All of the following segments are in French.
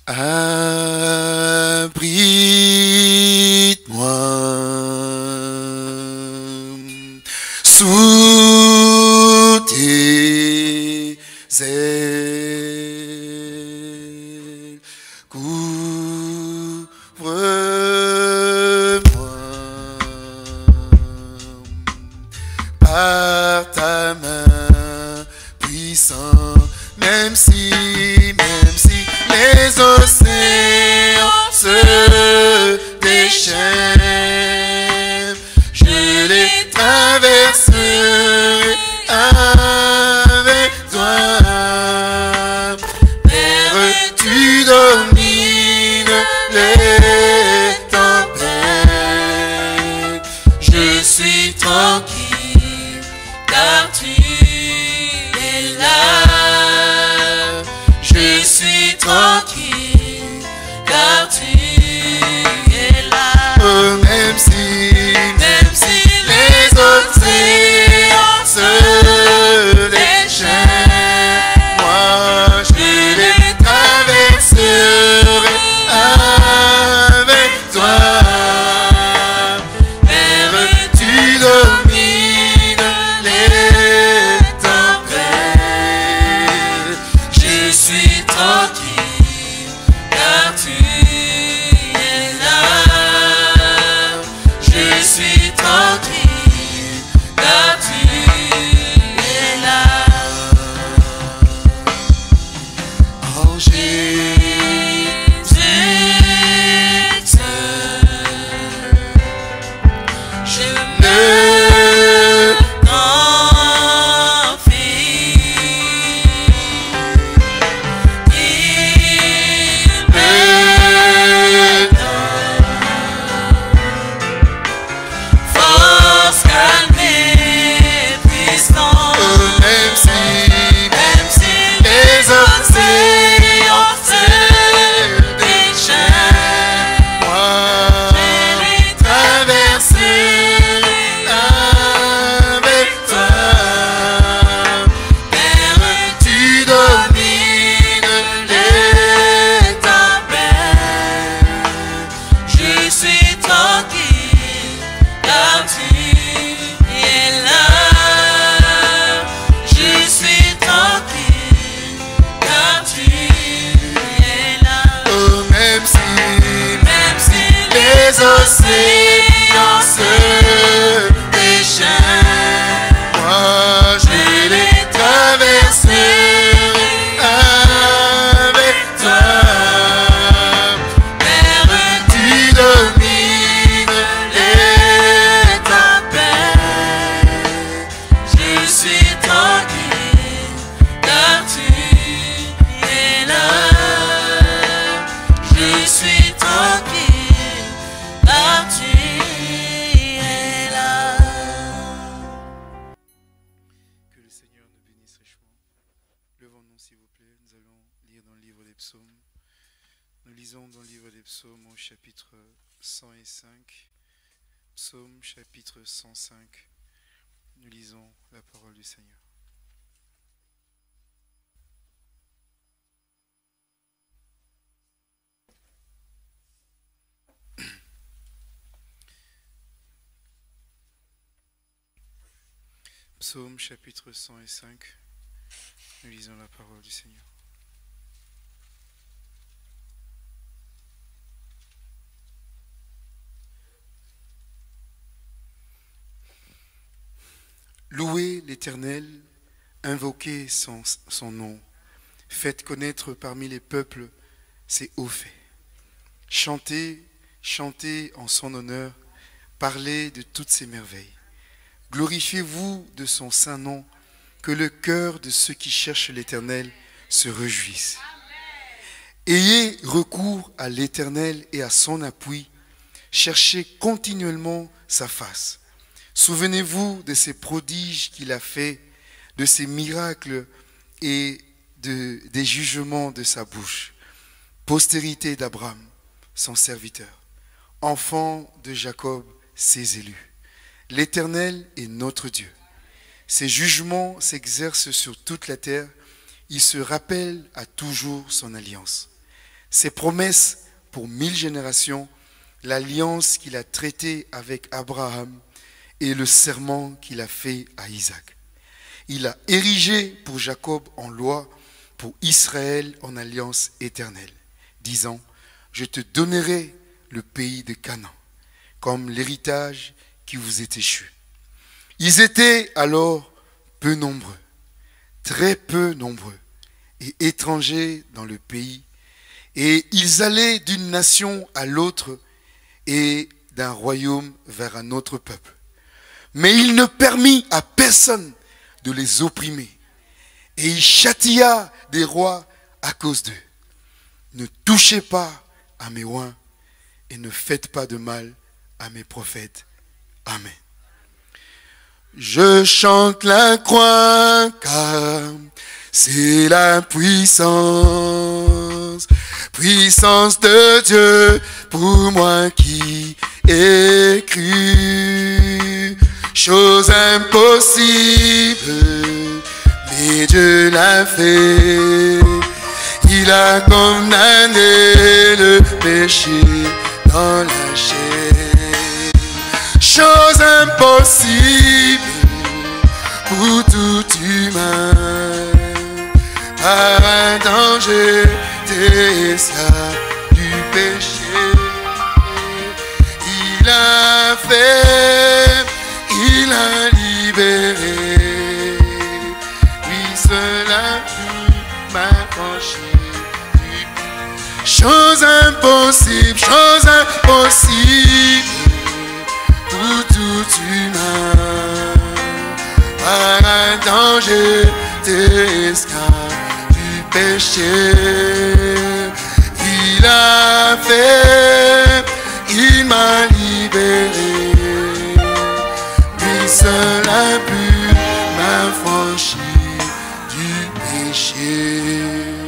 Abrite-moi sous tes ailes. Couvre-moi par ta main puissante, même si les océans se déchaînent, je les traverserai avec toi. Père, tu domines les tempêtes. Je suis tranquille car tu es là. Je suis tranquille car tu es là. Oh, même si les océans se déchaînent, moi je les traverserai avec toi. Père, tu domines les tempêtes. Je suis tranquille car tu es là. Je suis tranquille car tu es là. Oh Jésus, je me confie. Il me donne force, calme et puissance. Même si les océans se déchaînent, moi je les traverserai avec toi. Père, tu domines les tempêtes. Je suis tranquille car tu es là. Je suis tranquille car tu es là. Oh, même si les océans se déchaînent, moi je les traverserai avec toi. Père, tu domines les tempêtes. Je suis tranquille car tu es là. Je suis tranquille car tu es là. Que le Seigneur nous bénisse richement. Levons-nous s'il vous plaît. Nous allons lire dans le livre des psaumes. Nous lisons dans le livre des psaumes au chapitre 105. Psaume chapitre 105. Nous lisons la parole du Seigneur. Psaume chapitre 105. Nous lisons la parole du Seigneur. Louez l'Éternel, invoquez son nom, faites connaître parmi les peuples ses hauts faits. Chantez, chantez en son honneur, parlez de toutes ses merveilles. Glorifiez-vous de son saint nom, que le cœur de ceux qui cherchent l'Éternel se réjouisse. Ayez recours à l'Éternel et à son appui, cherchez continuellement sa face. Souvenez-vous de ses prodiges qu'il a faits, de ses miracles et des jugements de sa bouche. Postérité d'Abraham, son serviteur, enfant de Jacob, ses élus. L'Éternel est notre Dieu. Ses jugements s'exercent sur toute la terre. Il se rappelle à toujours son alliance. ses promesses pour 1000 générations, l'alliance qu'il a traitée avec Abraham et le serment qu'il a fait à Isaac. Il a érigé pour Jacob en loi, pour Israël en alliance éternelle, disant, je te donnerai le pays de Canaan, comme l'héritage qui vous est échu. Ils étaient alors peu nombreux, très peu nombreux, et étrangers dans le pays, et ils allaient d'une nation à l'autre et d'un royaume vers un autre peuple. Mais il ne permit à personne de les opprimer, et il châtia des rois à cause d'eux. Ne touchez pas à mes oins, et ne faites pas de mal à mes prophètes. Amen. Je chante la croix, car c'est la puissance, puissance de Dieu pour moi qui ai cru. Chose impossible, mais Dieu l'a fait. Il a condamné le péché dans la chair. Chose impossible pour tout humain. Par un danger, t'es esclave du péché. Il a fait, il a libéré. Oui, cela m'a franchi. Chose impossible pour tout humain. Par un danger, t'es esclave du péché. Il a fait, il m'a libéré. Lui seul a pu m'affranchir du péché.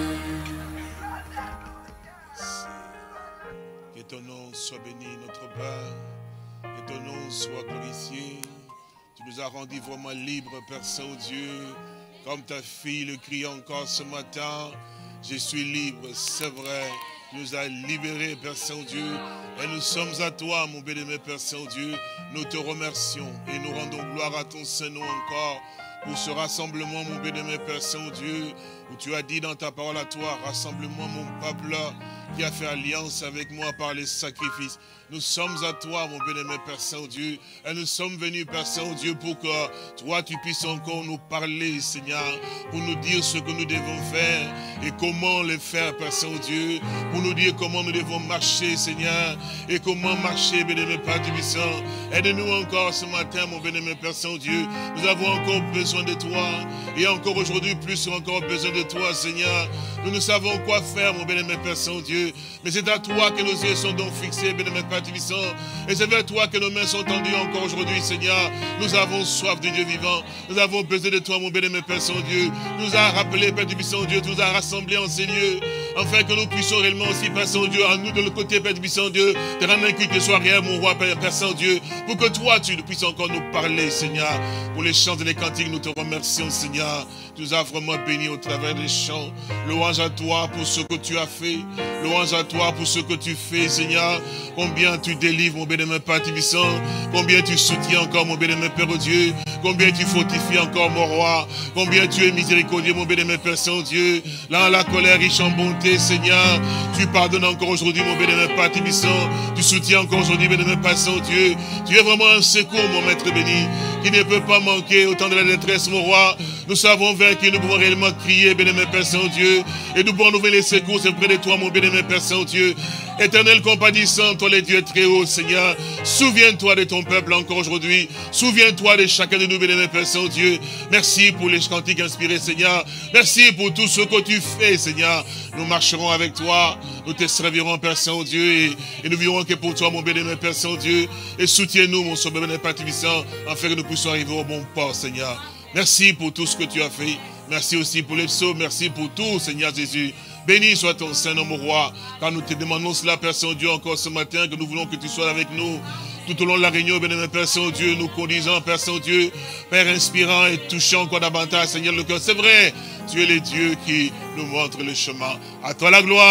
Que ton nom soit béni, notre Père. Que ton nom soit glorifié. Tu nous as rendus vraiment libres, Père Saint-Dieu. Comme ta fille le crie encore ce matin. Je suis libre, c'est vrai. Tu nous as libérés, Père Saint-Dieu. Et nous sommes à toi, mon bien-aimé Père Saint-Dieu. Nous te remercions et nous rendons gloire à ton Saint-Nom encore. Pour ce rassemblement, mon bien-aimé Père Saint-Dieu, où tu as dit dans ta parole à toi, rassemble-moi mon peuple qui a fait alliance avec moi par les sacrifices. Nous sommes à toi, mon bien-aimé Père Saint-Dieu, et nous sommes venus, Père Saint-Dieu, pour que toi, tu puisses encore nous parler, Seigneur, pour nous dire ce que nous devons faire et comment le faire, Père Saint-Dieu, pour nous dire comment nous devons marcher, Seigneur, et comment marcher, bien-aimé Père du Puissant. Aide-nous encore ce matin, mon bien-aimé Père Saint-Dieu. Nous avons encore besoin de toi, et encore aujourd'hui, plus encore besoin de toi, Seigneur. Nous ne savons quoi faire, mon bien-aimé Père Saint-Dieu, mais c'est à toi que nos yeux sont donc fixés, bien-aimé Père du Puissant, et c'est vers toi que nos mains sont tendues encore aujourd'hui, Seigneur. Nous avons soif de Dieu vivant, nous avons besoin de toi, mon bien-aimé Père Saint-Dieu. Nous a rappelé, Père du Puissant Dieu, tu nous as rassemblés en ces lieux, afin que nous puissions réellement aussi, Père Saint-Dieu, à nous de l'autre côté, Père du Puissant Dieu, te rendre un culte de soirée, mon roi, Père Saint-Dieu, pour que toi, tu puisses encore nous parler, Seigneur. Pour les chants et les cantiques, nous te remercions, Seigneur. Tu nous as vraiment bénis au travers des chants. Louange à toi pour ce que tu as fait. Louange à toi pour ce que tu fais, Seigneur. Combien tu délivres, mon bien-aimé Père Tibissant. Combien tu soutiens encore, mon bien-aimé Père Dieu. Combien tu fortifies encore, mon roi. Combien tu es miséricordieux, mon bien-aimé Père Saint-Dieu. Là, la colère riche en bonté, Seigneur. Tu pardonnes encore aujourd'hui, mon bien-aimé Père Tibissant. Tu soutiens encore aujourd'hui, bien-aimé Père Saint-Dieu. Tu es vraiment un secours, mon maître béni, qui ne peut pas manquer au temps de la détresse, mon roi. Nous savons vaincu, nous pouvons réellement crier, bien-aimé Père Saint-Dieu. Et nous pouvons nous venir les secours, c'est près de toi, mon bien-aimé Père Saint-Dieu. Éternel compadissant, toi les dieux très hauts, Seigneur. Souviens-toi de ton peuple encore aujourd'hui. Souviens-toi de chacun de nous, bien-aimé Père Saint-Dieu. Merci pour les cantiques inspirés, Seigneur. Merci pour tout ce que tu fais, Seigneur. Nous marcherons avec toi. Nous te servirons, Père Saint-Dieu. Et nous vivrons que pour toi, mon bien-aimé Père Saint-Dieu. Et soutiens-nous, mon sauveur, bien-aimé Père Tibissant, afin que nous puissions arriver au bon port, Seigneur. Merci pour tout ce que tu as fait. Merci aussi pour les psaumes. Merci pour tout, Seigneur Jésus. Béni soit ton Saint-Nom, mon roi. Car nous te demandons cela, Père Saint-Dieu, encore ce matin, que nous voulons que tu sois avec nous. Tout au long de la réunion, bien-aimé Père Saint-Dieu, nous conduisons, Père Saint-Dieu, Père inspirant et touchant encore davantage, Seigneur, le cœur. C'est vrai, tu es le Dieu qui nous montre le chemin. À toi la gloire,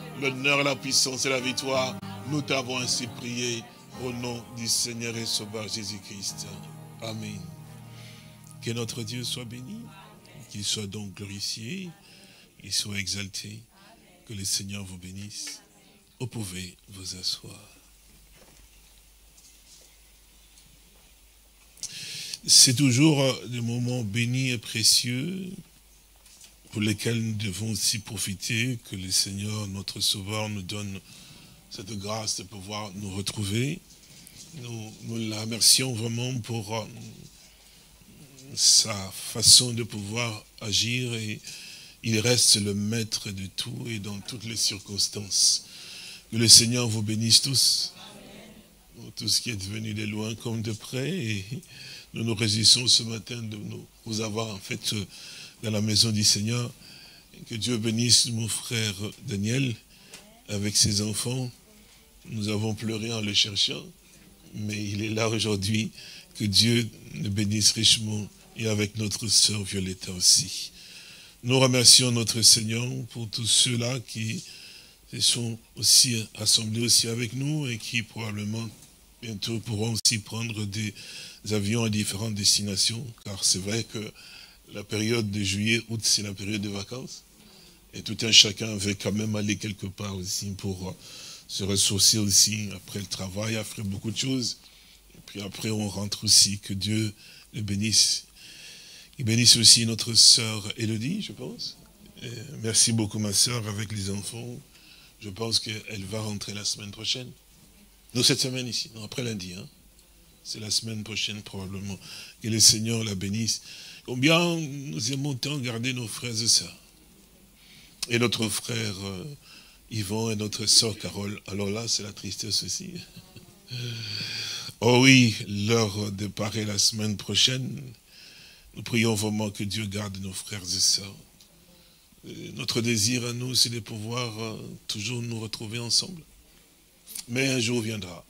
l'honneur, la puissance et la victoire. Nous t'avons ainsi prié au nom du Seigneur et Sauveur Jésus-Christ. Amen. Que notre Dieu soit béni, qu'il soit donc glorifié, qu'il soit exalté, que le Seigneur vous bénisse. Vous pouvez vous asseoir. C'est toujours des moments bénis et précieux pour lesquels nous devons aussi profiter, que le Seigneur, notre Sauveur, nous donne cette grâce de pouvoir nous retrouver. Nous la remercions vraiment pour sa façon de pouvoir agir, et il reste le maître de tout et dans toutes les circonstances. Que le Seigneur vous bénisse tous, tous qui êtes venus de loin comme de près, et nous nous réjouissons ce matin de vous avoir en fait dans la maison du Seigneur. Que Dieu bénisse mon frère Daniel avec ses enfants. Nous avons pleuré en le cherchant, mais il est là aujourd'hui. Que Dieu le bénisse richement, et avec notre sœur Violetta aussi. Nous remercions notre Seigneur pour tous ceux-là qui se sont aussi assemblés aussi avec nous et qui probablement bientôt pourront aussi prendre des avions à différentes destinations, car c'est vrai que la période de juillet, août, c'est la période de vacances. Et tout un chacun veut quand même aller quelque part aussi pour se ressourcer aussi après le travail, après beaucoup de choses. Et puis après, on rentre aussi. Que Dieu le bénisse. Il bénisse aussi notre sœur Élodie, je pense. Et merci beaucoup, ma sœur, avec les enfants. Je pense qu'elle va rentrer la semaine prochaine. Non, cette semaine ici. Non, après lundi. Hein. C'est la semaine prochaine probablement. Que le Seigneur la bénisse. Combien nous aimons tant garder nos frères et sœurs. Et notre frère Yvon et notre sœur Carole. Alors là, c'est la tristesse aussi. Oh oui, leur départ est la semaine prochaine. Nous prions vraiment que Dieu garde nos frères et sœurs. Notre désir à nous, c'est de pouvoir toujours nous retrouver ensemble. Mais un jour viendra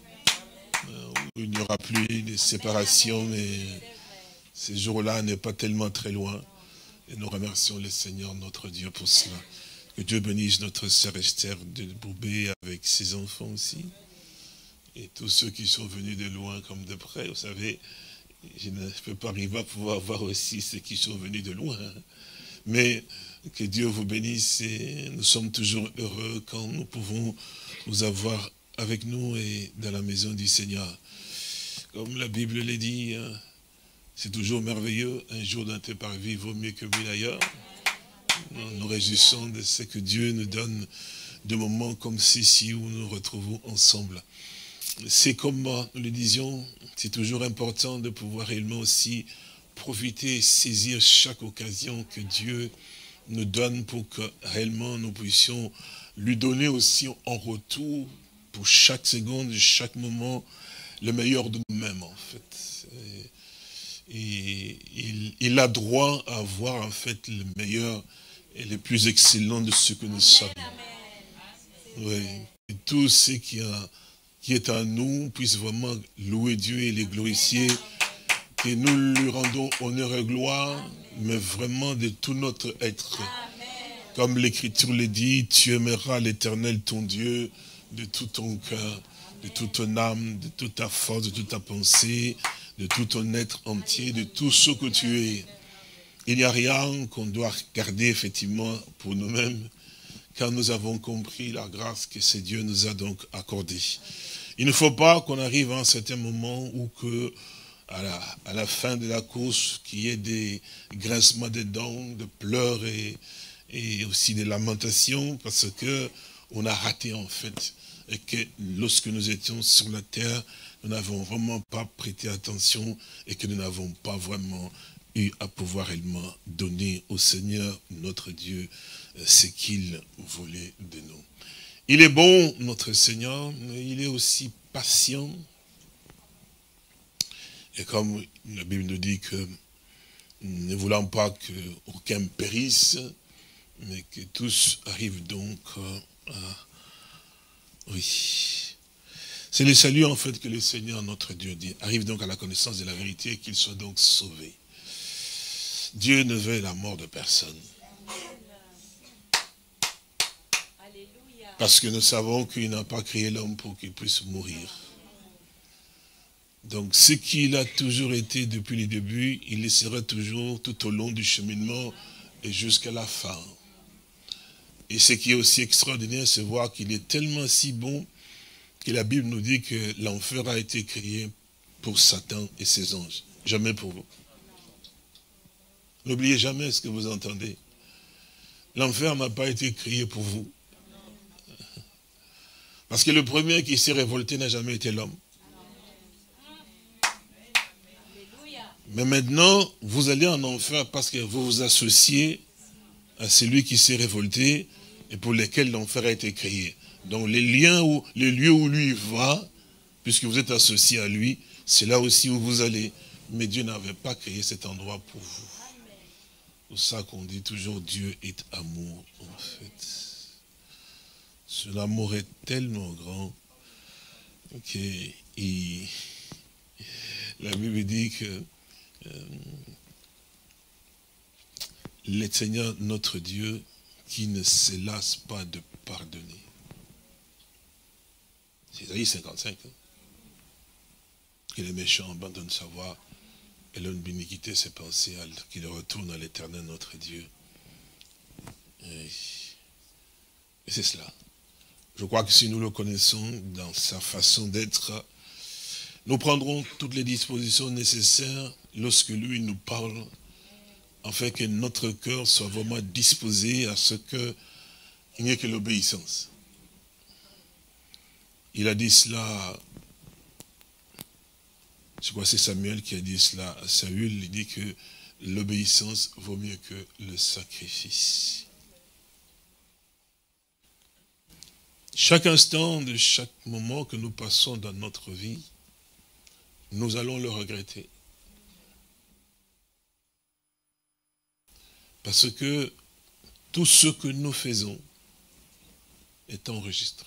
où il n'y aura plus de séparation, mais ce jour-là n'est pas tellement très loin. Et nous remercions le Seigneur, notre Dieu, pour cela. Que Dieu bénisse notre sœur Esther de Boubé avec ses enfants aussi. Et tous ceux qui sont venus de loin comme de près. Vous savez, je ne peux pas arriver à pouvoir voir aussi ceux qui sont venus de loin. Mais que Dieu vous bénisse, et nous sommes toujours heureux quand nous pouvons vous avoir avec nous et dans la maison du Seigneur. Comme la Bible le dit, c'est toujours merveilleux. Un jour dans tes parvis vaut mieux que 1000 ailleurs. Nous nous réjouissons de ce que Dieu nous donne de moments comme ceci où nous nous retrouvons ensemble. C'est comme nous le disions, c'est toujours important de pouvoir réellement aussi profiter et saisir chaque occasion que Dieu nous donne pour que réellement nous puissions lui donner aussi en retour pour chaque seconde, chaque moment, le meilleur de nous-mêmes en fait. Et il a droit à avoir en fait le meilleur et le plus excellent de ce que nous sommes. Oui. Et tout ce qui est en nous puisse vraiment louer Dieu et les glorifier. Que nous lui rendons honneur et gloire, mais vraiment de tout notre être. Comme l'Écriture le dit, tu aimeras l'Éternel ton Dieu de tout ton cœur, de toute ton âme, de toute ta force, de toute ta pensée, de tout ton être entier, de tout ce que tu es. Il n'y a rien qu'on doit garder effectivement pour nous-mêmes, car nous avons compris la grâce que ce Dieu nous a donc accordée. Il ne faut pas qu'on arrive à un certain moment où que, à la fin de la course, qu'il y ait des grincements de dents, de pleurs et aussi des lamentations, parce que on a raté en fait, et que lorsque nous étions sur la terre, nous n'avons vraiment pas prêté attention et que nous n'avons pas vraiment eu à pouvoir réellement donner au Seigneur, notre Dieu, ce qu'il voulait de nous. Il est bon, notre Seigneur, mais il est aussi patient. Et comme la Bible nous dit que ne voulant pas qu'aucun périsse, mais que tous arrivent donc à... Oui. C'est le salut en fait que le Seigneur, notre Dieu, dit. Arrive donc à la connaissance de la vérité et qu'il soit donc sauvé. Dieu ne veut la mort de personne. Parce que nous savons qu'il n'a pas créé l'homme pour qu'il puisse mourir. Donc ce qu'il a toujours été depuis le début, il le sera toujours tout au long du cheminement et jusqu'à la fin. Et ce qui est aussi extraordinaire, c'est voir qu'il est tellement si bon que la Bible nous dit que l'enfer a été créé pour Satan et ses anges. Jamais pour vous. N'oubliez jamais ce que vous entendez. L'enfer n'a pas été créé pour vous. Parce que le premier qui s'est révolté n'a jamais été l'homme. Mais maintenant, vous allez en enfer parce que vous vous associez à celui qui s'est révolté et pour lequel l'enfer a été créé. Donc les lieux où lui va, puisque vous êtes associé à lui, c'est là aussi où vous allez. Mais Dieu n'avait pas créé cet endroit pour vous. C'est pour ça qu'on dit toujours Dieu est amour, en fait. Cet amour est tellement grand que la Bible dit que le Seigneur notre Dieu qui ne se lasse pas de pardonner. C'est Isaïe 55. Hein? Que les méchants abandonnent sa voie et l'homme d'iniquité ses pensées, qu'il retourne à l'Éternel notre Dieu. Et c'est cela. Je crois que si nous le connaissons dans sa façon d'être, nous prendrons toutes les dispositions nécessaires lorsque lui nous parle, afin que notre cœur soit vraiment disposé à ce qu'il n'y ait que l'obéissance. Il a dit cela, je crois que c'est Samuel qui a dit cela à Saül, il dit que l'obéissance vaut mieux que le sacrifice. Chaque instant de chaque moment que nous passons dans notre vie, nous allons le regretter. Parce que tout ce que nous faisons est enregistré.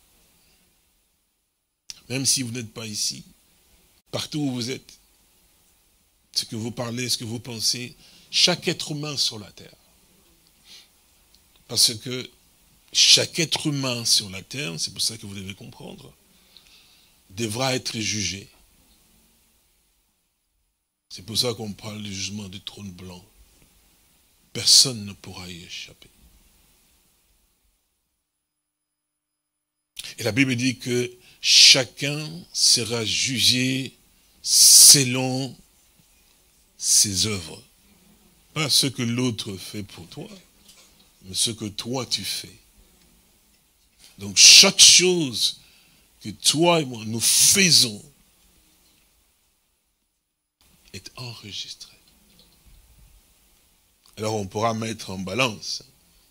Même si vous n'êtes pas ici, partout où vous êtes, ce que vous parlez, ce que vous pensez, chaque être humain sur la terre. Parce que chaque être humain sur la terre, c'est pour ça que vous devez comprendre, devra être jugé. C'est pour ça qu'on parle du jugement du trône blanc. Personne ne pourra y échapper. Et la Bible dit que chacun sera jugé selon ses œuvres. Pas ce que l'autre fait pour toi, mais ce que toi tu fais. Donc chaque chose que toi et moi nous faisons est enregistrée. Alors on pourra mettre en balance.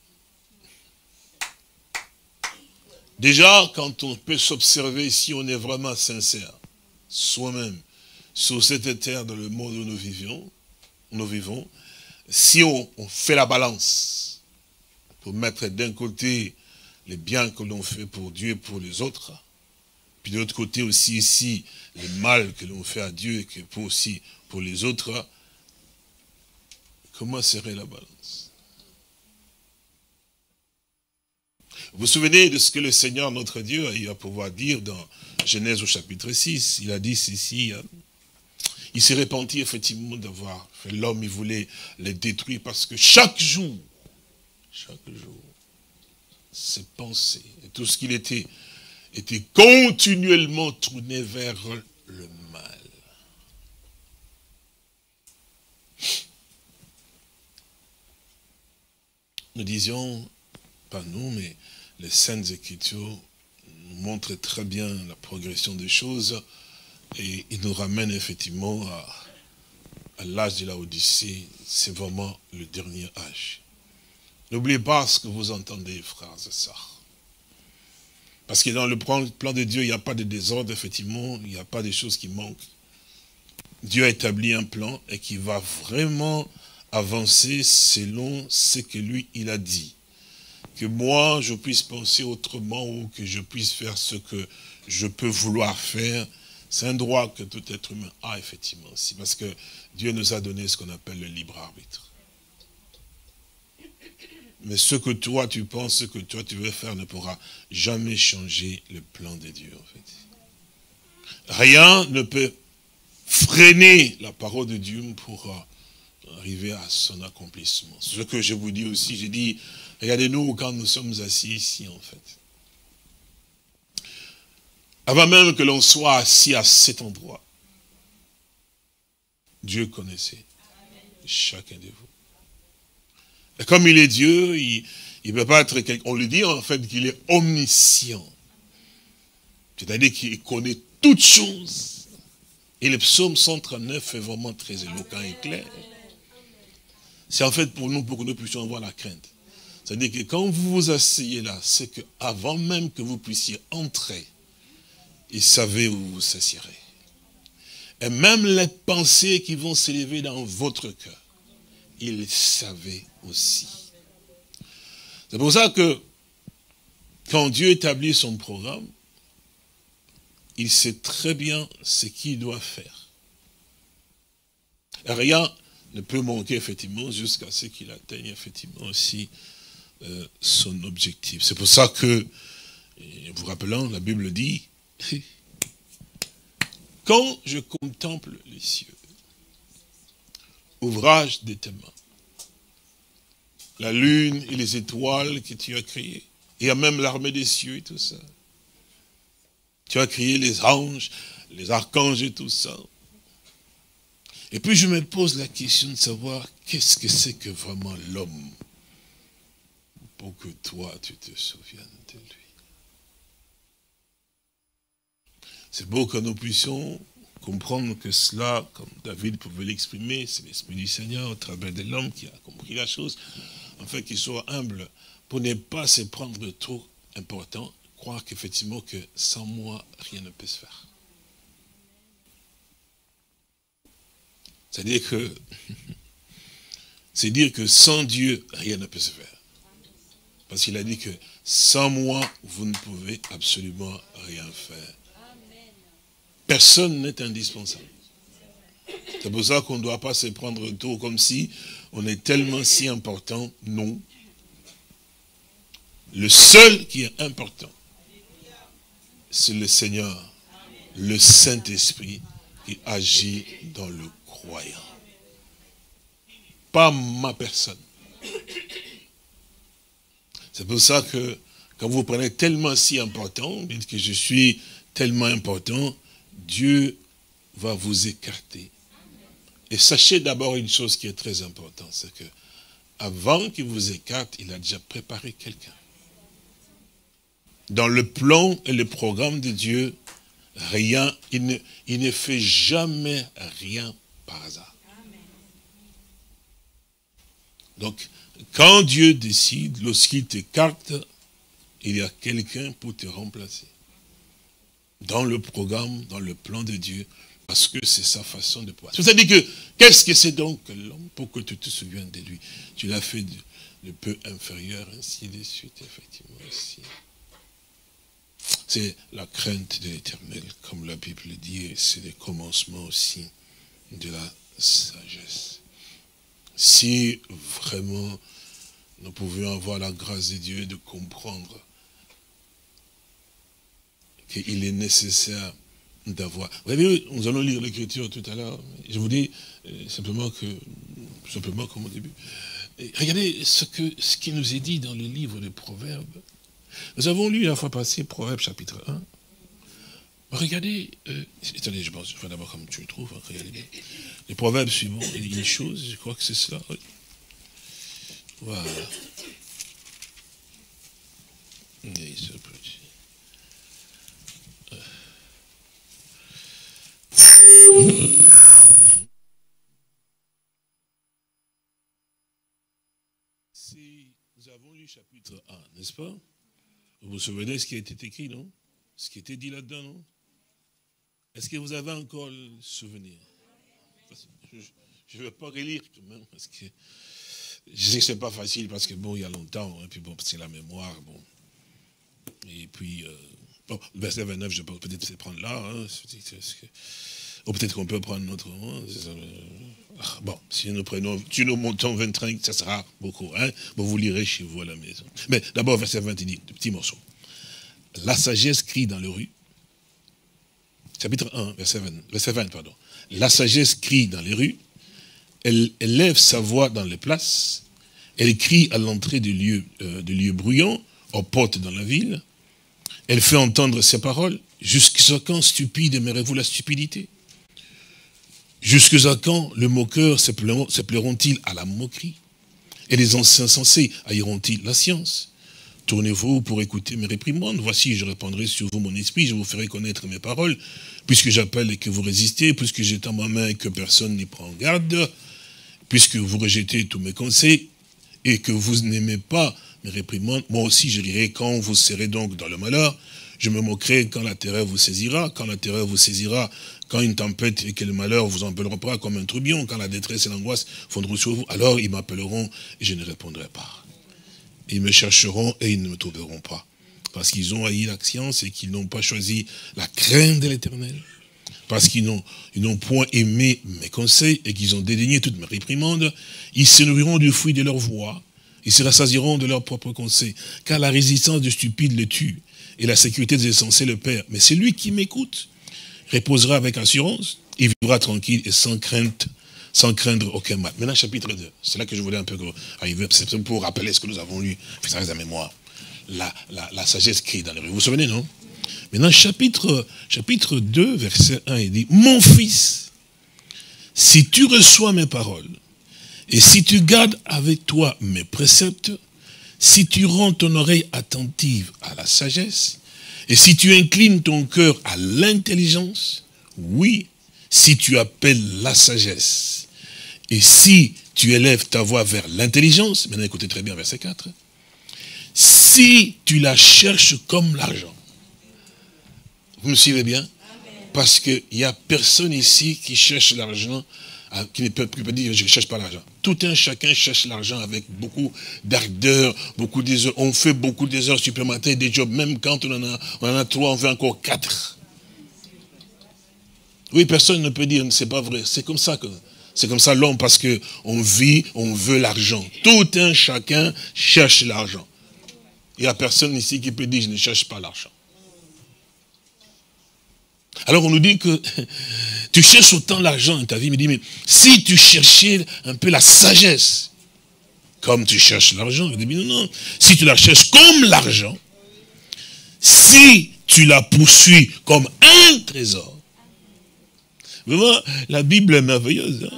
Déjà, quand on peut s'observer si on est vraiment sincère, soi-même, sur cette terre, dans le monde où nous vivons, si on fait la balance pour mettre d'un côté les biens que l'on fait pour Dieu et pour les autres, puis de l'autre côté aussi ici, le mal que l'on fait à Dieu et que aussi pour les autres, comment serait la balance? Vous vous souvenez de ce que le Seigneur, notre Dieu, a eu à pouvoir dire dans Genèse au chapitre 6. Il a dit ceci, il s'est repenti effectivement d'avoir fait l'homme, il voulait les détruire parce que chaque jour, ses pensées, et tout ce qu'il était continuellement tourné vers le mal. Nous disions, pas nous, mais les Saintes Écritures nous montrent très bien la progression des choses et ils nous ramènent effectivement à l'âge de la Odyssée. C'est vraiment le dernier âge. N'oubliez pas ce que vous entendez, frères et sœurs. Parce que dans le plan de Dieu, il n'y a pas de désordre, effectivement, il n'y a pas de choses qui manquent. Dieu a établi un plan et qui va vraiment avancer selon ce que lui, il a dit. Que moi, je puisse penser autrement ou que je puisse faire ce que je peux vouloir faire, c'est un droit que tout être humain a, effectivement, aussi. Parce que Dieu nous a donné ce qu'on appelle le libre arbitre. Mais ce que toi tu penses, ce que toi tu veux faire ne pourra jamais changer le plan de Dieu, en fait. Rien ne peut freiner la parole de Dieu pour arriver à son accomplissement. Ce que je vous dis aussi, je dis, regardez-nous quand nous sommes assis ici, en fait. Avant même que l'on soit assis à cet endroit, Dieu connaissait chacun de vous. Et comme il est Dieu, il ne peut pas être quelqu'un. On lui dit en fait qu'il est omniscient. C'est-à-dire qu'il connaît toutes choses. Et le psaume 139 est vraiment très éloquent et clair. C'est en fait pour nous, pour que nous puissions avoir la crainte. C'est-à-dire que quand vous vous asseyez là, c'est qu'avant même que vous puissiez entrer, il savait où vous s'assierez. Et même les pensées qui vont s'élever dans votre cœur, il savait aussi. C'est pour ça que quand Dieu établit son programme, il sait très bien ce qu'il doit faire. Et rien ne peut manquer effectivement jusqu'à ce qu'il atteigne effectivement aussi son objectif. C'est pour ça que, vous rappelant, la Bible dit, quand je contemple les cieux, ouvrage de tes mains, la lune et les étoiles que tu as créées, et même l'armée des cieux et tout ça. Tu as créé les anges, les archanges et tout ça. Et puis je me pose la question de savoir qu'est-ce que c'est que vraiment l'homme pour que toi tu te souviennes de lui. C'est beau que nous puissions comprendre que cela, comme David pouvait l'exprimer, c'est l'Esprit du Seigneur au travers de l'homme qui a compris la chose, en fait qu'il soit humble pour ne pas se prendre de trop important, croire qu'effectivement que sans moi, rien ne peut se faire. C'est-à-dire que, c'est dire que sans Dieu, rien ne peut se faire. Parce qu'il a dit que sans moi, vous ne pouvez absolument rien faire. Personne n'est indispensable. C'est pour ça qu'on ne doit pas se prendre de tout comme si on est tellement si important. Non. Le seul qui est important, c'est le Seigneur, le Saint-Esprit qui agit dans le croyant. Pas ma personne. C'est pour ça que quand vous prenez tellement si important, vous dites que je suis tellement important, Dieu va vous écarter. Et sachez d'abord une chose qui est très importante, c'est que avant qu'il vous écarte, il a déjà préparé quelqu'un. Dans le plan et le programme de Dieu, rien, il ne fait jamais rien par hasard. Donc, quand Dieu décide, lorsqu'il t'écarte, il y a quelqu'un pour te remplacer. Dans le programme, dans le plan de Dieu, parce que c'est sa façon de pouvoir. C'est-à-dire que, qu'est-ce que c'est donc que l'homme pour que tu te souviennes de lui? Tu l'as fait de peu inférieur, ainsi de suite, effectivement, aussi. C'est la crainte de l'Éternel, comme la Bible dit, et c'est le commencement aussi de la sagesse. Si vraiment nous pouvions avoir la grâce de Dieu de comprendre qu'il est nécessaire d'avoir. Vous savez, nous allons lire l'Écriture tout à l'heure. Je vous dis simplement comme au début. Et regardez ce qui nous est dit dans le livre des Proverbes. Nous avons lu la fois passée Proverbes chapitre 1. Regardez, attendez, je pense, d'abord comme tu le trouves, hein, regardez bien. Les Proverbes suivants, il y a une chose, je crois que c'est cela. Oui. Voilà. Et ce petit. Si nous avons lu chapitre 1, n'est-ce pas? Vous vous souvenez de ce qui a été écrit, non? Ce qui était dit là-dedans, non? Est-ce que vous avez encore le souvenir? Je ne vais pas relire quand même, parce que je sais que ce n'est pas facile, parce que bon, il y a longtemps, et puis bon, c'est la mémoire, bon. Et puis, bon, verset 29, je peux peut-être se prendre là, hein, Ou peut-être qu'on peut prendre notre... Bon, si nous montons 25, ça sera beaucoup. Hein? Bon, vous lirez chez vous à la maison. Mais d'abord, verset 20, il dit, petit morceau. La sagesse crie dans les rues. Chapitre 1, verset 20, pardon. La sagesse crie dans les rues. Elle lève sa voix dans les places. Elle crie à l'entrée des lieux bruyants, aux portes dans la ville. Elle fait entendre ses paroles. Jusqu'à quand, stupide, aimerez-vous la stupidité? Jusqu'à quand le moqueur se plairont-ils à la moquerie? Et les anciens sensés haïront-ils la science? Tournez-vous pour écouter mes réprimandes. Voici, je répandrai sur vous mon esprit, je vous ferai connaître mes paroles. Puisque j'appelle et que vous résistez, puisque j'étends ma main et que personne n'y prend garde, puisque vous rejetez tous mes conseils et que vous n'aimez pas mes réprimandes, moi aussi je rirai quand vous serez donc dans le malheur. Je me moquerai quand la terreur vous saisira, quand une tempête et que le malheur vous empêlera comme un tourbillon, quand la détresse et l'angoisse fondront sur vous, alors ils m'appelleront et je ne répondrai pas. Ils me chercheront et ils ne me trouveront pas. Parce qu'ils ont haï la science et qu'ils n'ont pas choisi la crainte de l'Éternel. Parce qu'ils n'ont point aimé mes conseils et qu'ils ont dédaigné toutes mes réprimandes, ils se nourriront du fruit de leur voix. Ils se rassasieront de leurs propres conseils. Car la résistance du stupide le tue et la sécurité des insensés le perd. Mais celui qui m'écoute reposera avec assurance, il vivra tranquille et sans craindre aucun mal. Maintenant, chapitre 2. C'est là que je voulais un peu arriver. C'est pour rappeler ce que nous avons lu. Faites ça dans la mémoire. La sagesse crie dans les rues. Vous vous souvenez, non? Maintenant, chapitre 2, verset 1, il dit, « Mon fils, si tu reçois mes paroles, et si tu gardes avec toi mes préceptes, si tu rends ton oreille attentive à la sagesse, et si tu inclines ton cœur à l'intelligence, oui, si tu appelles la sagesse, et si tu élèves ta voix vers l'intelligence, maintenant écoutez très bien verset 4, si tu la cherches comme l'argent. Vous me suivez bien? Parce qu'il n'y a personne ici qui cherche l'argent, qui ne peut plus dire je ne cherche pas l'argent. Tout un chacun cherche l'argent avec beaucoup d'ardeur, beaucoup d'heures. On fait beaucoup d'heures supplémentaires, des jobs, même quand on en a 3, on fait encore 4. Oui, personne ne peut dire, c'est pas vrai. C'est comme ça l'homme, parce qu'on vit, on veut l'argent. Tout un chacun cherche l'argent. Il n'y a personne ici qui peut dire je ne cherche pas l'argent. Alors on nous dit que tu cherches autant l'argent dans ta vie, mais si tu cherchais un peu la sagesse, comme tu cherches l'argent, il dit non, si tu la cherches comme l'argent, si tu la poursuis comme un trésor, vraiment, la Bible est merveilleuse.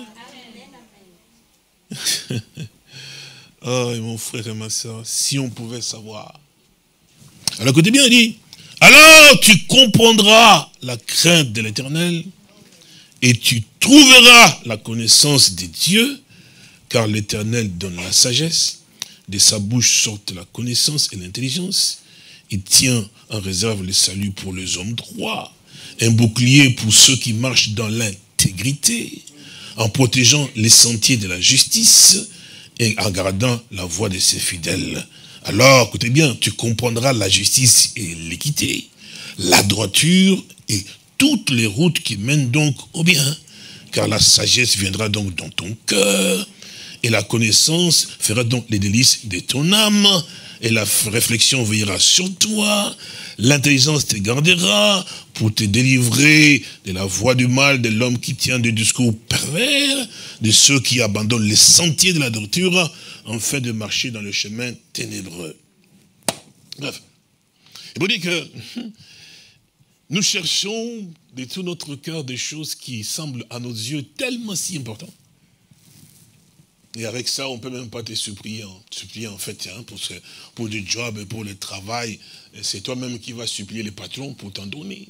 Hein? Oh, mon frère et ma soeur, si on pouvait savoir. Alors écoutez bien, il dit, alors tu comprendras la crainte de l'Éternel et tu trouveras la connaissance des dieux, car l'Éternel donne la sagesse, de sa bouche sortent la connaissance et l'intelligence, il tient en réserve le salut pour les hommes droits, un bouclier pour ceux qui marchent dans l'intégrité, en protégeant les sentiers de la justice et en gardant la voie de ses fidèles. Alors, écoutez bien, tu comprendras la justice et l'équité, la droiture et toutes les routes qui mènent donc au bien. Car la sagesse viendra donc dans ton cœur et la connaissance fera donc les délices de ton âme et la réflexion veillera sur toi. L'intelligence te gardera pour te délivrer de la voie du mal, de l'homme qui tient des discours pervers, de ceux qui abandonnent les sentiers de la droiture, afin de marcher dans le chemin ténébreux. Bref, il faut dire que nous cherchons de tout notre cœur des choses qui semblent à nos yeux tellement si importantes. Et avec ça, on ne peut même pas te supplier en fait, hein, pour le job et pour le travail. C'est toi-même qui vas supplier les patrons pour t'en donner.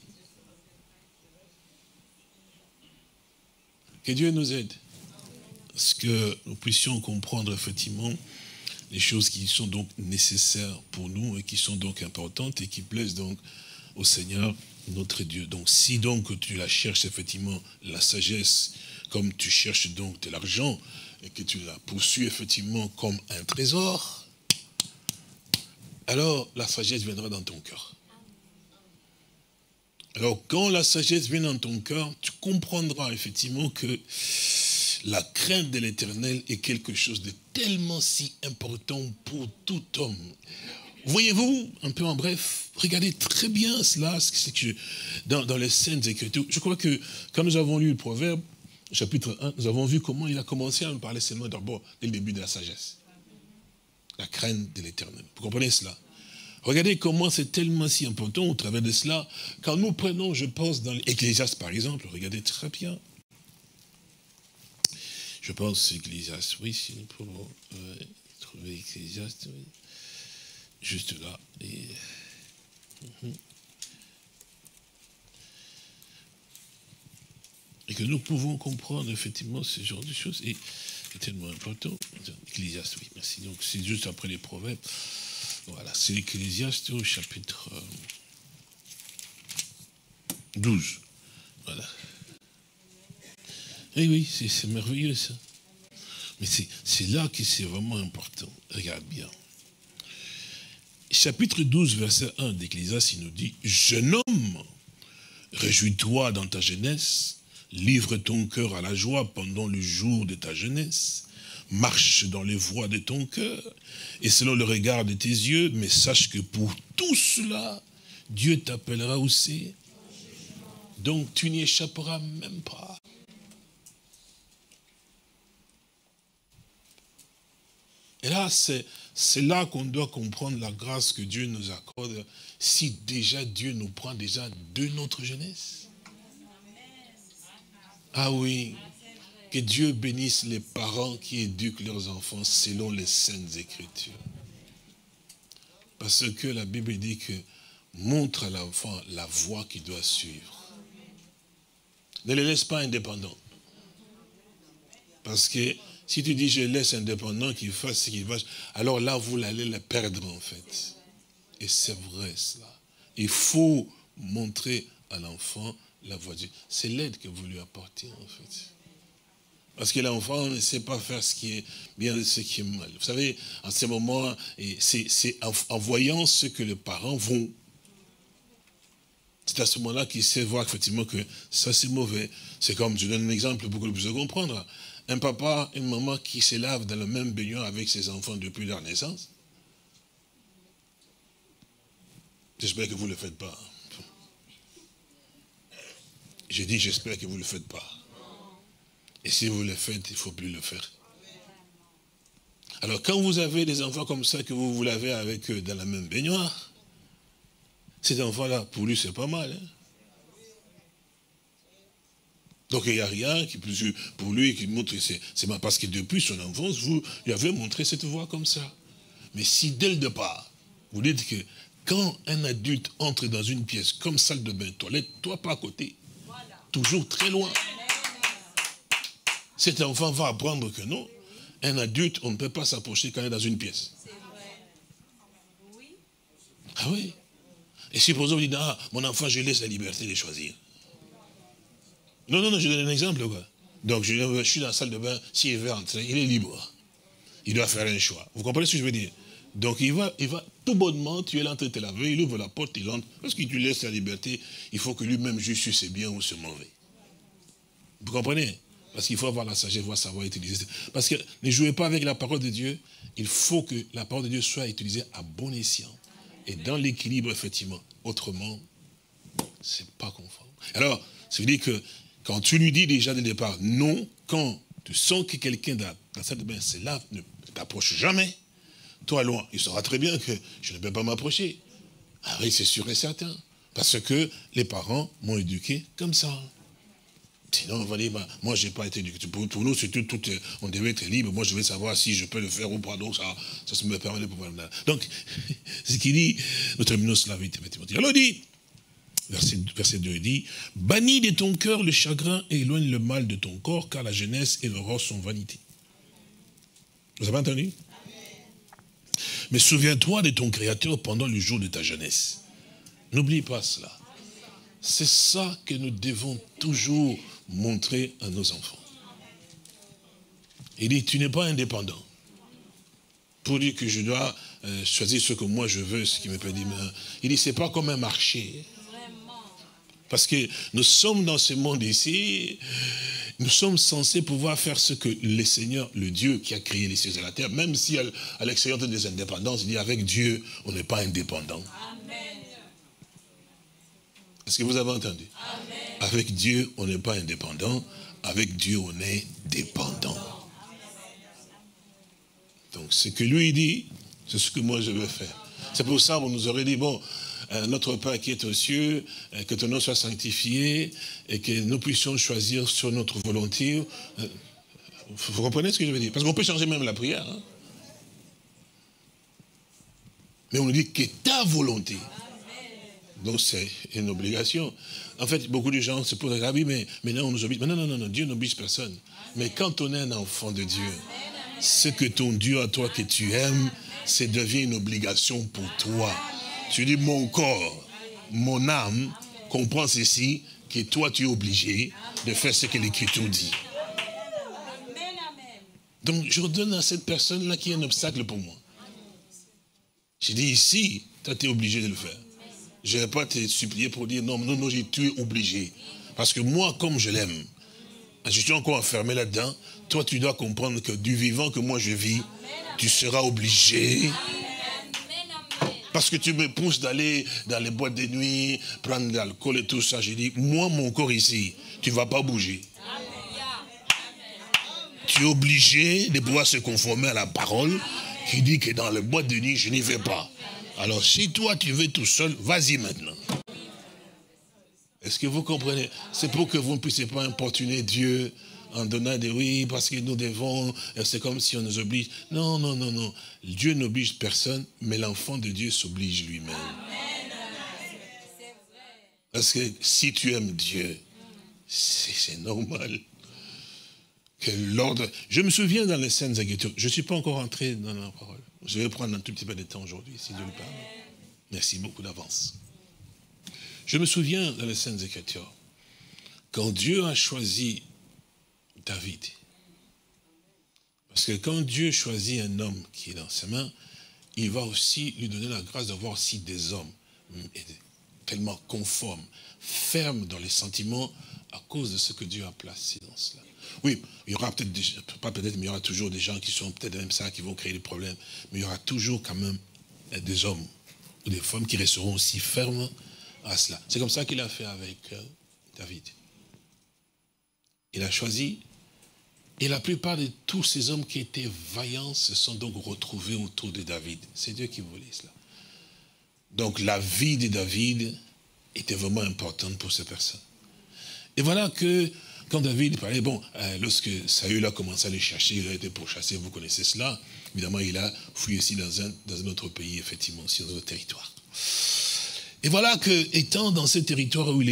Que Dieu nous aide. Parce que nous puissions comprendre effectivement les choses qui sont donc nécessaires pour nous et qui sont donc importantes et qui plaisent donc au Seigneur notre Dieu. Donc si donc tu la cherches effectivement la sagesse comme tu cherches donc de l'argent et que tu la poursuis effectivement comme un trésor, alors la sagesse viendra dans ton cœur. Alors, quand la sagesse vient dans ton cœur, tu comprendras effectivement que la crainte de l'Éternel est quelque chose de tellement si important pour tout homme. Voyez-vous, un peu en bref, regardez très bien cela, c'est que dans les Saintes Écritures. Je crois que quand nous avons lu le Proverbe, chapitre 1, nous avons vu comment il a commencé à nous parler seulement d'abord, dès le début de la sagesse. La crainte de l'Éternel. Vous comprenez cela? Regardez comment c'est tellement si important au travers de cela. Quand nous prenons, je pense, dans l'Ecclésiaste par exemple, regardez très bien. Je pense Ecclésiaste, oui, si nous pouvons trouver Ecclésiaste, oui. Juste là. Et que nous pouvons comprendre effectivement ce genre de choses. Et c'est tellement important. Ecclésiaste, oui, merci. Donc c'est juste après les Proverbes. Voilà, c'est l'Ecclésiaste au chapitre 12. Voilà. Et oui, c'est merveilleux ça. Mais c'est là que c'est vraiment important. Regarde bien. Chapitre 12, verset 1 d'Ecclésiaste, il nous dit, « Jeune homme, réjouis-toi dans ta jeunesse, livre ton cœur à la joie pendant le jour de ta jeunesse, marche dans les voies de ton cœur, et selon le regard de tes yeux, mais sache que pour tout cela, Dieu t'appellera aussi. Donc tu n'y échapperas même pas. » Et là, c'est là qu'on doit comprendre la grâce que Dieu nous accorde, si déjà Dieu nous prend déjà de notre jeunesse. Ah oui, que Dieu bénisse les parents qui éduquent leurs enfants selon les Saintes Écritures. Parce que la Bible dit que montre à l'enfant la voie qu'il doit suivre. Ne les laisse pas indépendants. Parce que si tu dis je laisse indépendant qu'il fasse ce qu'il fasse, alors là vous allez le perdre en fait. Et c'est vrai cela. Il faut montrer à l'enfant la voie de Dieu. C'est l'aide que vous lui apportez en fait. Parce que l'enfant ne sait pas faire ce qui est bien et ce qui est mal. Vous savez, en ce moment, c'est en voyant ce que les parents vont. C'est à ce moment-là qu'il sait voir effectivement que ça c'est mauvais. C'est comme, je donne un exemple pour que vous puissiez comprendre. Un papa, une maman qui se lave dans le même baignoire avec ses enfants depuis leur naissance. J'espère que vous ne le faites pas. J'ai dit j'espère que vous ne le faites pas. Et si vous le faites, il ne faut plus le faire. Alors quand vous avez des enfants comme ça, que vous lavez avec eux dans la même baignoire, ces enfants-là, pour lui, c'est pas mal. Hein? Donc il n'y a rien qui pour lui qui montre que c'est mal. Parce que depuis son enfance, vous lui avez montré cette voie comme ça. Mais si dès le départ, vous dites que quand un adulte entre dans une pièce comme salle de bain, toilette, toi pas à côté, toujours très loin, cet enfant va apprendre que non, un adulte, on ne peut pas s'approcher quand il est dans une pièce. Ah oui. Et si pour exemple, vous dites, ah, mon enfant, je laisse la liberté de choisir. Non, je donne un exemple. Quoi. Donc, je suis dans la salle de bain, s'il veut entrer, il est libre. Il doit faire un choix. Vous comprenez ce que je veux dire? Donc, il va tout bonnement, tu es là en train de te laver, il ouvre la porte, il entre. Parce que tu laisses la liberté, il faut que lui-même juge si c'est bien ou c'est mauvais. Vous comprenez? Parce qu'il faut avoir la sagesse, voir savoir utiliser. Parce que ne jouez pas avec la parole de Dieu, il faut que la parole de Dieu soit utilisée à bon escient. Et dans l'équilibre, effectivement. Autrement, c'est pas conforme. Alors, ça veut dire que quand tu lui dis déjà dès le départ, non, quand tu sens que quelqu'un dans la salle de bain se lave, ne t'approche jamais. Toi, loin, il saura très bien que je ne peux pas m'approcher. Ah oui, c'est sûr et certain. Parce que les parents m'ont éduqué comme ça. Sinon, on va dire, moi, je n'ai pas été éduqué. Pour nous, c'est tout, on devait être libre. Moi, je veux savoir si je peux le faire ou pas. Donc, ça me permet de pouvoir... Donc, ce qu'il dit, nous terminons cela vite, effectivement. Alors, il dit, verset 2, il dit, « Bannis de ton cœur le chagrin et éloigne le mal de ton corps, car la jeunesse et l'aurore sont vanité. » Vous avez entendu? « Mais souviens-toi de ton Créateur pendant le jour de ta jeunesse. » N'oublie pas cela. C'est ça que nous devons toujours montrer à nos enfants. Il dit, tu n'es pas indépendant. Pour dire que je dois choisir ce que moi je veux, ce qui me plaît. Il dit, c'est pas comme un marché. Parce que nous sommes dans ce monde ici, nous sommes censés pouvoir faire ce que le Seigneur, le Dieu qui a créé les cieux et la terre, même si à l'extérieur des indépendances, il dit avec Dieu, on n'est pas indépendant. Est-ce que vous avez entendu? Amen. Avec Dieu, on n'est pas indépendant. Avec Dieu, on est dépendant. Donc, ce que lui dit, c'est ce que moi je veux faire. C'est pour ça qu'on nous aurait dit, bon, notre Père qui est aux cieux, que ton nom soit sanctifié et que nous puissions choisir sur notre volonté. Vous comprenez ce que je veux dire? Parce qu'on peut changer même la prière. Hein? Mais on nous dit que ta volonté. Donc c'est une obligation. En fait, beaucoup de gens se posent, ah oui, mais maintenant on nous oblige. Mais non, Dieu n'oblige personne. Mais quand on est un enfant de Dieu, ce que ton Dieu à toi que tu aimes, ça devient une obligation pour toi. Tu dis, mon corps, mon âme comprend ceci, que toi tu es obligé de faire ce que l'Écriture dit. Donc je redonne à cette personne-là qui est un obstacle pour moi. Je dis ici, toi tu es obligé de le faire. Je ne vais pas te supplier pour dire non, tu es obligé. Parce que moi, comme je l'aime, je suis encore enfermé là-dedans, toi tu dois comprendre que du vivant que moi je vis, tu seras obligé. Parce que tu me pousses d'aller dans les boîtes de nuit, prendre de l'alcool et tout ça. J'ai dit, moi, mon corps ici, tu ne vas pas bouger. Tu es obligé de pouvoir se conformer à la parole qui dit que dans les boîtes de nuit, je n'y vais pas. Alors, si toi, tu veux tout seul, vas-y maintenant. Est-ce que vous comprenez? C'est pour que vous ne puissiez pas importuner Dieu en donnant des oui, parce que nous devons, c'est comme si on nous oblige. Non. Dieu n'oblige personne, mais l'enfant de Dieu s'oblige lui-même. Parce que si tu aimes Dieu, c'est normal que l'ordre... Je me souviens dans les Saintes Écritures, je ne suis pas encore entré dans la parole. Je vais prendre un tout petit peu de temps aujourd'hui, si Dieu le permet. Merci beaucoup d'avance. Je me souviens dans les Saintes Écritures, quand Dieu a choisi David. Parce que quand Dieu choisit un homme qui est dans ses mains, il va aussi lui donner la grâce d'avoir aussi des hommes tellement conformes, fermes dans les sentiments à cause de ce que Dieu a placé dans cela. Oui, il y aura peut-être, pas peut-être, mais il y aura toujours des gens qui sont peut-être même ça, qui vont créer des problèmes. Mais il y aura toujours quand même des hommes ou des femmes qui resteront aussi fermes à cela. C'est comme ça qu'il a fait avec David. Il a choisi, et la plupart de tous ces hommes qui étaient vaillants se sont donc retrouvés autour de David. C'est Dieu qui voulait cela. Donc la vie de David était vraiment importante pour ces personnes. Et voilà que quand David parlait, bon, lorsque Saül a commencé à le chercher, il a été pourchassé, vous connaissez cela. Évidemment, il a fui aussi dans un autre pays, effectivement, aussi dans un autre territoire. Et voilà que, étant dans ce territoire où il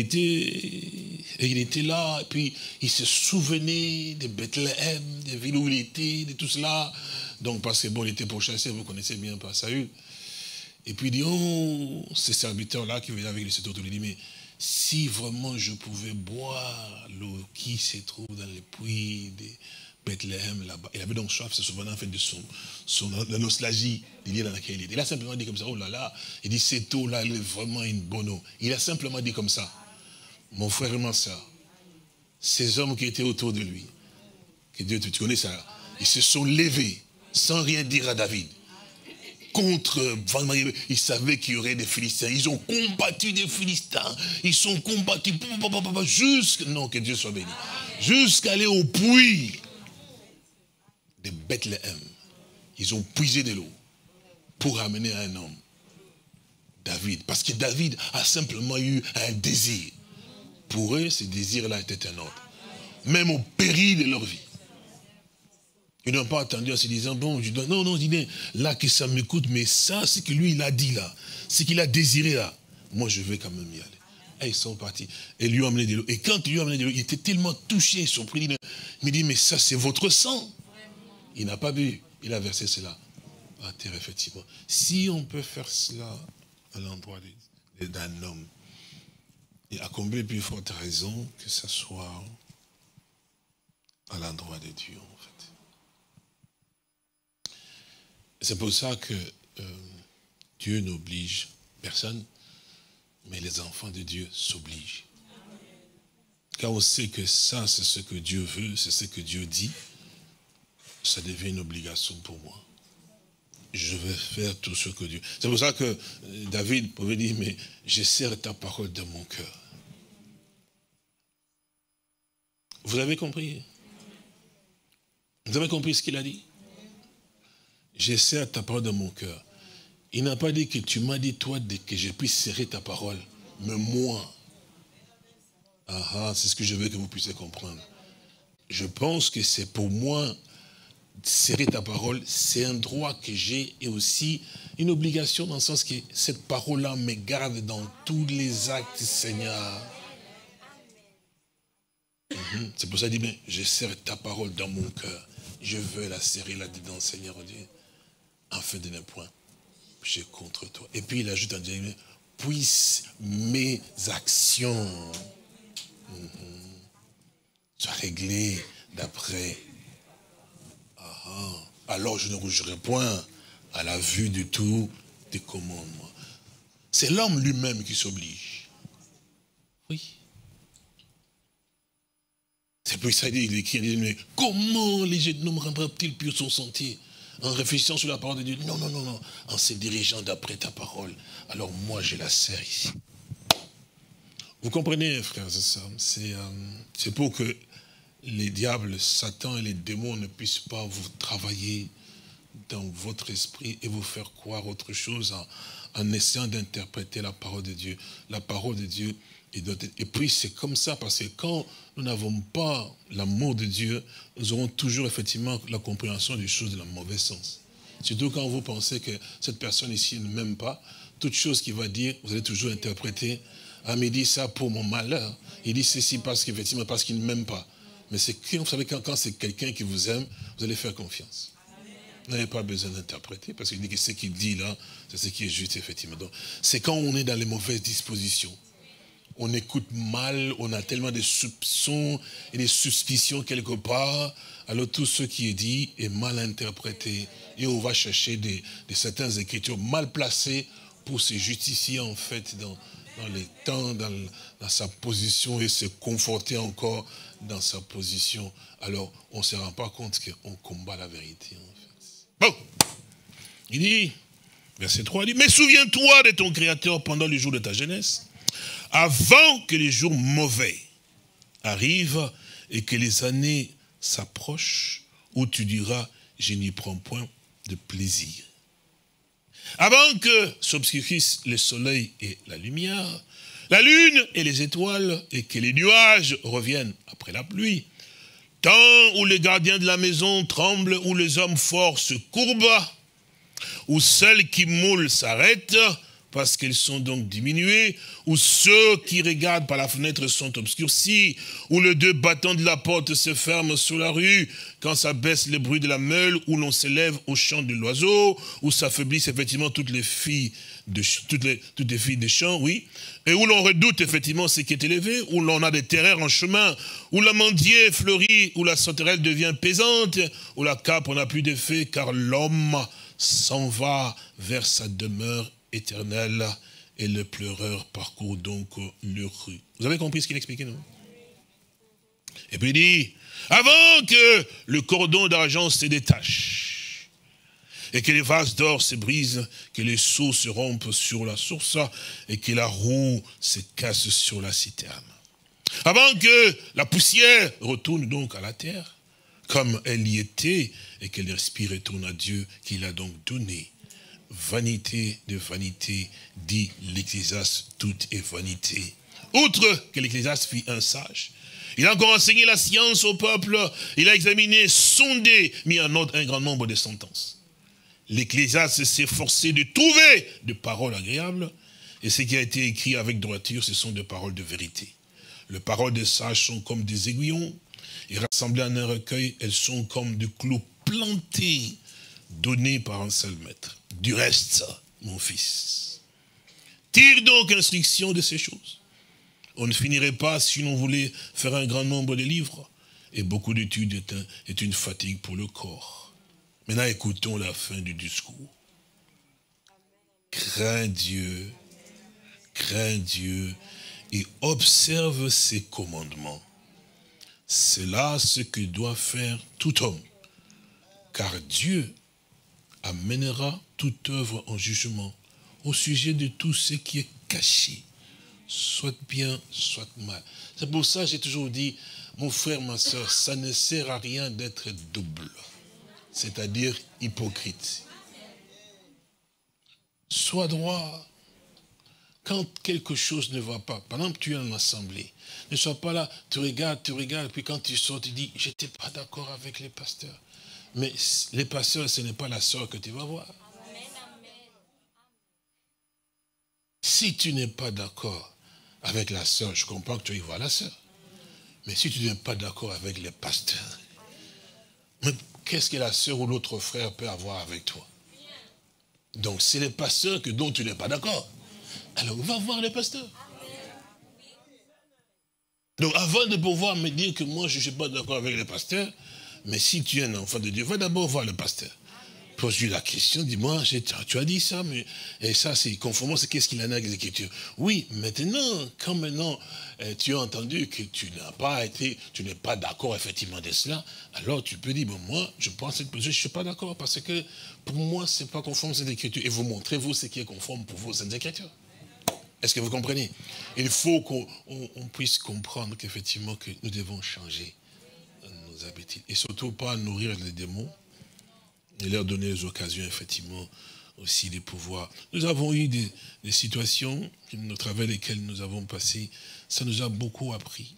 était là, et puis il se souvenait de Bethléem, des villes où il était, de tout cela. Donc, parce que bon, il était pourchassé, vous connaissez bien par Saül. Et puis il dit, oh, ces serviteurs-là qui venaient avec lui, il dit, mais si vraiment je pouvais boire l'eau qui se trouve dans les puits de Bethléem là-bas. Il avait donc soif, se souvenant en fait de la nostalgie du lieu dans lequel il était. Il a simplement dit comme ça, oh là là, il dit cette eau-là, elle est vraiment une bonne eau. Il a simplement dit comme ça, mon frère et ma soeur, ces hommes qui étaient autour de lui, que Dieu, tu connais ça, ils se sont levés sans rien dire à David. Contre, ils savaient qu'il y aurait des Philistins. Ils ont combattu des Philistins. Ils sont combattus non, que Dieu soit béni. Jusqu'à aller au puits de Bethléem. Ils ont puisé de l'eau pour amener un homme, David. Parce que David a simplement eu un désir. Pour eux, ce désir-là était un autre. Même au péril de leur vie. Ils n'ont pas attendu en se disant, bon, je dois... Non, je dis, là que ça m'écoute, mais ça, c'est que lui, il a dit là. Ce qu'il a désiré là. Moi, je vais quand même y aller. Et ils sont partis. Et lui ont amené de l'eau. Et quand ils lui ont amené de l'eau, il était tellement touché, surpris. Il me dit, mais ça, c'est votre sang. Il n'a pas bu. Il a versé cela à terre, effectivement. Si on peut faire cela à l'endroit d'un homme, et à combler plus forte raison que ça soit à l'endroit de Dieu, en fait. C'est pour ça que Dieu n'oblige personne, mais les enfants de Dieu s'obligent. quand on sait que ça, c'est ce que Dieu veut, c'est ce que Dieu dit, ça devient une obligation pour moi. Je vais faire tout ce que Dieu... C'est pour ça que David pouvait dire, mais je serre ta parole dans mon cœur. Vous avez compris? Vous avez compris ce qu'il a dit? Je serre ta parole dans mon cœur. Il n'a pas dit que tu m'as dit, toi, que je puisse serrer ta parole. Mais moi, c'est ce que je veux que vous puissiez comprendre. Je pense que c'est pour moi, serrer ta parole, c'est un droit que j'ai et aussi une obligation dans le sens que cette parole-là me garde dans tous les actes, Seigneur. C'est pour ça qu'il dit, mais je serre ta parole dans mon cœur. Je veux la serrer là-dedans, Seigneur Dieu, afin de ne point pécher contre toi. Et puis il ajoute en disant, puisse mes actions soient réglées d'après. Alors je ne rougirai point à la vue de tous tes commandements. C'est l'homme lui-même qui s'oblige. Oui. C'est pour ça qu'il écrit, il dit, mais comment les jeunes hommes rendront-ils pur son sentier? En réfléchissant sur la parole de Dieu. Non, non, non, non. En se dirigeant d'après ta parole. Alors moi, je la serre ici. Vous comprenez, frères et sœurs, c'est pour que les diables, Satan et les démons ne puissent pas vous travailler dans votre esprit et vous faire croire autre chose en essayant d'interpréter la parole de Dieu. La parole de Dieu, et puis c'est comme ça, parce que quand nous n'avons pas l'amour de Dieu, nous aurons toujours effectivement la compréhension des choses dans le mauvais sens. Surtout quand vous pensez que cette personne ici ne m'aime pas, toute chose qu'il va dire, vous allez toujours interpréter. Ah, mais il dit ça pour mon malheur. Il dit ceci parce qu'il ne m'aime pas. Mais c'est que, vous savez, quand c'est quelqu'un qui vous aime, vous allez faire confiance. Vous n'avez pas besoin d'interpréter, parce qu'il dit que ce qu'il dit là, c'est ce qui est juste, effectivement. Donc, c'est quand on est dans les mauvaises dispositions. On écoute mal, on a tellement de soupçons et des suspicions quelque part. Alors tout ce qui est dit est mal interprété. Et on va chercher certaines écritures mal placées pour se justifier en fait dans les temps, dans sa position et se conforter encore dans sa position. Alors on ne se rend pas compte qu'on combat la vérité en fait. Bon, il dit, verset 3, il dit, mais souviens-toi de ton Créateur pendant les jours de ta jeunesse, avant que les jours mauvais arrivent et que les années s'approchent, où tu diras, je n'y prends point de plaisir. Avant que s'obscurcissent le soleil et la lumière, la lune et les étoiles, et que les nuages reviennent après la pluie, temps où les gardiens de la maison tremblent, où les hommes forts se courbent, où celles qui moulent s'arrêtent, parce qu'ils sont donc diminués, où ceux qui regardent par la fenêtre sont obscurcis, où les deux battants de la porte se ferment sur la rue, quand ça baisse le bruit de la meule, où l'on s'élève au chant de l'oiseau, où s'affaiblissent effectivement toutes les filles des champs, oui, et où l'on redoute effectivement ce qui est élevé, où l'on a des terreurs en chemin, où l'amandier fleurit, où la sauterelle devient pesante, où la cape n'a plus d'effet, car l'homme s'en va vers sa demeure éternel, et le pleureur parcourt donc le rue. Vous avez compris ce qu'il expliquait, non? Et puis il dit, avant que le cordon d'argent se détache, et que les vases d'or se brisent, que les seaux se rompent sur la source, et que la roue se casse sur la citerne. Avant que la poussière retourne donc à la terre, comme elle y était, et que l'esprit retourne à Dieu, qui l'a donc donné. Vanité de vanité, dit l'Ecclésiaste, tout est vanité. Outre que l'Ecclésiaste fit un sage, il a encore enseigné la science au peuple, il a examiné, sondé, mis en ordre un grand nombre de sentences. L'Ecclésiaste s'est efforcé de trouver des paroles agréables, et ce qui a été écrit avec droiture, ce sont des paroles de vérité. Les paroles des sages sont comme des aiguillons, et rassemblées en un recueil, elles sont comme des clous plantés, donnés par un seul maître. Du reste, mon fils, tire donc instruction de ces choses. On ne finirait pas si l'on voulait faire un grand nombre de livres, et beaucoup d'études est une fatigue pour le corps. Maintenant, écoutons la fin du discours. Crains Dieu, et observe ses commandements. C'est là ce que doit faire tout homme. Car Dieu amènera toute œuvre en jugement au sujet de tout ce qui est caché, soit bien, soit mal. C'est pour ça que j'ai toujours dit, mon frère, ma soeur, ça ne sert à rien d'être double, c'est-à-dire hypocrite. Sois droit. Quand quelque chose ne va pas, par exemple, tu es en assemblée, ne sois pas là, tu regardes, puis quand tu sors, tu dis, j'étais pas d'accord avec les pasteurs. Mais les pasteurs, ce n'est pas la sœur que tu vas voir. Si tu n'es pas d'accord avec la sœur, je comprends que tu y vois la sœur. Mais si tu n'es pas d'accord avec les pasteurs, qu'est-ce que la sœur ou l'autre frère peut avoir avec toi? Donc c'est les pasteurs dont tu n'es pas d'accord. Alors va voir les pasteurs. Donc avant de pouvoir me dire que moi je ne suis pas d'accord avec les pasteurs, mais si tu es un enfant de Dieu, va d'abord voir le pasteur. Pose-lui la question, dis-moi, tu as dit ça, mais et ça c'est conformément, c'est qu'est-ce qu'il en a avec les Écritures? Oui, maintenant, quand maintenant tu as entendu que tu n'es pas d'accord effectivement de cela, alors tu peux dire, bon, moi, je pense que je ne suis pas d'accord, parce que pour moi, ce n'est pas conforme à cette Écriture. Et vous montrez, vous, ce qui est conforme pour vous, cette Écriture. Est-ce que vous comprenez? Il faut qu'on puisse comprendre qu'effectivement, que nous devons changer nos habitudes. Et surtout pas nourrir les démons, et leur donner les occasions, effectivement, aussi de pouvoir. Nous avons eu des situations au travers lesquelles nous avons passé. Ça nous a beaucoup appris.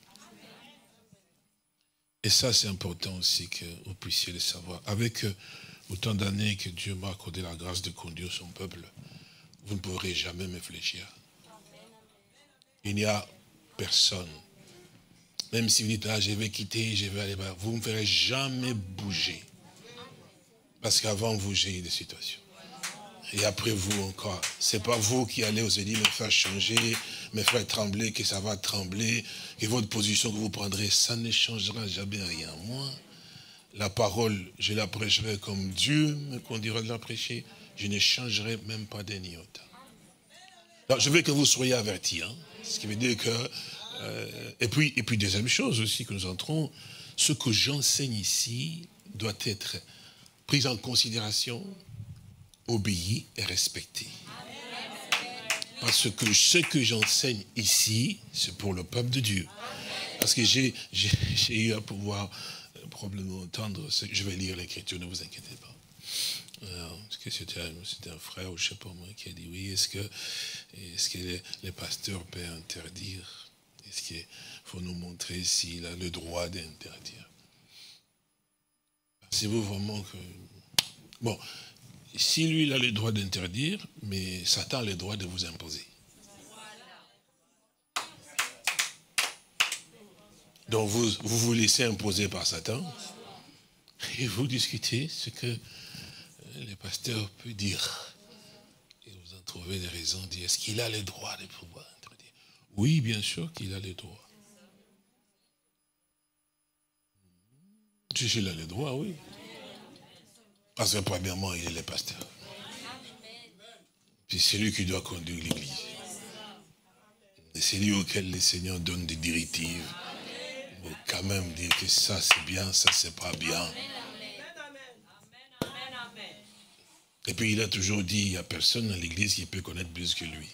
Et ça, c'est important aussi que vous puissiez le savoir. Avec autant d'années que Dieu m'a accordé la grâce de conduire son peuple, vous ne pourrez jamais me fléchir. Il n'y a personne. Même si vous dites, ah, je vais quitter, je vais aller là, vous ne me ferez jamais bouger. Parce qu'avant vous, j'ai eu des situations. Et après vous encore, c'est pas vous qui allez aux édits me faire changer, me faire trembler, que ça va trembler, que votre position que vous prendrez, ça ne changera jamais rien. Moi, la parole, je la prêcherai comme Dieu me conduira de la prêcher. Je ne changerai même pas d'un iota. Alors, je veux que vous soyez avertis. Hein, ce qui veut dire que... et puis deuxième chose aussi que nous entrons, ce que j'enseigne ici doit être pris en considération, obéi et respecté. Parce que ce que j'enseigne ici, c'est pour le peuple de Dieu. Parce que j'ai eu à pouvoir probablement entendre, je vais lire l'Écriture, ne vous inquiétez pas. C'était un frère, ou je ne sais pas moi, qui a dit, oui, est-ce que les pasteurs peuvent interdire? Est-ce qu'il faut nous montrer s'il a le droit d'interdire? C'est vous vraiment que... Bon, si lui, il a le droit d'interdire, mais Satan a le droit de vous imposer. Donc vous laissez imposer par Satan, et vous discutez ce que les pasteurs peuvent dire. Et vous en trouvez des raisons, dire, est-ce qu'il a le droit de pouvoir interdire? Oui, bien sûr qu'il a le droit. Si il a le droit, oui. Parce que premièrement, il est le pasteur. Puis c'est lui qui doit conduire l'église. Et c'est lui auquel le Seigneur donne des directives. Il faut quand même dire que ça c'est bien, ça c'est pas bien. Et puis il a toujours dit, il n'y a personne dans l'église qui peut connaître plus que lui.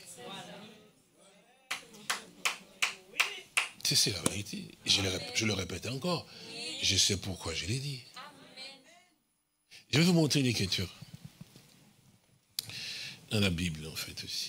C'est la vérité. Je le répète encore. Je sais pourquoi je l'ai dit. Je vais vous montrer une écriture. Dans la Bible, en fait, aussi.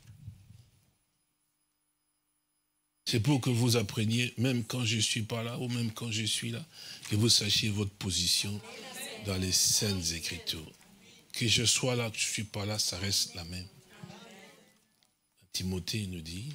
C'est pour que vous appreniez, même quand je ne suis pas là, ou même quand je suis là, que vous sachiez votre position dans les saintes Écritures. Que je sois là, que je ne suis pas là, ça reste la même. Timothée nous dit...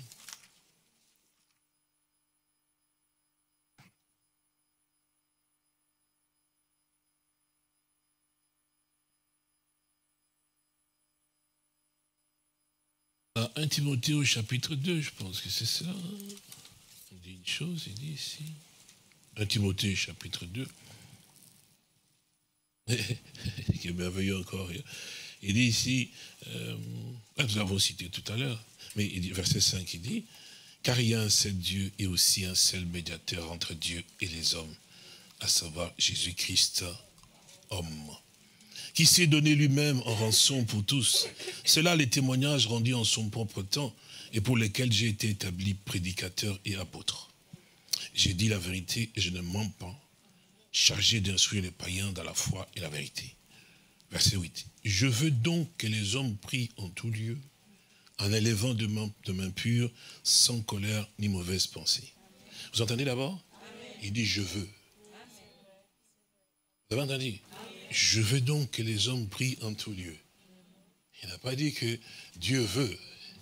Dans 1 Timothée au chapitre 2, je pense que c'est ça. On dit une chose, il dit ici. 1 Timothée chapitre 2. Qui est merveilleux encore. Il dit ici, nous l'avons cité tout à l'heure, mais il dit, verset 5, il dit, Car il y a un seul Dieu et aussi un seul médiateur entre Dieu et les hommes, à savoir Jésus-Christ, homme, qui s'est donné lui-même en rançon pour tous. C'est là les témoignages rendus en son propre temps et pour lesquels j'ai été établi prédicateur et apôtre. J'ai dit la vérité et je ne mens pas, chargé d'instruire les païens dans la foi et la vérité. Verset 8. Je veux donc que les hommes prient en tout lieu, en élevant de main pure, sans colère ni mauvaise pensée. Vous entendez d'abord? Il dit je veux. Vous avez entendu? Je veux donc que les hommes prient en tout lieu. Il n'a pas dit que Dieu veut.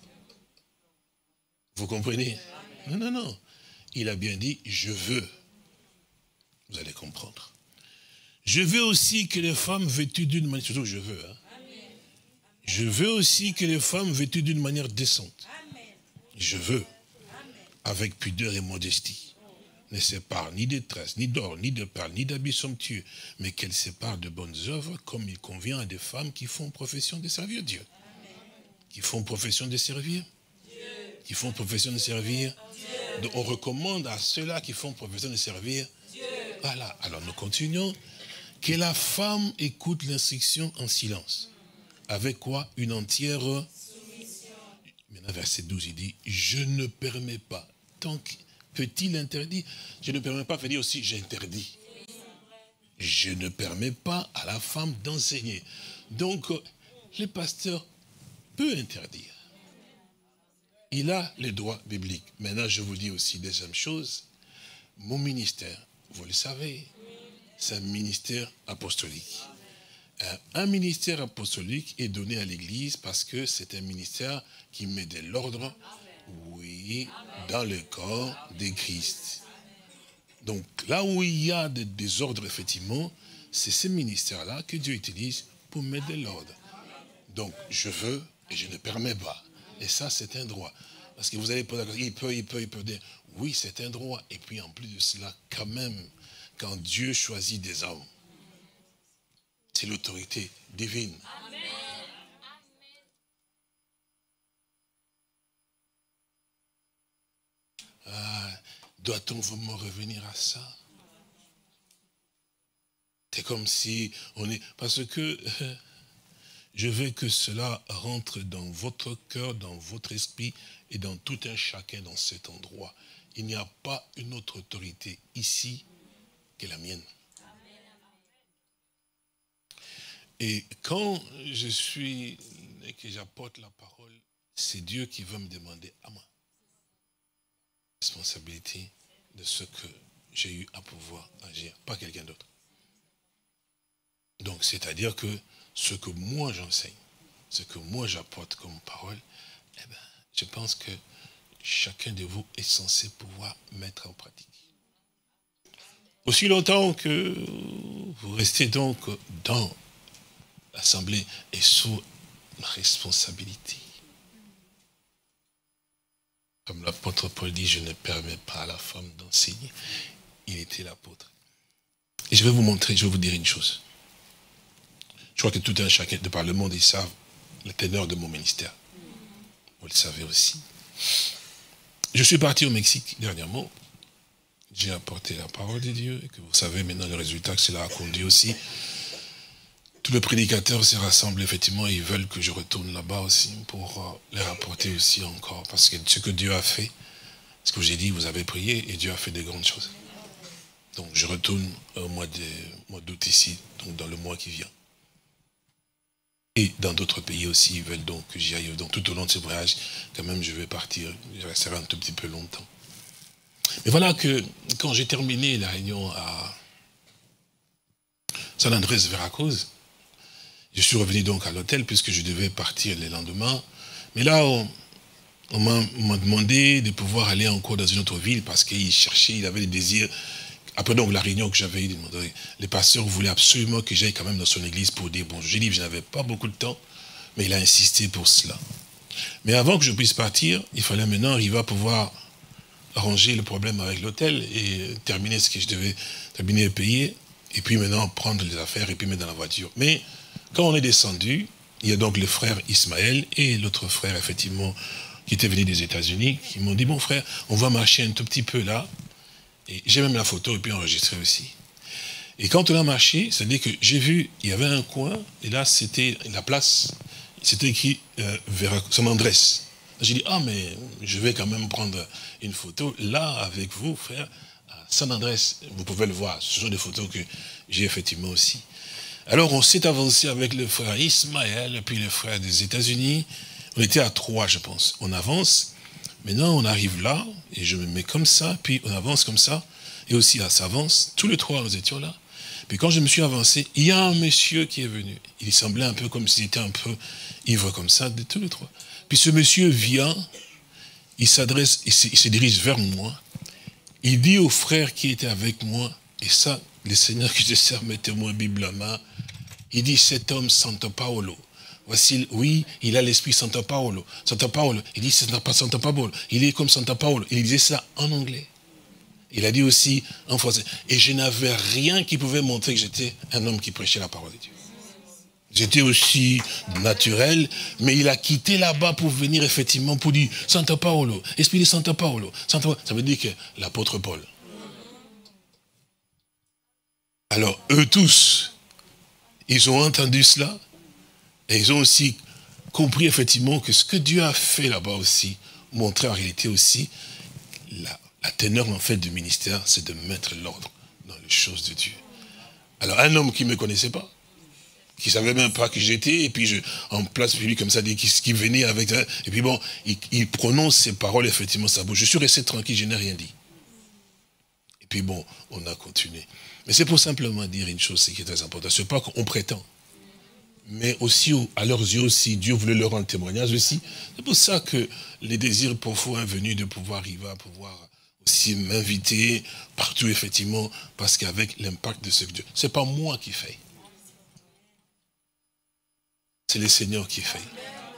Vous comprenez? Non, non, non. Il a bien dit je veux. Vous allez comprendre. Je veux aussi que les femmes vêtues d'une manière, surtout je veux, hein. Je veux aussi que les femmes vêtues d'une manière décente. Je veux, avec pudeur et modestie, ne séparent ni de tresses, ni d'or, ni de perles, ni d'habits somptueux, mais qu'elles séparent de bonnes œuvres comme il convient à des femmes qui font profession de servir Dieu. Qui font profession de servir Dieu. Qui font profession de servir Dieu. Donc on recommande à ceux-là qui font profession de servir Dieu. Voilà, alors nous continuons. Que la femme écoute l'instruction en silence. Avec quoi? Une entière soumission. Maintenant, verset 12, il dit, je ne permets pas. Tant peut-il interdire? Je ne permets pas, veut dire aussi, j'interdis. Je ne permets pas à la femme d'enseigner. Donc, le pasteur peut interdire. Il a les droits bibliques. Maintenant, je vous dis aussi deuxième chose. Mon ministère, vous le savez, c'est un ministère apostolique. Un ministère apostolique est donné à l'Église parce que c'est un ministère qui met de l'ordre, oui, dans le corps de Christ. Donc là où il y a des désordres, effectivement, c'est ce ministère-là que Dieu utilise pour mettre de l'ordre. Donc je veux et je ne permets pas. Et ça, c'est un droit. Parce que vous allez poser la question, il peut dire, oui, c'est un droit. Et puis en plus de cela, quand même, quand Dieu choisit des hommes, c'est l'autorité divine. Amen. Doit-on vraiment revenir à ça? C'est comme si on est... Parce que je veux que cela rentre dans votre cœur, dans votre esprit et dans tout un chacun dans cet endroit. Il n'y a pas une autre autorité ici que la mienne. Et quand je suis et que j'apporte la parole, c'est Dieu qui va me demander à moi la responsabilité de ce que j'ai eu à pouvoir agir, pas quelqu'un d'autre. Donc c'est-à-dire que ce que moi j'enseigne, ce que moi j'apporte comme parole, eh bien, je pense que chacun de vous est censé pouvoir mettre en pratique. Aussi longtemps que vous restez donc dans l'Assemblée et sous ma responsabilité. Comme l'apôtre Paul dit, je ne permets pas à la femme d'enseigner. Il était l'apôtre. Et je vais vous montrer, je vais vous dire une chose. Je crois que tout un chacun de par le monde, ils savent la teneur de mon ministère. Vous le savez aussi. Je suis parti au Mexique dernièrement. J'ai apporté la parole de Dieu. Et que vous savez maintenant le résultat que cela a conduit aussi. Tous les prédicateurs se rassemblent, effectivement, ils veulent que je retourne là-bas aussi pour les rapporter aussi encore. Parce que ce que Dieu a fait, ce que j'ai dit, vous avez prié et Dieu a fait de grandes choses. Donc je retourne au mois d'août ici, donc dans le mois qui vient. Et dans d'autres pays aussi, ils veulent donc que j'y aille. Donc tout au long de ce voyage, quand même, je vais partir. Je resterai un tout petit peu longtemps. Mais voilà que quand j'ai terminé la réunion à San Andrés, Veracruz, je suis revenu donc à l'hôtel puisque je devais partir le lendemain. Mais là, on m'a demandé de pouvoir aller encore dans une autre ville parce qu'il cherchait, il avait des désirs. Après donc la réunion que j'avais eue, les pasteurs voulaient absolument que j'aille quand même dans son église pour dire bonjour. J'ai dit que je n'avais pas beaucoup de temps, mais il a insisté pour cela. Mais avant que je puisse partir, il fallait maintenant arriver à pouvoir arranger le problème avec l'hôtel et terminer ce que je devais terminer et payer. Et puis maintenant prendre les affaires et puis mettre dans la voiture. Mais quand on est descendu, il y a donc le frère Ismaël et l'autre frère, effectivement, qui étaient venus des États-Unis, qui m'ont dit, bon frère, on va marcher un tout petit peu là. Et j'ai même la photo et puis enregistré aussi. Et quand on a marché, c'est-à-dire que j'ai vu, il y avait un coin, et là c'était la place, c'était écrit San Andrés. J'ai dit, ah mais je vais quand même prendre une photo là avec vous, frère, à San Andrés. Vous pouvez le voir, ce sont des photos que j'ai effectivement aussi. Alors on s'est avancé avec le frère Ismaël, puis le frère des États-Unis. On était à 3, je pense. On avance. Maintenant, on arrive là, et je me mets comme ça, puis on avance comme ça, et aussi là, ça avance. Tous les 3, nous étions là. Puis quand je me suis avancé, il y a un monsieur qui est venu. Il semblait un peu comme s'il était un peu ivre comme ça, de tous les 3. Puis ce monsieur vient, il s'adresse, il se dirige vers moi. Il dit au frère qui était avec moi, et ça, le Seigneur que je sers, mettez-moi Bible à main, il dit, cet homme, Santo Paolo, voici, oui, il a l'esprit Santo Paolo. Santo Paolo, il dit, c'est pas Santo Paolo, il est comme Santo Paolo. Il disait ça en anglais. Il a dit aussi en français. Et je n'avais rien qui pouvait montrer que j'étais un homme qui prêchait la parole de Dieu. J'étais aussi naturel, mais il a quitté là-bas pour venir effectivement pour dire Santo Paolo, esprit de Santo Paolo. Ça veut dire que l'apôtre Paul. Alors, eux tous, ils ont entendu cela, et ils ont aussi compris effectivement que ce que Dieu a fait là-bas aussi, montrait en réalité aussi la teneur en fait du ministère, c'est de mettre l'ordre dans les choses de Dieu. Alors, un homme qui ne me connaissait pas, qui ne savait même pas qui j'étais, et puis en place publique comme ça, qui venait avec, et puis bon, il prononce ses paroles effectivement sa bouche. Je suis resté tranquille, je n'ai rien dit. Et puis bon, on a continué. Mais c'est pour simplement dire une chose, qui est très importante. Ce n'est pas qu'on prétend. Mais aussi, à leurs yeux aussi, Dieu voulait leur rendre témoignage aussi. C'est pour ça que les désirs parfois est venu de pouvoir arriver à pouvoir aussi m'inviter partout, effectivement, parce qu'avec l'impact de ce que Dieu... Ce n'est pas moi qui fais. C'est le Seigneur qui fait.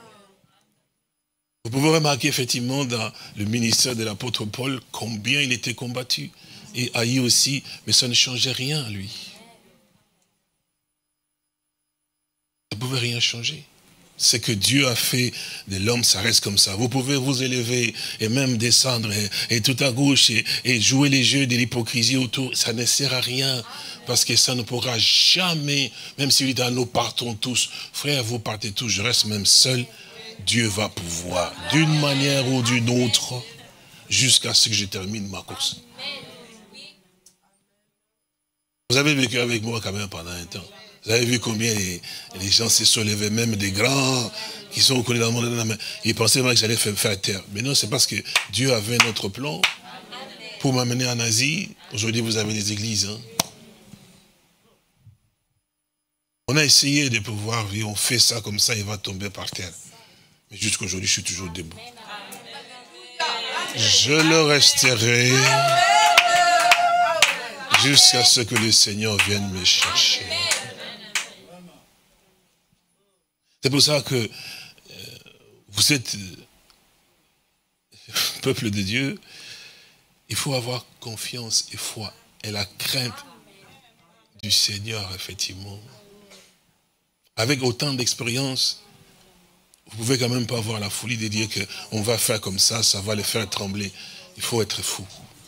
Vous pouvez remarquer, effectivement, dans le ministère de l'apôtre Paul, combien il était combattu. Et haï aussi, mais ça ne changeait rien à lui. Ça ne pouvait rien changer. Ce que Dieu a fait de l'homme, ça reste comme ça. Vous pouvez vous élever et même descendre et tout à gauche et jouer les jeux de l'hypocrisie autour. Ça ne sert à rien parce que ça ne pourra jamais, même si nous partons tous, frère, vous partez tous, je reste même seul, Dieu va pouvoir d'une manière ou d'une autre jusqu'à ce que je termine ma course. Vous avez vécu avec moi quand même pendant un temps. Vous avez vu combien les gens se sont levés, même des grands qui sont connus dans le monde. Ils pensaient même que j'allais faire terre. Mais non, c'est parce que Dieu avait un autre plan pour m'amener en Asie. Aujourd'hui, vous avez des églises. Hein. On a essayé de pouvoir vivre, on fait ça comme ça, il va tomber par terre. Mais jusqu'à aujourd'hui, je suis toujours debout. Je le resterai jusqu'à ce que le Seigneur vienne me chercher. C'est pour ça que vous êtes peuple de Dieu. Il faut avoir confiance et foi et la crainte du Seigneur, effectivement. Avec autant d'expérience, vous pouvez quand même pas avoir la folie de dire qu'on va faire comme ça, ça va les faire trembler. Il faut être fou.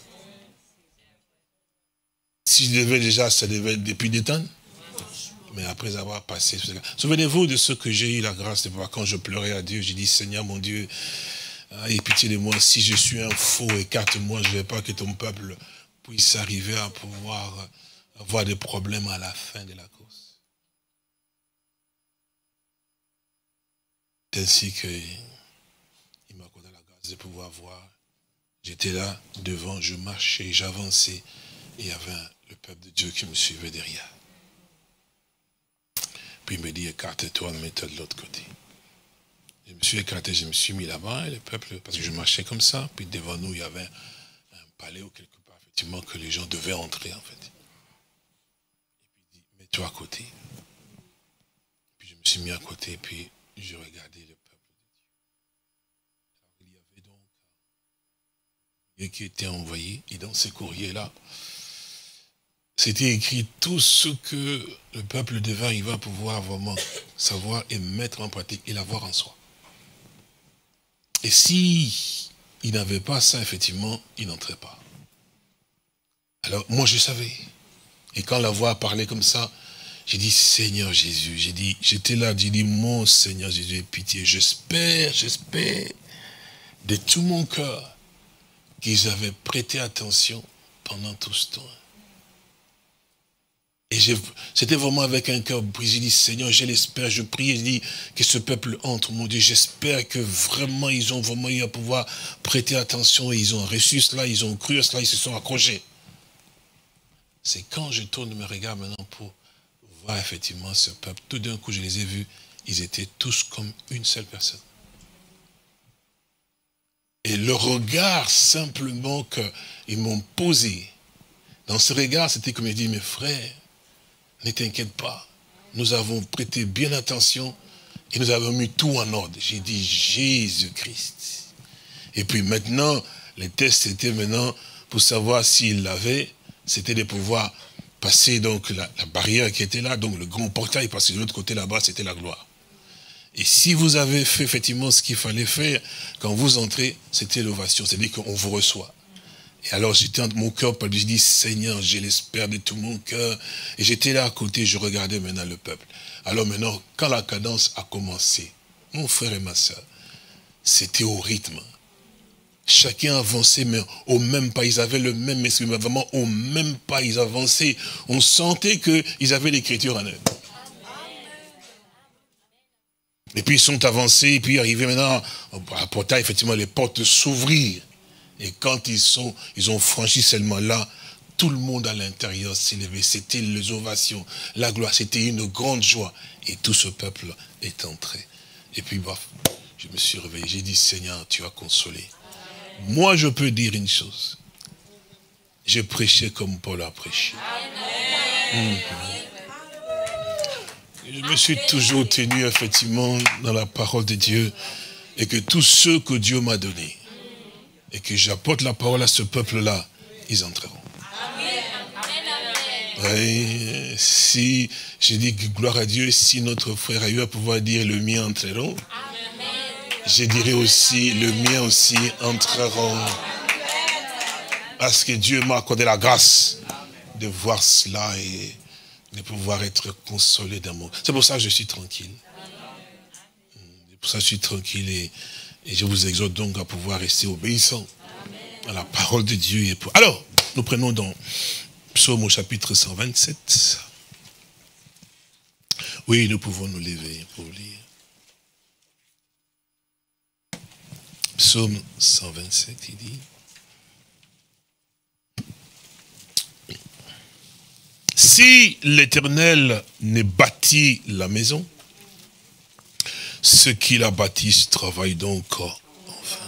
Si je devais déjà, ça devait être depuis des temps. Mais après avoir passé... Souvenez-vous de ce que j'ai eu la grâce de voir quand je pleurais à Dieu. J'ai dit, Seigneur mon Dieu, aie pitié de moi. Si je suis un faux, écarte-moi. Je ne veux pas que ton peuple puisse arriver à pouvoir avoir des problèmes à la fin de la course. C'est ainsi qu'il m'a accordé la grâce de pouvoir voir. J'étais là, devant, je marchais, j'avançais. Et il y avait le peuple de Dieu qui me suivait derrière. Puis il me dit, écarte-toi, mets-toi de l'autre côté. Je me suis écarté, je me suis mis là-bas, et le peuple, parce que je marchais comme ça, puis devant nous, il y avait un palais ou quelque part, effectivement, que les gens devaient entrer, en fait. Et puis il dit, mets-toi à côté. Puis je me suis mis à côté, puis je regardais le peuple de Dieu. Alors, il y avait donc un courrier qui était envoyé, et dans ce courrier-là, c'était écrit tout ce que le peuple devait arriver à pouvoir vraiment savoir et mettre en pratique et l'avoir en soi. Et si il n'avait pas ça, effectivement, il n'entrait pas. Alors, moi, je savais. Et quand la voix parlait comme ça, j'ai dit, Seigneur Jésus, j'étais là, j'ai dit, mon Seigneur Jésus, aie pitié. J'espère, de tout mon cœur, qu'ils avaient prêté attention pendant tout ce temps. Et c'était vraiment avec un cœur brisé. J'ai dit, Seigneur, je l'espère, je prie, je dis que ce peuple entre, mon Dieu. J'espère que vraiment, ils ont vraiment eu à pouvoir prêter attention et ils ont reçu cela, ils ont cru à cela, ils se sont accrochés. C'est quand je tourne mes regards maintenant pour voir effectivement ce peuple. Tout d'un coup, je les ai vus, ils étaient tous comme une seule personne. Et le regard simplement qu'ils m'ont posé, dans ce regard, c'était comme il dit, mes frères, ne t'inquiète pas, nous avons prêté bien attention et nous avons mis tout en ordre. J'ai dit Jésus-Christ. Et puis maintenant, les tests étaient maintenant pour savoir s'il l'avait, c'était de pouvoir passer donc la barrière qui était là, donc le grand portail, parce que de l'autre côté là-bas, c'était la gloire. Et si vous avez fait effectivement ce qu'il fallait faire, quand vous entrez, c'était l'ovation, c'est-à-dire qu'on vous reçoit. Et alors j'étais entre mon cœur, je dis, Seigneur, je l'espère de tout mon cœur. Et j'étais là à côté, je regardais maintenant le peuple. Alors maintenant, quand la cadence a commencé, mon frère et ma soeur, c'était au rythme. Chacun avançait, mais au même pas, ils avaient le même esprit, mais vraiment au même pas, ils avançaient. On sentait qu'ils avaient l'écriture en eux. Et puis ils sont avancés, et puis arrivés maintenant à portail, effectivement, les portes s'ouvrirent. Et quand ils ont franchi seulement là, tout le monde à l'intérieur s'est levé. C'était les ovations, la gloire, c'était une grande joie. Et tout ce peuple est entré. Et puis, je me suis réveillé. J'ai dit, Seigneur, tu as consolé. Moi, je peux dire une chose. J'ai prêché comme Paul a prêché. Je me suis toujours tenu, effectivement, dans la parole de Dieu. Et que tous ceux que Dieu m'a donnés, et que j'apporte la parole à ce peuple-là, ils entreront. Et si, je dis gloire à Dieu, si notre frère a eu à pouvoir dire le mien entreront, je dirais aussi, le mien aussi entreront. Parce que Dieu m'a accordé la grâce de voir cela et de pouvoir être consolé dans mon... C'est pour ça que je suis tranquille. C'est pour ça que je suis tranquille et je vous exhorte donc à pouvoir rester obéissant à la parole de Dieu. Alors, nous prenons dans Psaume au chapitre 127. Oui, nous pouvons nous lever pour lire. Psaume 127, il dit. Si l'Éternel ne bâtit la maison, ceux qui la bâtissent travaillent donc en vain.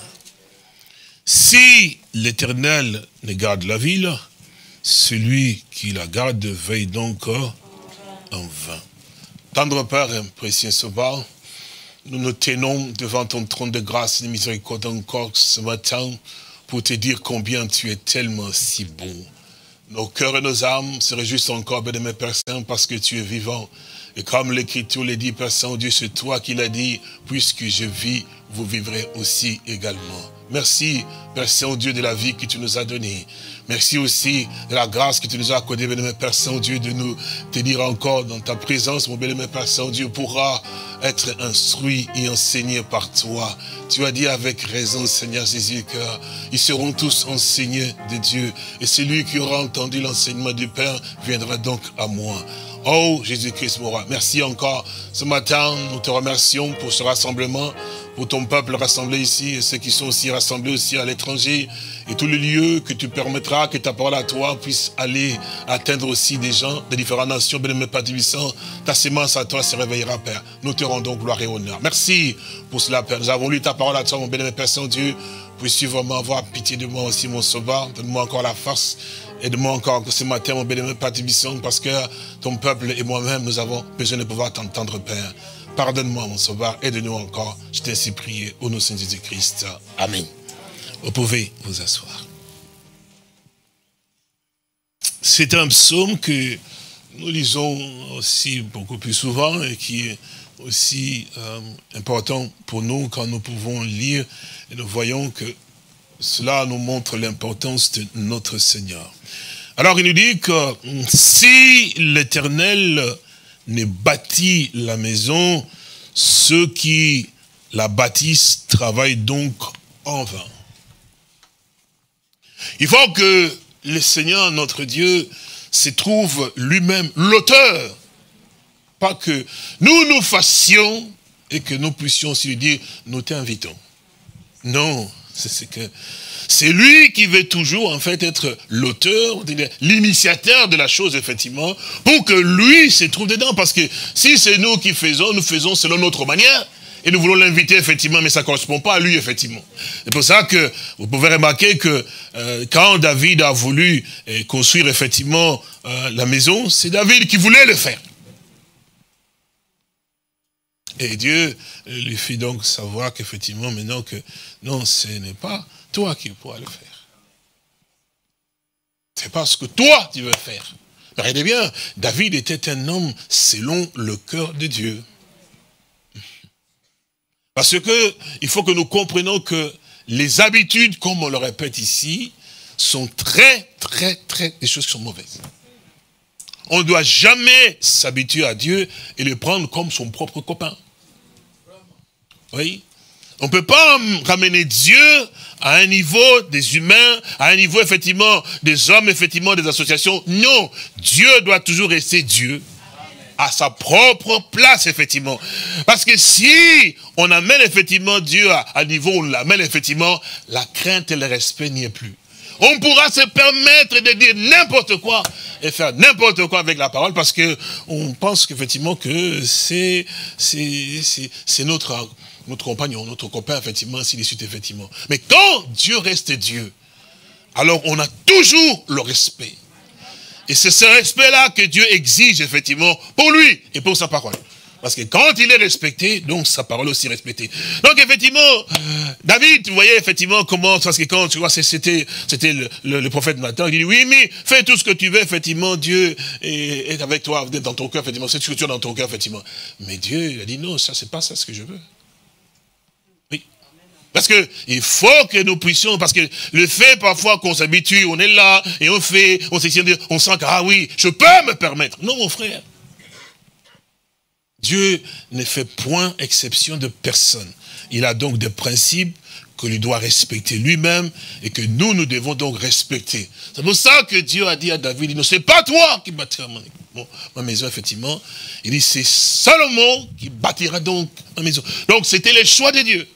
Si l'Éternel ne garde la ville, celui qui la garde veille donc en vain. Tendre Père, précieux Sauveur, nous nous tenons devant ton trône de grâce et de miséricorde encore ce matin pour te dire combien tu es tellement si bon. Nos cœurs et nos âmes se réjouissent encore, bien-aimé Père Saint, parce que tu es vivant. Et comme l'Écriture le dit, Père Saint, Dieu, c'est toi qui l'as dit, puisque je vis, vous vivrez aussi également. Merci, Père Saint, Dieu, de la vie que tu nous as donnée. Merci aussi de la grâce que tu nous as accordée, bien-aimé Père Saint, Dieu, de nous tenir encore dans ta présence, mon bien-aimé Père Saint, Dieu, pourra être instruit et enseigné par toi. Tu as dit avec raison, Seigneur Jésus, qu'ils seront tous enseignés de Dieu. Et celui qui aura entendu l'enseignement du Père viendra donc à moi. Oh Jésus-Christ, mon roi, merci encore. Ce matin, nous te remercions pour ce rassemblement, pour ton peuple rassemblé ici, et ceux qui sont aussi rassemblés aussi à l'étranger, et tous les lieux que tu permettras que ta parole à toi puisse aller atteindre aussi des gens de différentes nations. Bien-aimé Père Tibissant, ta sémence à toi se réveillera, Père. Nous te rendons gloire et honneur. Merci pour cela, Père. Nous avons lu ta parole à toi, mon bien-aimé Père Saint-Dieu. Puisses-tu vraiment avoir pitié de moi aussi, mon sauveur. Donne-moi encore la force. Aide-moi encore ce matin, mon bien-aimé Père Tibissant, parce que ton peuple et moi-même, nous avons besoin de pouvoir t'entendre, Père. Pardonne-moi, mon sauveur. Aide-nous encore. Je t'ai ainsi prié au nom de Jésus-Christ. Amen. Vous pouvez vous asseoir. C'est un psaume que nous lisons aussi beaucoup plus souvent et qui est aussi important pour nous quand nous pouvons lire et nous voyons que cela nous montre l'importance de notre Seigneur. Alors il nous dit que si l'Éternel ne bâtit la maison, ceux qui la bâtissent travaillent donc en vain. Il faut que le Seigneur, notre Dieu, se trouve lui-même l'auteur. Pas que nous fassions et que nous puissions aussi lui dire, nous t'invitons. Non, c'est lui qui veut toujours en fait être l'auteur, l'initiateur de la chose effectivement, pour que lui se trouve dedans. Parce que si c'est nous qui faisons, nous faisons selon notre manière. Et nous voulons l'inviter, effectivement, mais ça ne correspond pas à lui, effectivement. C'est pour ça que vous pouvez remarquer que quand David a voulu construire, effectivement, la maison, c'est David qui voulait le faire. Et Dieu lui fit donc savoir qu'effectivement, maintenant que non, ce n'est pas toi qui pourras le faire. C'est pas ce que toi tu veux faire. Regardez bien, David était un homme selon le cœur de Dieu. Parce que il faut que nous comprenions que les habitudes, comme on le répète ici, sont très des choses qui sont mauvaises. On ne doit jamais s'habituer à Dieu et le prendre comme son propre copain. Oui. On ne peut pas ramener Dieu à un niveau des humains, à un niveau effectivement des hommes, effectivement des associations. Non, Dieu doit toujours rester Dieu. À sa propre place, effectivement. Parce que si on amène effectivement Dieu à niveau où on l'amène, effectivement, la crainte et le respect n'y est plus. On pourra se permettre de dire n'importe quoi et faire n'importe quoi avec la parole parce que on pense qu'effectivement que c'est notre compagnon, notre copain, effectivement, ainsi de suite, effectivement. Mais quand Dieu reste Dieu, alors on a toujours le respect. Et c'est ce respect-là que Dieu exige, effectivement, pour lui et pour sa parole. Parce que quand il est respecté, donc sa parole aussi respectée. Donc, effectivement, David, vous voyez, effectivement, comment, parce que quand, tu vois, c'était le prophète Nathan, il dit, oui, mais fais tout ce que tu veux, effectivement, Dieu est avec toi, dans ton cœur, effectivement, c'est ce que tu as dans ton cœur, effectivement. Mais Dieu, il a dit, non, ça, c'est pas ça ce que je veux. Oui. Parce que il faut que nous puissions, parce que le fait parfois qu'on s'habitue, on est là, et on fait, on sent que, ah oui, je peux me permettre. Non, mon frère. Dieu ne fait point exception de personne. Il a donc des principes que lui doit respecter lui-même et que nous devons donc respecter. C'est pour ça que Dieu a dit à David, il ne c'est pas toi qui bâtiras ma maison, effectivement. Il dit, c'est Salomon qui bâtira donc ma maison. Donc c'était le choix de Dieu.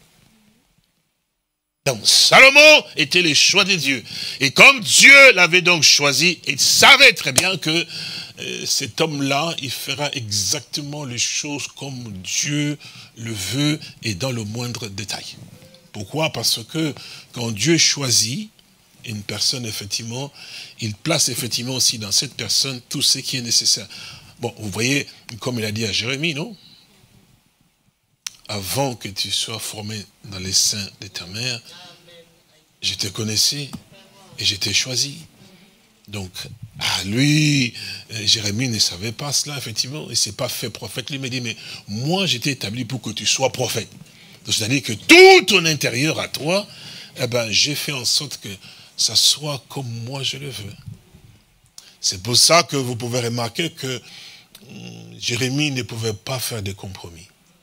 Donc Salomon était le choix de Dieu. Et comme Dieu l'avait donc choisi, il savait très bien que cet homme-là, il fera exactement les choses comme Dieu le veut et dans le moindre détail. Pourquoi? Parce que quand Dieu choisit une personne, effectivement, il place effectivement aussi dans cette personne tout ce qui est nécessaire. Bon, vous voyez, comme il a dit à Jérémie, non? Avant que tu sois formé dans les seins de ta mère, je te connaissais et je t'ai choisi. Donc, lui, Jérémie ne savait pas cela, effectivement. Il ne s'est pas fait prophète. Lui m'a dit, mais moi, j'étais établi pour que tu sois prophète. C'est-à-dire que tout ton intérieur à toi, eh ben, j'ai fait en sorte que ça soit comme moi je le veux. C'est pour ça que vous pouvez remarquer que Jérémie ne pouvait pas faire de compromis.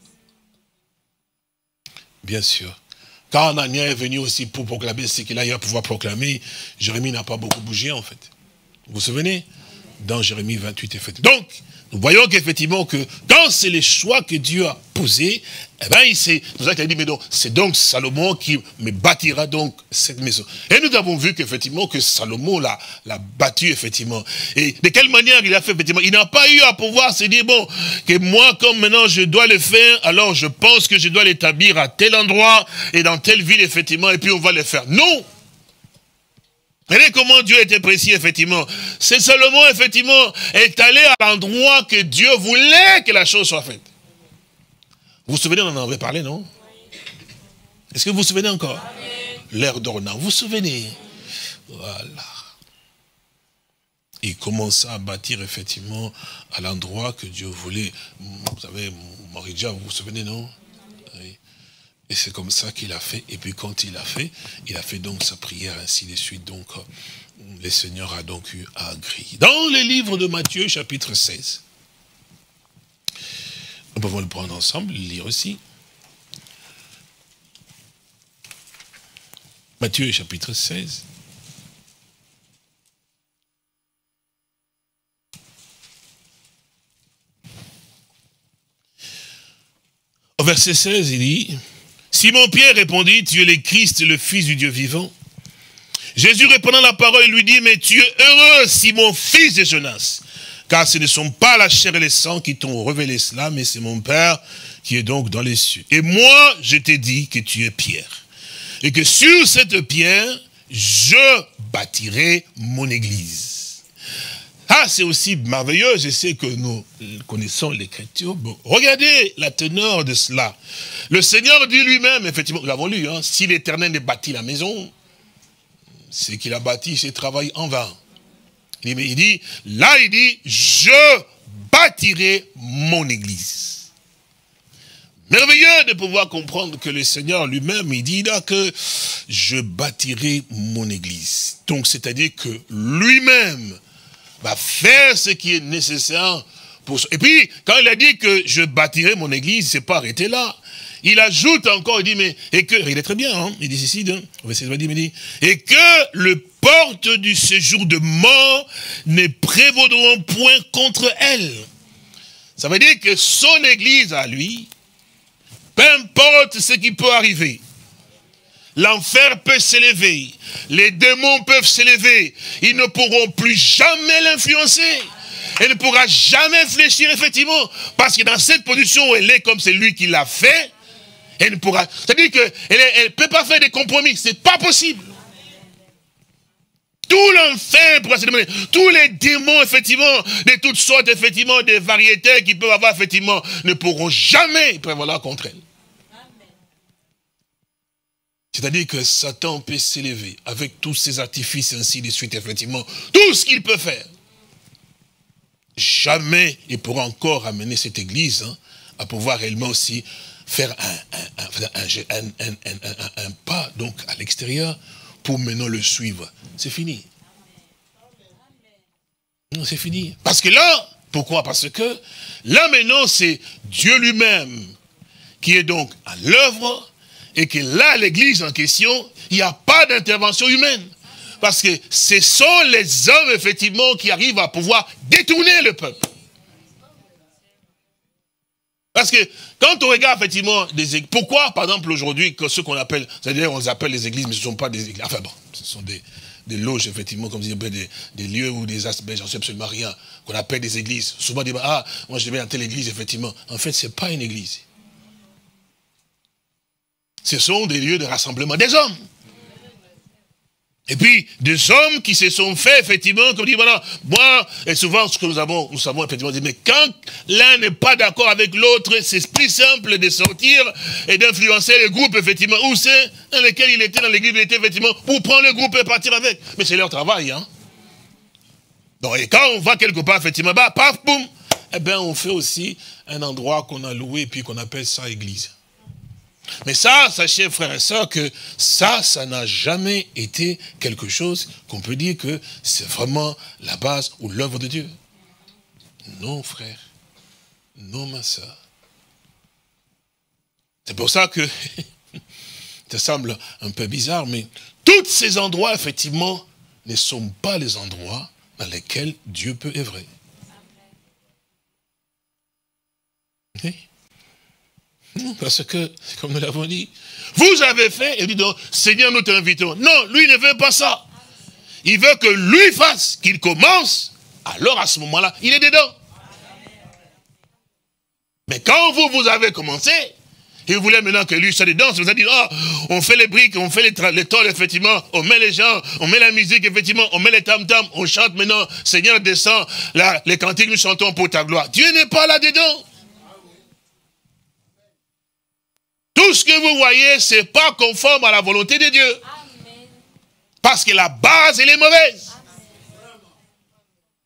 Bien sûr. Quand Anania est venu aussi pour proclamer ce qu'il a eu à pouvoir proclamer, Jérémie n'a pas beaucoup bougé en fait. Vous vous souvenez? Dans Jérémie 28, effectivement. Donc, nous voyons qu'effectivement, que quand c'est les choix que Dieu a posés, eh bien, c'est pour ça qu'il a dit, mais donc, c'est donc Salomon qui me bâtira donc cette maison. Et nous avons vu qu'effectivement, que Salomon l'a bâti, effectivement. Et de quelle manière il a fait, effectivement? Il n'a pas eu à pouvoir se dire, bon, que moi, comme maintenant je dois le faire, alors je pense que je dois l'établir à tel endroit et dans telle ville, effectivement, et puis on va le faire. Non! Regardez comment Dieu était précis, effectivement. C'est Salomon, effectivement, est allé à l'endroit que Dieu voulait que la chose soit faite. Vous vous souvenez, on en avait parlé, non? Est-ce que vous vous souvenez encore? L'heure d'Ornan, vous vous souvenez? Voilà. il commença à bâtir effectivement à l'endroit que Dieu voulait. Vous savez, Marie-Dia, vous vous souvenez, non? Oui. Et c'est comme ça qu'il a fait. Et puis quand il a fait donc sa prière, ainsi de suite. Donc, le Seigneur a donc eu à agréer. Dans le livre de Matthieu, chapitre 16, nous pouvons le prendre ensemble, le lire aussi. Matthieu, chapitre 16. Au verset 16, il dit, « Simon-Pierre répondit, tu es le Christ, le Fils du Dieu vivant. Jésus répondant la parole, lui dit, mais tu es heureux, Simon, fils de Jonas, car ce ne sont pas la chair et le sang qui t'ont révélé cela, mais c'est mon Père qui est donc dans les cieux. Et moi, je t'ai dit que tu es Pierre, et que sur cette pierre, je bâtirai mon église. » Ah, c'est aussi merveilleux, je sais que nous connaissons l'Écriture. Bon, regardez la teneur de cela. Le Seigneur dit lui-même, effectivement, nous l'avons lu, hein, si l'Éternel ne bâtit la maison, c'est qu'il a bâti ses travaux en vain. Il dit, je bâtirai mon église. Merveilleux de pouvoir comprendre que le Seigneur lui-même, il dit là que je bâtirai mon église. Donc, c'est-à-dire que lui-même va faire ce qui est nécessaire pour ça. Et puis, quand il a dit que je bâtirai mon église, c'est pas arrêté là. Il ajoute encore, il dit, mais, et que, il est très bien, hein, il dit ceci, il dit, et que le porte du séjour de mort ne prévaudront point contre elle. Ça veut dire que son église à lui, peu importe ce qui peut arriver, l'enfer peut s'élever, les démons peuvent s'élever, ils ne pourront plus jamais l'influencer. Elle ne pourra jamais fléchir, effectivement, parce que dans cette position où elle est, comme c'est lui qui l'a fait, elle ne pourra, c'est-à-dire qu'elle ne peut pas faire des compromis, c'est pas possible. Tout l'enfer pourra se demander, tous les démons, effectivement, de toutes sortes, effectivement, des variétés qu'ils peuvent avoir, effectivement, ne pourront jamais prévaloir contre elle. C'est-à-dire que Satan peut s'élever avec tous ses artifices, ainsi de suite, effectivement, tout ce qu'il peut faire. Jamais il pourra encore amener cette église hein, à pouvoir réellement aussi faire un pas donc à l'extérieur pour maintenant le suivre. C'est fini. Non, c'est fini. Parce que là, pourquoi? Parce que là maintenant c'est Dieu lui-même qui est donc à l'œuvre et que là l'église en question, il n'y a pas d'intervention humaine. Parce que ce sont les hommes, effectivement, qui arrivent à pouvoir détourner le peuple. Parce que quand on regarde, effectivement, des églises, pourquoi, par exemple, aujourd'hui, ce qu'on appelle, c'est-à-dire on les appelle les églises, mais ce ne sont pas des églises, enfin bon, ce sont des loges, effectivement, comme on dit, des lieux ou des aspects, j'en sais absolument rien, qu'on appelle des églises. Souvent, on dit, ah, moi je vais dans telle église, effectivement. En fait, ce n'est pas une église. Ce sont des lieux de rassemblement des hommes. Et puis, des hommes qui se sont faits, effectivement, comme dit, voilà, moi, et souvent, ce que nous savons, effectivement, dit, mais quand l'un n'est pas d'accord avec l'autre, c'est plus simple de sortir et d'influencer le groupe, effectivement, où c'est, dans lequel il était, dans l'église, il était, effectivement, pour prendre le groupe et partir avec. Mais c'est leur travail, hein. Donc, et quand on va quelque part, effectivement, bah, paf, boum, eh bien, on fait aussi un endroit qu'on a loué, et puis qu'on appelle ça église. Mais ça, sachez frères et sœurs que ça n'a jamais été quelque chose qu'on peut dire que c'est vraiment la base ou l'œuvre de Dieu. Non frère, non ma sœur. C'est pour ça que, ça semble un peu bizarre, mais tous ces endroits effectivement ne sont pas les endroits dans lesquels Dieu peut œuvrer. Oui. Parce que, comme nous l'avons dit, vous avez fait, et dit donc, Seigneur, nous t'invitons. Non, lui ne veut pas ça. Il veut que lui fasse, qu'il commence, alors à ce moment-là, il est dedans. Mais quand vous avez commencé, et vous voulez maintenant que lui soit dedans, vous avez dit, oh, on fait les briques, on fait les tôles, effectivement, on met les gens, on met la musique, effectivement, on met les tam-tams, on chante maintenant, Seigneur, descend, là, les cantiques, nous chantons pour ta gloire. Dieu n'est pas là-dedans. Tout ce que vous voyez, ce n'est pas conforme à la volonté de Dieu. Amen. Parce que la base, elle est mauvaise. Amen.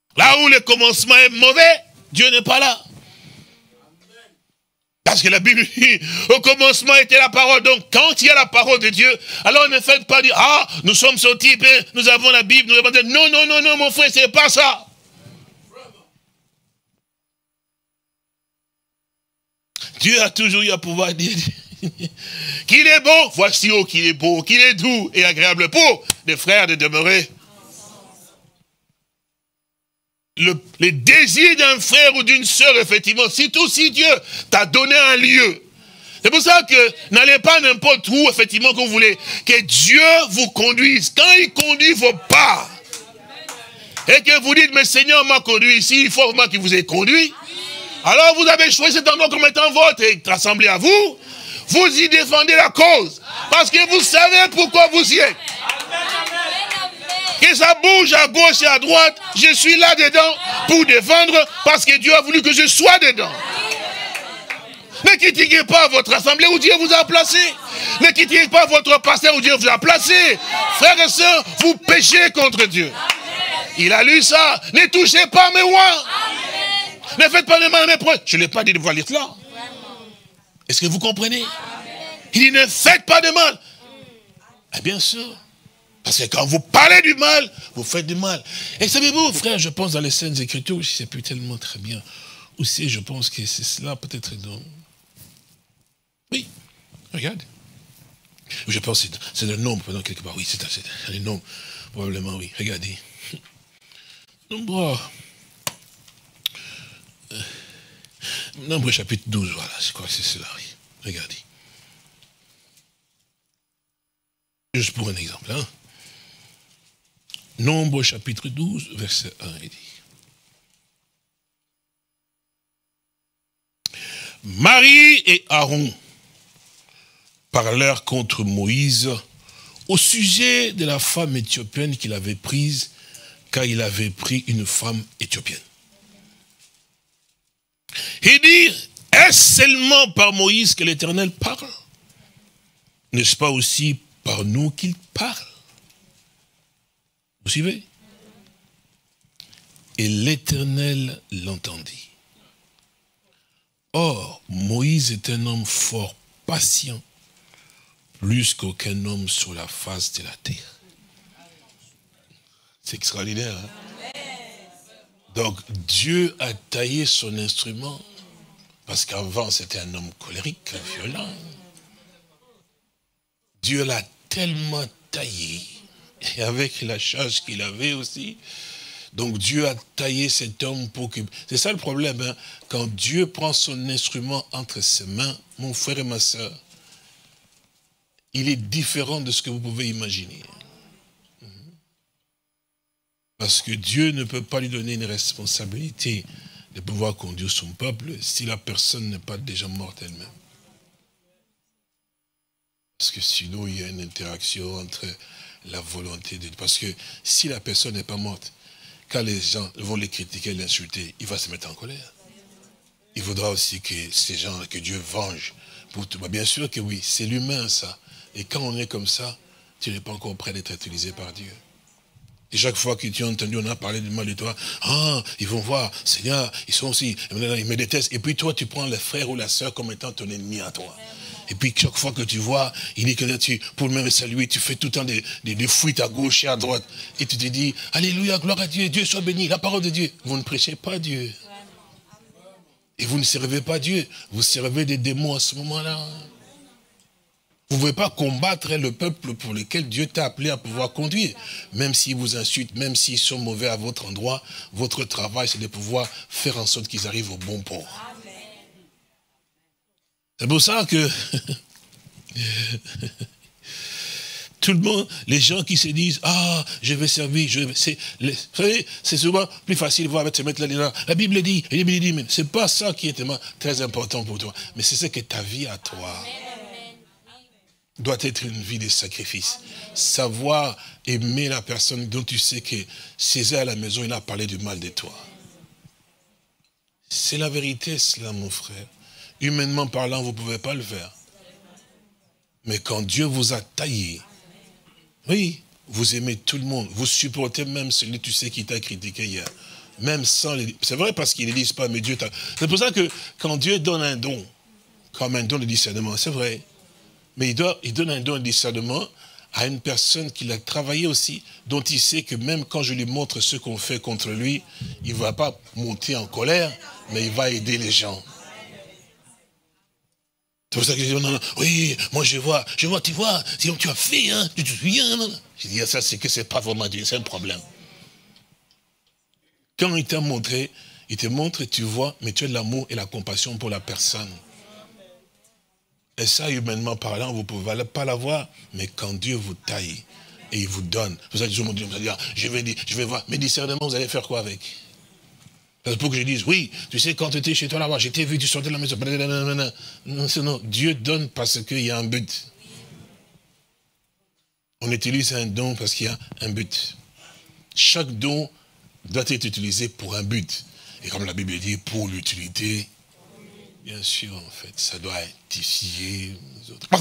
Là où le commencement est mauvais, Dieu n'est pas là. Parce que la Bible dit, au commencement était la parole. Donc, quand il y a la parole de Dieu, alors ne faites pas dire, ah, nous sommes sortis, nous avons la Bible, nous avons... Non, non, non, non, mon frère, c'est pas ça. Dieu a toujours eu à pouvoir dire qu'il est bon. Voici oh, qu'il est beau, qu'il est doux et agréable pour les frères de demeurer. Les désirs d'un frère ou d'une sœur, effectivement, si Dieu t'a donné un lieu. C'est pour ça que n'allez pas n'importe où, effectivement, que vous voulez. Que Dieu vous conduise. Quand il conduit vos pas, et que vous dites, mais Seigneur m'a conduit ici, il faut vraiment qu'il vous ait conduit. Alors vous avez choisi cet endroit comme étant votre assemblée à vous. Vous y défendez la cause. Parce que vous savez pourquoi vous y êtes. Que ça bouge à gauche et à droite, je suis là dedans pour défendre parce que Dieu a voulu que je sois dedans. Ne critiquez pas votre assemblée où Dieu vous a placé. Ne critiquez pas votre pasteur où Dieu vous a placé. Frères et sœurs, vous péchez contre Dieu. Il a lu ça. Ne touchez pas mes oies. Ne faites pas de mal à mes proches. Je ne l'ai pas dit de voir lire cela. Est-ce que vous comprenez? Il dit ne faites pas de mal. Et bien sûr. Parce que quand vous parlez du mal, vous faites du mal. Et savez-vous, frère, je pense dans les Saintes Écritures, je ne sais plus tellement très bien où c'est, je pense que c'est cela, peut-être dans... Oui, regarde. Je pense que c'est le nombre, pendant quelque part. Oui, c'est le nombre, probablement, oui. Regardez. Nombre chapitre 12, voilà, je crois que c'est cela, oui. Regardez. Juste pour un exemple, hein. Nombre chapitre 12, verset 1, il dit. Marie et Aaron parlèrent contre Moïse au sujet de la femme éthiopienne qu'il avait prise, car il avait pris une femme éthiopienne. Et dire, est-ce seulement par Moïse que l'Éternel parle? N'est-ce pas aussi par nous qu'il parle? Vous suivez? Et l'Éternel l'entendit. Or, Moïse est un homme fort patient, plus qu'aucun homme sur la face de la terre. C'est extraordinaire, hein? Donc, Dieu a taillé son instrument, parce qu'avant, c'était un homme colérique, violent. Dieu l'a tellement taillé, et avec la charge qu'il avait aussi. Donc, Dieu a taillé cet homme pour que... C'est ça le problème, hein? Quand Dieu prend son instrument entre ses mains, mon frère et ma soeur, il est différent de ce que vous pouvez imaginer. Parce que Dieu ne peut pas lui donner une responsabilité de pouvoir conduire son peuple si la personne n'est pas déjà morte elle-même. Parce que sinon, il y a une interaction entre la volonté de Dieu. Parce que si la personne n'est pas morte, quand les gens vont les critiquer, l'insulter, il va se mettre en colère. Il faudra aussi que ces gens, que Dieu venge pour tout. Bien sûr que oui, c'est l'humain ça. Et quand on est comme ça, tu n'es pas encore prêt d'être utilisé par Dieu. Et chaque fois que tu as entendu, on a parlé du mal de toi, ah, ils vont voir, Seigneur, ils sont aussi, ils me détestent. Et puis toi, tu prends le frère ou la sœur comme étant ton ennemi à toi. Et puis chaque fois que tu vois, il dit que là, pour le même saluer, tu fais tout le temps des fuites à gauche et à droite. Et tu te dis, alléluia, gloire à Dieu, Dieu soit béni, la parole de Dieu. Vous ne prêchez pas Dieu. Et vous ne servez pas Dieu, vous servez des démons à ce moment-là. Vous ne pouvez pas combattre le peuple pour lequel Dieu t'a appelé à pouvoir conduire. Même s'ils vous insultent, même s'ils sont mauvais à votre endroit, votre travail, c'est de pouvoir faire en sorte qu'ils arrivent au bon port. C'est pour ça que tout le monde, les gens qui se disent, ah, je vais servir, vous savez, c'est souvent plus facile de voir se mettre là. La Bible dit, mais c'est pas ça qui est tellement très important pour toi, mais c'est ce que ta vie à toi doit être une vie de sacrifice. Savoir aimer la personne dont tu sais que César à la maison, il a parlé du mal de toi. C'est la vérité, cela, mon frère. Humainement parlant, vous ne pouvez pas le faire. Mais quand Dieu vous a taillé, oui, vous aimez tout le monde. Vous supportez même celui, tu sais, qui t'a critiqué hier. Même sans les... C'est vrai parce qu'ils ne disent pas, mais Dieu t'a... C'est pour ça que quand Dieu donne un don, comme un don de discernement, c'est vrai. Mais il donne un don de discernement à une personne qu'il a travaillé aussi, dont il sait que même quand je lui montre ce qu'on fait contre lui, il ne va pas monter en colère, mais il va aider les gens. C'est pour ça que je dis, non, non, oui, moi je vois, tu vois, sinon tu as fait, hein, tu te souviens. Je dis, ça c'est que c'est pas vraiment Dieu, c'est un problème. Quand il t'a montré, il te montre et tu vois, mais tu as de l'amour et la compassion pour la personne. Et ça, humainement parlant, vous ne pouvez pas l'avoir, mais quand Dieu vous taille et il vous donne, vous allez toujours me dire, je vais voir, mais discernement, vous allez faire quoi avec? Parce que pour que je dise, oui, tu sais, quand tu étais chez toi là-bas, j'étais vu, tu sortais de la maison. Non, Dieu donne parce qu'il y a un but. On utilise un don parce qu'il y a un but. Chaque don doit être utilisé pour un but. Et comme la Bible dit, pour l'utilité, bien sûr, en fait, ça doit édifier les autres.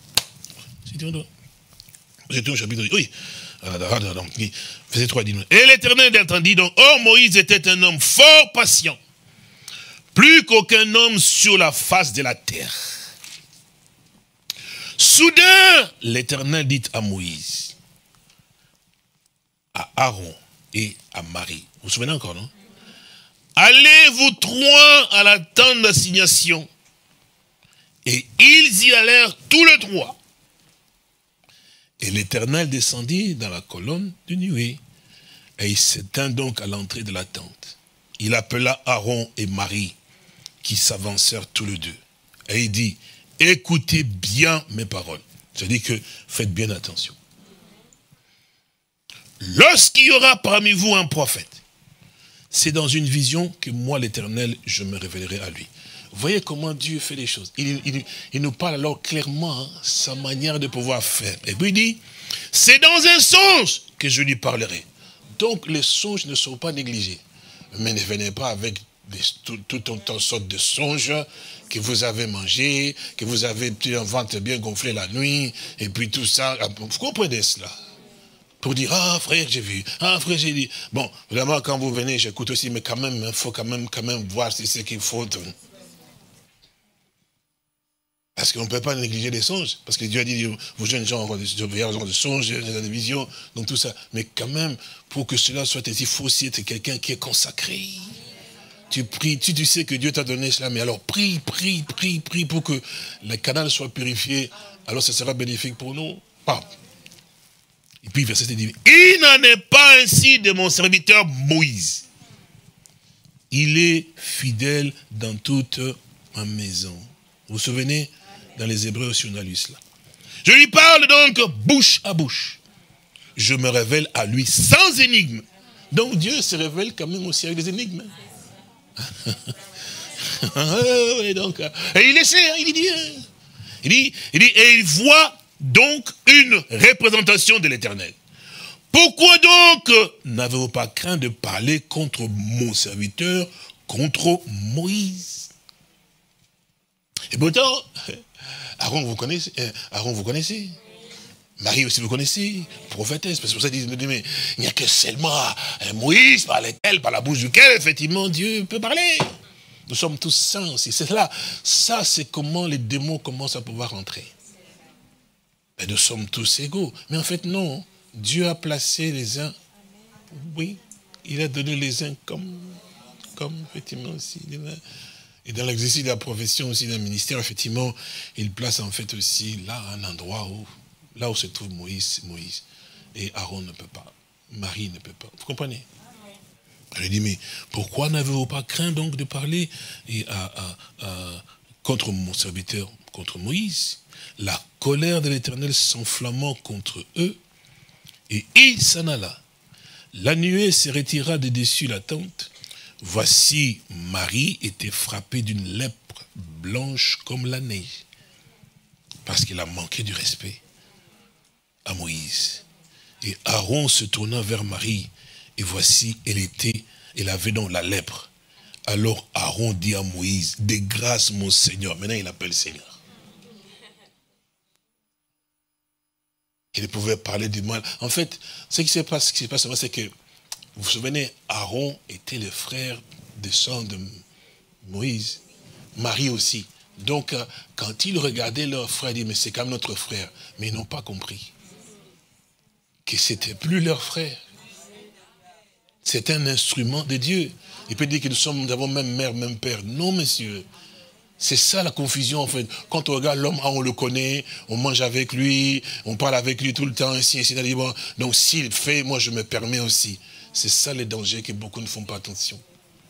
C'était au chapitre, oui. Verset 3 dit, et l'Éternel entendit donc, oh, Moïse était un homme fort patient, plus qu'aucun homme sur la face de la terre. Soudain, l'Éternel dit à Moïse, à Aaron et à Marie. Vous vous souvenez encore, non? Allez vous trois à la tente d'assignation. Et ils y allèrent tous les trois. Et l'Éternel descendit dans la colonne de nuée. Et il s'éteint donc à l'entrée de la tente. Il appela Aaron et Marie, qui s'avancèrent tous les deux. Et il dit, écoutez bien mes paroles. C'est-à-dire que faites bien attention. Lorsqu'il y aura parmi vous un prophète, c'est dans une vision que moi, l'Éternel, je me révélerai à lui. Vous voyez comment Dieu fait les choses. Il nous parle alors clairement, hein, sa manière de pouvoir faire. Et puis il dit, c'est dans un songe que je lui parlerai. Donc les songes ne sont pas négligés. Mais ne venez pas avec toute sorte de songes que vous avez mangé, que vous avez un ventre bien gonflé la nuit, et puis tout ça. Vous comprenez cela? Pour dire, ah frère, j'ai vu, ah frère, j'ai dit. Bon, vraiment, quand vous venez, j'écoute aussi, mais quand même, il faut quand même voir si c'est ce qu'il faut. Parce qu'on ne peut pas négliger les songes. Parce que Dieu a dit, vous jeunes gens, vous avez des songes, des visions, donc tout ça. Mais quand même, pour que cela soit ainsi, il faut aussi être quelqu'un qui est consacré. Tu pries, tu sais que Dieu t'a donné cela, mais alors prie pour que le canal soit purifié. Alors ce sera bénéfique pour nous. Pas. Et puis verset 7 dit, il n'en est pas ainsi de mon serviteur Moïse. Il est fidèle dans toute ma maison. Vous vous souvenez, dans les Hébreux aussi on a lu cela. Je lui parle donc bouche à bouche. Je me révèle à lui sans énigme. Donc Dieu se révèle quand même aussi avec des énigmes. Et donc, et il essaie, il dit, et il voit donc une représentation de l'Éternel. Pourquoi donc n'avez-vous pas craint de parler contre mon serviteur, contre Moïse? Et pourtant, Aaron vous connaissez, Marie aussi vous connaissez, prophétesse, parce que ça dit, mais il n'y a que seulement Moïse par lequel, par la bouche duquel, effectivement, Dieu peut parler. Nous sommes tous saints aussi. C'est là, ça c'est comment les démons commencent à pouvoir entrer. Mais nous sommes tous égaux. Mais en fait, non. Dieu a placé les uns, oui, il a donné les uns comme effectivement aussi. Et dans l'exercice de la profession aussi d'un ministère, effectivement, il place en fait aussi là un endroit où, là où se trouve Moïse, c'est Moïse. Et Aaron ne peut pas. Marie ne peut pas. Vous comprenez? Elle dit, mais pourquoi n'avez-vous pas craint donc de parler contre mon serviteur, contre Moïse? La colère de l'Éternel s'enflammant contre eux, et il s'en alla. La nuée se retira de dessus la tente. Voici, Marie était frappée d'une lèpre blanche comme la neige, parce qu'il a manqué du respect à Moïse. Et Aaron se tourna vers Marie, et voici, elle avait donc la lèpre. Alors Aaron dit à Moïse, de grâce mon Seigneur. Maintenant il appelle Seigneur. Il pouvait parler du mal. En fait, ce qui se passe, c'est que vous vous souvenez, Aaron était le frère des sons de Moïse. Marie aussi. Donc, quand ils regardaient leur frère, ils disaient, mais c'est quand même notre frère. Mais ils n'ont pas compris que c'était plus leur frère. C'est un instrument de Dieu. Il peut dire que nous avons même mère, même père. Non, monsieur. C'est ça la confusion, en fait. Quand on regarde l'homme, on le connaît, on mange avec lui, on parle avec lui tout le temps, ainsi. Bon, donc s'il fait, moi je me permets aussi. C'est ça les dangers que beaucoup ne font pas attention.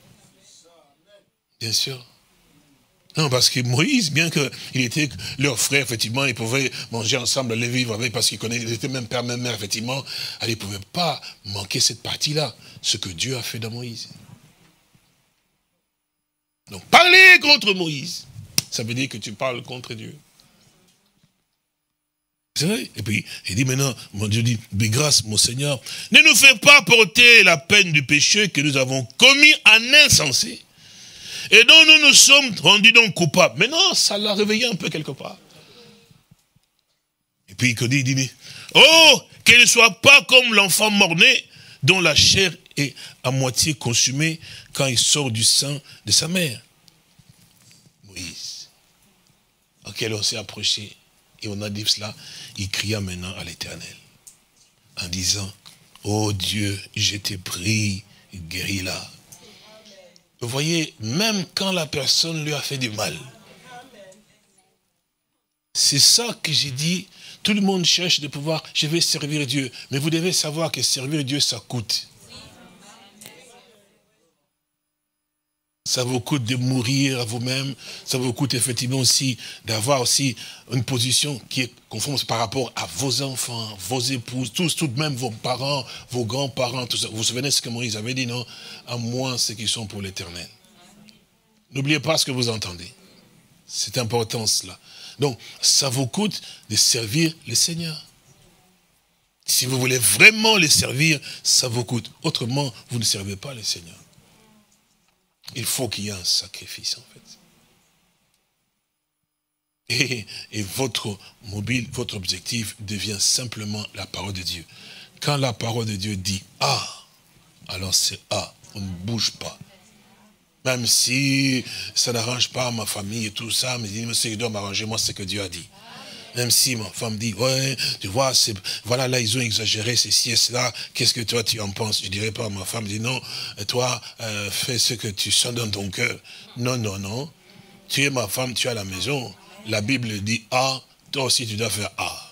Bien sûr. Non, parce que Moïse, bien qu'il était leur frère, effectivement, ils pouvaient manger ensemble, aller vivre avec, parce qu'ils connaissaient, ils étaient même père, même mère, effectivement, ils ne pouvaient pas manquer cette partie-là, ce que Dieu a fait dans Moïse. Donc, parler contre Moïse, ça veut dire que tu parles contre Dieu. C'est vrai. Et puis, il dit maintenant, mon Dieu dit, mais grâce, mon Seigneur, ne nous fais pas porter la peine du péché que nous avons commis en insensé, et dont nous nous sommes rendus donc coupables. Maintenant, ça l'a réveillé un peu quelque part. Et puis, il dit, oh, qu'elle ne soit pas comme l'enfant mort-né, dont la chair est à moitié consumée quand il sort du sein de sa mère. Moïse, auquel on s'est approché, et on a dit cela, il cria maintenant à l'Éternel, en disant, oh Dieu, je t'ai pris, guéris-la. Vous voyez, même quand la personne lui a fait du mal, c'est ça que j'ai dit, tout le monde cherche de pouvoir, je vais servir Dieu, mais vous devez savoir que servir Dieu, ça coûte. Ça vous coûte de mourir à vous-même, ça vous coûte effectivement aussi d'avoir aussi une position qui est conforme par rapport à vos enfants, vos épouses, tous, tout de même vos parents, vos grands-parents, tout ça. Vous vous souvenez ce que Moïse avait dit, non? À moins ceux qui sont pour l'Éternel. N'oubliez pas ce que vous entendez. C'est important cela. Donc, ça vous coûte de servir le Seigneur. Si vous voulez vraiment les servir, ça vous coûte. Autrement, vous ne servez pas le Seigneur. Il faut qu'il y ait un sacrifice, en fait. Et votre mobile, votre objectif devient simplement la parole de Dieu. Quand la parole de Dieu dit « Ah », alors c'est « Ah », on ne bouge pas. Même si ça n'arrange pas ma famille et tout ça, mais je dois m'arranger, moi, c'est ce que Dieu a dit. Même si ma femme dit, ouais, tu vois, voilà, là, ils ont exagéré ceci et cela, qu'est-ce que toi, tu en penses? Je ne dirais pas à ma femme, je dis, non, toi, fais ce que tu sens dans ton cœur. Non, non, non. Tu es ma femme, tu es à la maison. La Bible dit A, toi aussi, tu dois faire A.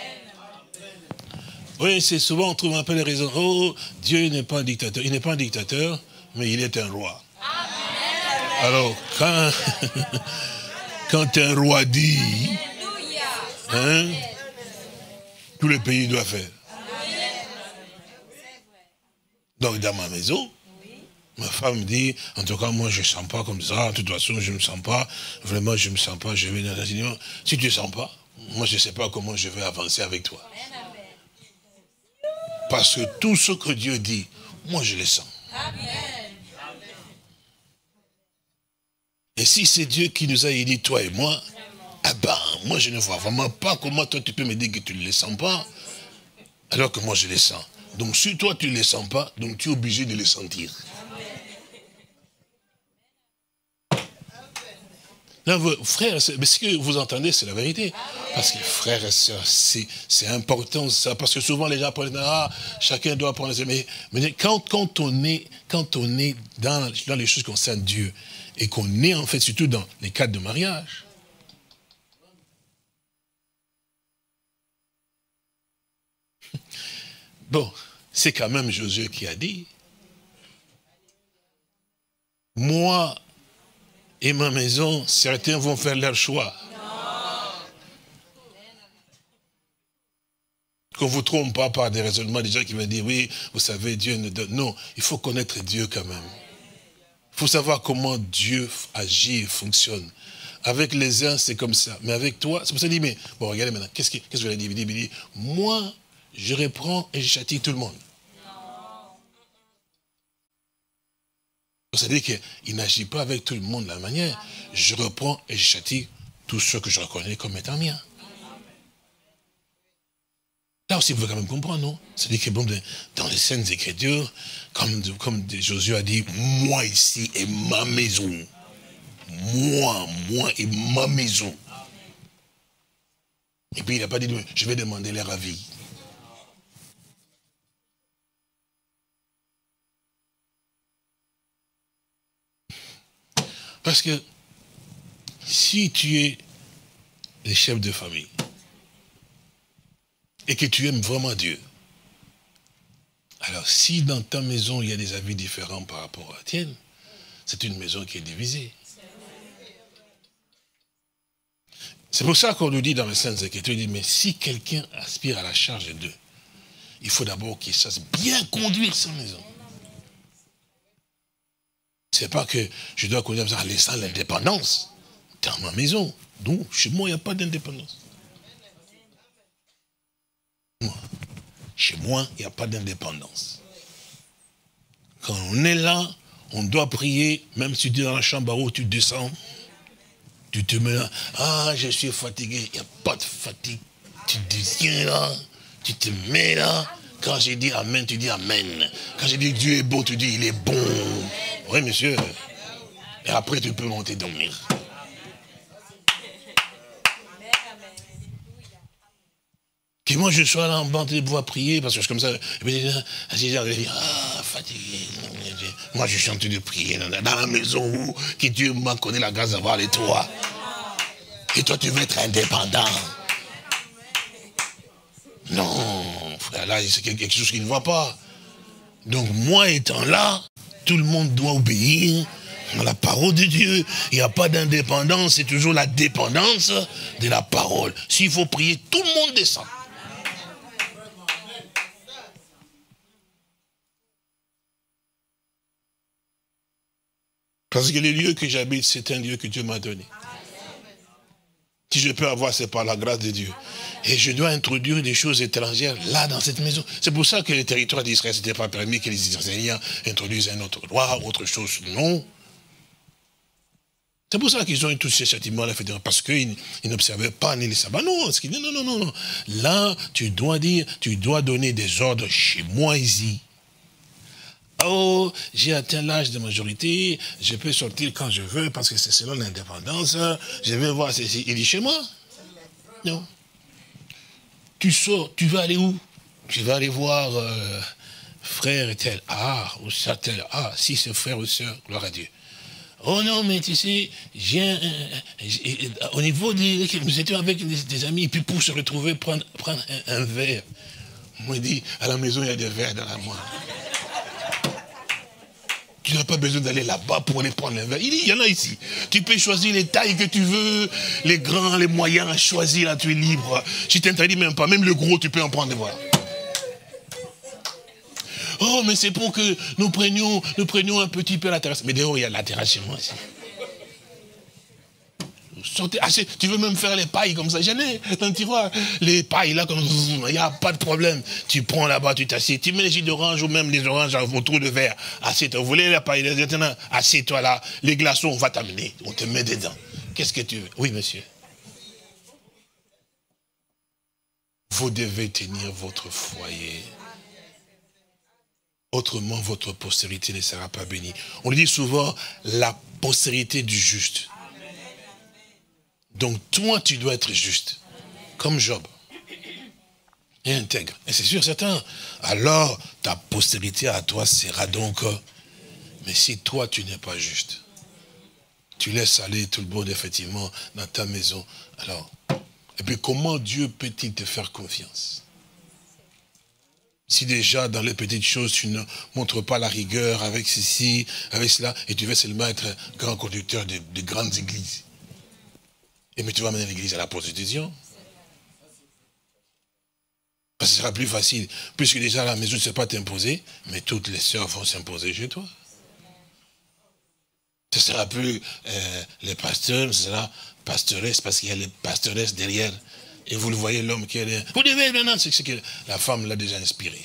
Oui, c'est souvent, on trouve un peu les raisons. Oh, Dieu n'est pas un dictateur. Il n'est pas un dictateur, mais il est un roi. Amen. Alors, quand un roi dit... Hein? Tout le pays doit faire. Donc dans ma maison, ma femme dit, en tout cas moi je ne sens pas comme ça, de toute façon je ne me sens pas, vraiment je ne me sens pas, je vais dans l'enseignement. Si tu ne sens pas, moi je ne sais pas comment je vais avancer avec toi. Parce que tout ce que Dieu dit, moi je le sens. Et si c'est Dieu qui nous a dit, toi et moi, ah ben, moi je ne vois vraiment pas comment toi tu peux me dire que tu ne les sens pas, alors que moi je les sens. Donc si toi tu ne les sens pas, donc tu es obligé de les sentir. Là, frères, mais ce que vous entendez, c'est la vérité. Parce que frères et sœurs, c'est important ça, parce que souvent les gens pensent, ah, chacun doit prendre ses... Mais quand on est dans les choses qui concernent Dieu, et qu'on est en fait surtout dans les cadres de mariage, bon, c'est quand même Josué qui a dit, moi et ma maison, certains vont faire leur choix. Qu'on ne vous trompe pas par des raisonnements des gens qui vont dire, oui, vous savez, Dieu ne donne. Non, il faut connaître Dieu quand même. Il faut savoir comment Dieu agit et fonctionne. Avec les uns, c'est comme ça. Mais avec toi, c'est pour ça qu'il dit, mais, bon, regardez maintenant, qu'est-ce que je vais dire? Il dit, moi, je reprends et je châtie tout le monde. C'est-à-dire qu'il n'agit pas avec tout le monde de la manière. Je reprends et je châtie tous ceux que je reconnais comme étant miens. Là, là aussi, vous pouvez quand même comprendre, non? C'est-à-dire que bon, dans les Saintes Écritures, comme Josué a dit, moi ici et ma maison. Moi et ma maison. Et puis il n'a pas dit, je vais demander leur avis. Parce que si tu es le chef de famille et que tu aimes vraiment Dieu, alors si dans ta maison il y a des avis différents par rapport à la tienne, c'est une maison qui est divisée. C'est pour ça qu'on nous dit dans les Saintes Écritures, mais si quelqu'un aspire à la charge de Dieu, il faut d'abord qu'il sache bien conduire sa maison. C'est pas que je dois conduire en laissant l'indépendance dans ma maison. Non, chez moi, il n'y a pas d'indépendance. Chez moi, il n'y a pas d'indépendance. Quand on est là, on doit prier, même si tu es dans la chambre où tu descends, tu te mets là, ah, je suis fatigué, il n'y a pas de fatigue. Tu dis rien là, tu te mets là. Quand j'ai dit Amen, tu dis Amen. Quand j'ai dit Dieu est bon, tu dis il est bon. Oui, monsieur. Et après, tu peux monter dormir. Que moi, je sois là en bas de pouvoir prier, parce que c'est comme ça. Et puis, ah, fatigué. Moi, je suis en train de prier dans la maison où que Dieu m'a connu la grâce d'avoir les toits. Et toi, tu veux être indépendant. Non, frère, là, c'est quelque chose qu'il ne voit pas. Donc, moi étant là, tout le monde doit obéir à la parole de Dieu. Il n'y a pas d'indépendance, c'est toujours la dépendance de la parole. S'il faut prier, tout le monde descend. Parce que le lieu que j'habite, c'est un lieu que Dieu m'a donné. Si je peux avoir, c'est par la grâce de Dieu. Et je dois introduire des choses étrangères là, dans cette maison. C'est pour ça que le territoire d'Israël, ce n'était pas permis que les Israéliens introduisent un autre loi, autre chose. Non. C'est pour ça qu'ils ont eu tous ces châtiments-là, parce qu'ils n'observaient pas ni les sabbats. Non, non. Là, tu dois dire, tu dois donner des ordres chez moi ici. Oh, j'ai atteint l'âge de majorité, je peux sortir quand je veux parce que c'est selon l'indépendance. Je vais voir ceci. Il dit chez moi. Non. Tu sors, tu vas aller où? Tu vas aller voir frère et tel. Ah, ou ça tel. Ah, si c'est frère ou soeur, gloire à Dieu. Oh non, mais tu sais, au niveau nous étions avec des amis, et puis pour se retrouver, prendre un verre. Moi, il dit, à la maison, il y a des verres dans la main. Tu n'as pas besoin d'aller là-bas pour aller prendre un verre. Il dit, il y en a ici. Tu peux choisir les tailles que tu veux, les grands, les moyens, à choisir, là, tu es libre. Je t'interdis même pas, même le gros, tu peux en prendre, voilà. Oh, mais c'est pour que nous prenions un petit peu la terrasse. Mais dehors, il y a la terrasse chez moi aussi. Sortez, tu veux même faire les pailles comme ça. J'en ai dans le tiroir. Les pailles là, comme il n'y a pas de problème. Tu prends là-bas, tu t'assieds. Tu mets les jus d'orange ou même les oranges autour de verre. Assieds-toi. Vous voulez la paille? Assieds-toi là. Les glaçons, on va t'amener. On te met dedans. Qu'est-ce que tu veux? Oui, monsieur. Vous devez tenir votre foyer. Autrement, votre postérité ne sera pas bénie. On dit souvent la postérité du juste. Donc toi, tu dois être juste, comme Job, et intègre. Et c'est sûr, certain. Alors, ta postérité à toi sera donc... Mais si toi, tu n'es pas juste, tu laisses aller tout le monde, effectivement, dans ta maison. Alors, et puis comment Dieu peut-il te faire confiance? Si déjà, dans les petites choses, tu ne montres pas la rigueur avec ceci, avec cela, et tu veux seulement être grand conducteur de grandes églises. Et mais tu vas mener l'église à la prostitution. Parce que ce sera plus facile. Puisque déjà la maison ne sait pas t'imposer, mais toutes les sœurs vont s'imposer chez toi. Ce sera plus les pasteurs, ce sera pastoresse, parce qu'il y a les pastoresses derrière. Et vous le voyez, l'homme qui est derrière. Vous devez maintenant, c'est ce que la femme l'a déjà inspiré.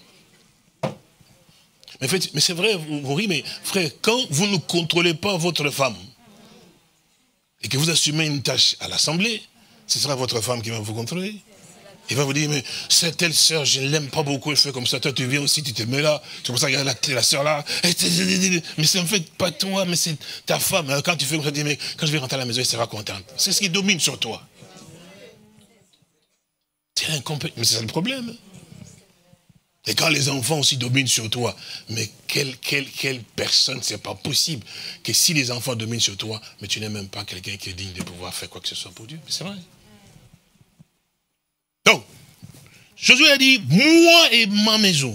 Mais c'est vrai, vous riez, mais frère, quand vous ne contrôlez pas votre femme, et que vous assumez une tâche à l'assemblée, ce sera votre femme qui va vous contrôler. Il va vous dire, mais cette telle sœur, je ne l'aime pas beaucoup, elle fait comme ça. Toi, tu viens aussi, tu te mets là. C'est pour ça qu'il y a la sœur là. Mais c'est en fait pas toi, mais c'est ta femme. Alors, quand tu fais comme ça, tu dis, mais quand je vais rentrer à la maison, elle sera contente. C'est ce qui domine sur toi. C'est incompétent. Mais c'est ça le problème. Et quand les enfants aussi dominent sur toi, mais quelle personne, c'est pas possible que si les enfants dominent sur toi, mais tu n'es même pas quelqu'un qui est digne de pouvoir faire quoi que ce soit pour Dieu. Mais c'est vrai. Donc, Josué a dit, moi et ma maison,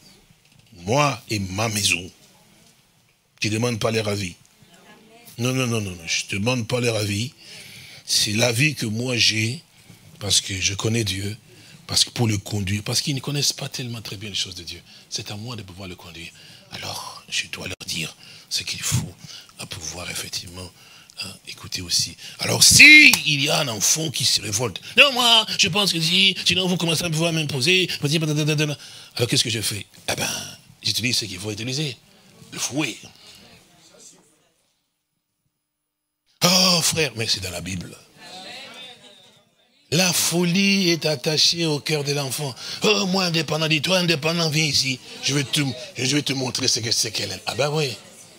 tu ne demandes pas les ravis. Non, je ne demande pas les ravis. C'est la vie que moi j'ai, parce que je connais Dieu, parce que pour le conduire, parce qu'ils ne connaissent pas tellement très bien les choses de Dieu. C'est à moi de pouvoir le conduire. Alors, je dois leur dire ce qu'il faut à pouvoir effectivement écouter aussi. Alors, si il y a un enfant qui se révolte, non, moi, je pense que si, sinon vous commencez à pouvoir m'imposer, alors qu'est-ce que je fais? Eh bien, j'utilise ce qu'il faut utiliser, le fouet. Oh, frère, mais c'est dans la Bible. La folie est attachée au cœur de l'enfant. Oh, moi indépendant, dis-toi indépendant, viens ici. Je vais te montrer ce que c'est qu'elle est. Ah ben oui.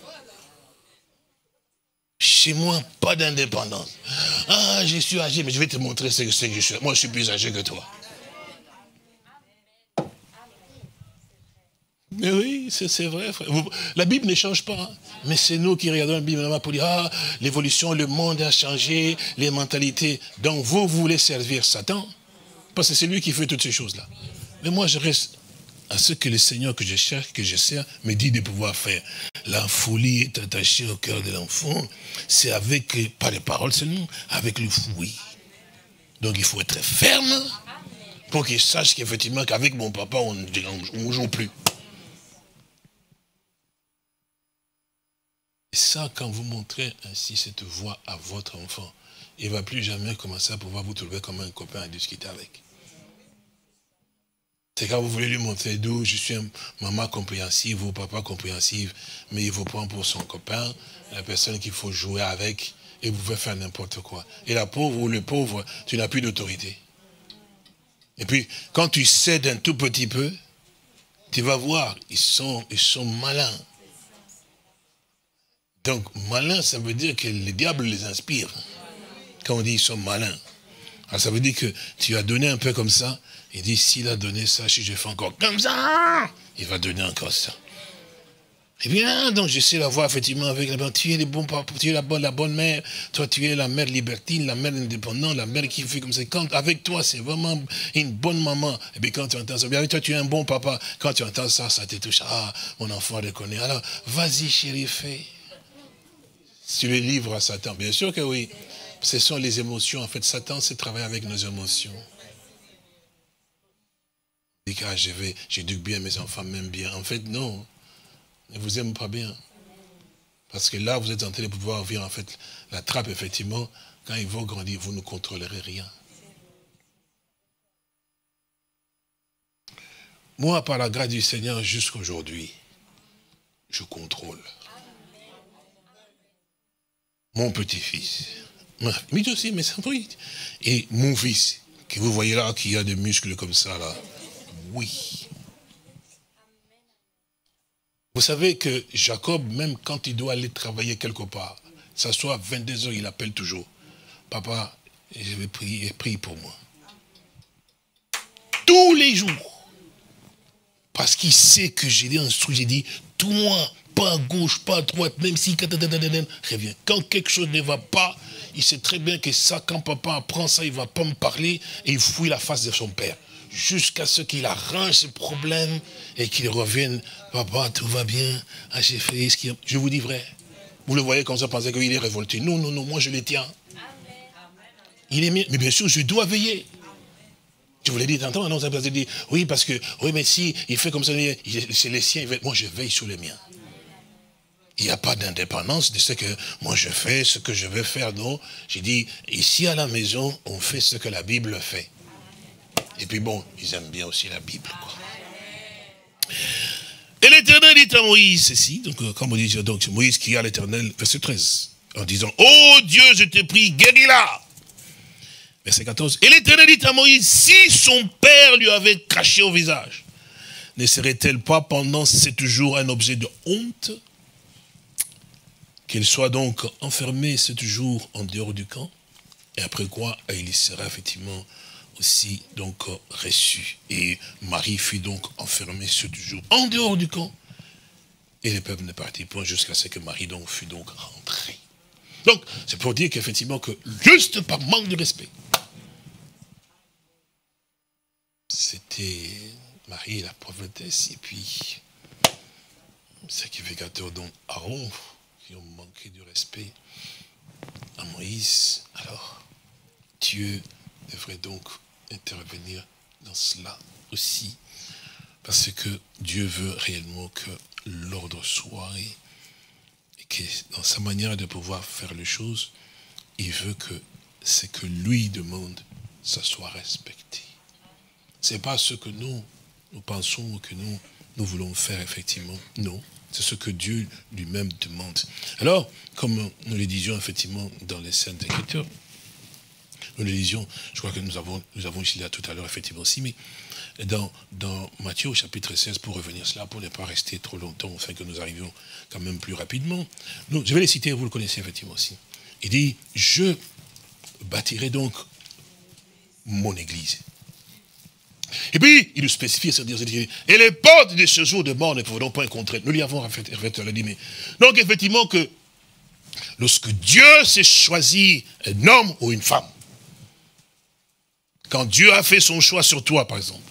Chez moi, pas d'indépendance. Ah, je suis âgé, mais je vais te montrer ce que c'est que je suis. Moi, je suis plus âgé que toi. Mais oui, c'est vrai, frère. La Bible ne change pas. Hein. Mais c'est nous qui regardons la Bible pour dire, ah, l'évolution, le monde a changé, les mentalités. Donc vous voulez servir Satan, parce que c'est lui qui fait toutes ces choses-là. Mais moi, je reste à ce que le Seigneur que je cherche, que je sers, me dit de pouvoir faire. La folie est attachée au cœur de l'enfant. C'est avec, pas les paroles seulement, avec le fouet. Donc il faut être ferme pour qu'il sache qu'effectivement qu'avec mon papa, on ne joue plus. Et ça, quand vous montrez ainsi cette voie à votre enfant, il ne va plus jamais commencer à pouvoir vous trouver comme un copain à discuter avec. C'est quand vous voulez lui montrer d'où je suis un maman compréhensive ou papa compréhensif, mais il vous prend pour son copain, la personne qu'il faut jouer avec, et vous pouvez faire n'importe quoi. Et la pauvre ou le pauvre, tu n'as plus d'autorité. Et puis, quand tu cèdes un tout petit peu, tu vas voir, ils sont malins. Donc, malin, ça veut dire que le diable les inspire. Quand on dit ils sont malins. Alors, ça veut dire que tu as donné un peu comme ça. Il dit, s'il a donné ça, si je fais encore comme ça, il va donner encore ça. Eh bien, donc je sais la voir effectivement avec la bonne. Tu es le bon papa, tu es la bonne mère. Toi, tu es la mère libertine, la mère indépendante, la mère qui fait comme ça. Quand, avec toi, c'est vraiment une bonne maman. Et puis quand tu entends ça, bien avec toi, tu es un bon papa. Quand tu entends ça, ça te touche. Ah, mon enfant reconnaît. Alors, vas-y, chérie, fais. Tu les livres à Satan, bien sûr que oui. Ce sont les émotions. En fait, Satan, c'est travailler avec nos émotions. Il dit que j'éduque bien mes enfants, même bien. En fait, non. Ne vous aime pas bien. Parce que là, vous êtes en train de pouvoir vivre, en fait, la trappe, effectivement. Quand ils vont grandir, vous ne contrôlerez rien. Moi, par la grâce du Seigneur, jusqu'à aujourd'hui, je contrôle. Mon petit-fils, mais aussi, mais c'est vrai. Et mon fils, que vous voyez là, qui a des muscles comme ça, là. Oui. Vous savez que Jacob, même quand il doit aller travailler quelque part, ça soit 22 heures, il appelle toujours. Papa, je vais prier, prie pour moi. Tous les jours. Parce qu'il sait que je l'ai instruit, j'ai dit, toi, pas à gauche, pas à droite, même si reviens. Quand quelque chose ne va pas, il sait très bien que ça, quand papa apprend ça, il ne va pas me parler et il fouille la face de son père. Jusqu'à ce qu'il arrange ce problème et qu'il revienne. Papa, tout va bien. Ah, j'ai fait ce qu'il... Je vous dis vrai. Vous le voyez comme ça, pensez qu'il est révolté. Non, moi je le tiens. Il est mieux. Mais bien sûr, je dois veiller. Je vous l'ai dit tantôt, non, ça veut dire, oui, parce que, oui, mais si il fait comme ça, c'est les siens, moi je veille sur les miens. Il n'y a pas d'indépendance de ce que moi je fais, ce que je veux faire. Non, j'ai dit, ici à la maison, on fait ce que la Bible fait. Et puis bon, ils aiment bien aussi la Bible, quoi. Et l'Éternel dit à Moïse, ceci, donc comme on dit, donc Moïse qui a l'Éternel, verset 13, en disant, oh Dieu, je te prie, guéris-la. Verset 14. Et l'Éternel dit à Moïse, si son père lui avait craché au visage, ne serait-elle pas pendant 7 jours un objet de honte? Qu'il soit donc enfermé 7 jours en dehors du camp, et après quoi, il y sera effectivement aussi donc reçu. Et Marie fut donc enfermée 7 jours en dehors du camp, et le peuple ne partit point jusqu'à ce que Marie donc fut donc rentrée. Donc, c'est pour dire qu'effectivement, que juste par manque de respect, c'était Marie la prophétesse, et puis sacrificateur donc Aaron, qui ont manqué du respect à Moïse. Alors, Dieu devrait donc intervenir dans cela aussi, parce que Dieu veut réellement que l'ordre soit, et que dans sa manière de pouvoir faire les choses, il veut que ce que lui demande, ça soit respecté. Ce n'est pas ce que nous pensons ou que nous voulons faire, effectivement. Non, c'est ce que Dieu lui-même demande. Alors, comme nous le disions, effectivement, dans les Saintes Écritures, nous le disions, je crois que nous avons ici là tout à l'heure, effectivement aussi, mais dans Matthieu au chapitre 16, pour revenir cela, pour ne pas rester trop longtemps, afin que nous arrivions quand même plus rapidement. Je vais les citer, vous le connaissez effectivement aussi. Il dit, je bâtirai donc mon église. Et puis, il nous spécifie, c'est-à-dire, et les portes de ce jour de mort ne pourront pas encontrer. Nous l'y avons dit, mais donc effectivement que lorsque Dieu s'est choisi un homme ou une femme, quand Dieu a fait son choix sur toi, par exemple,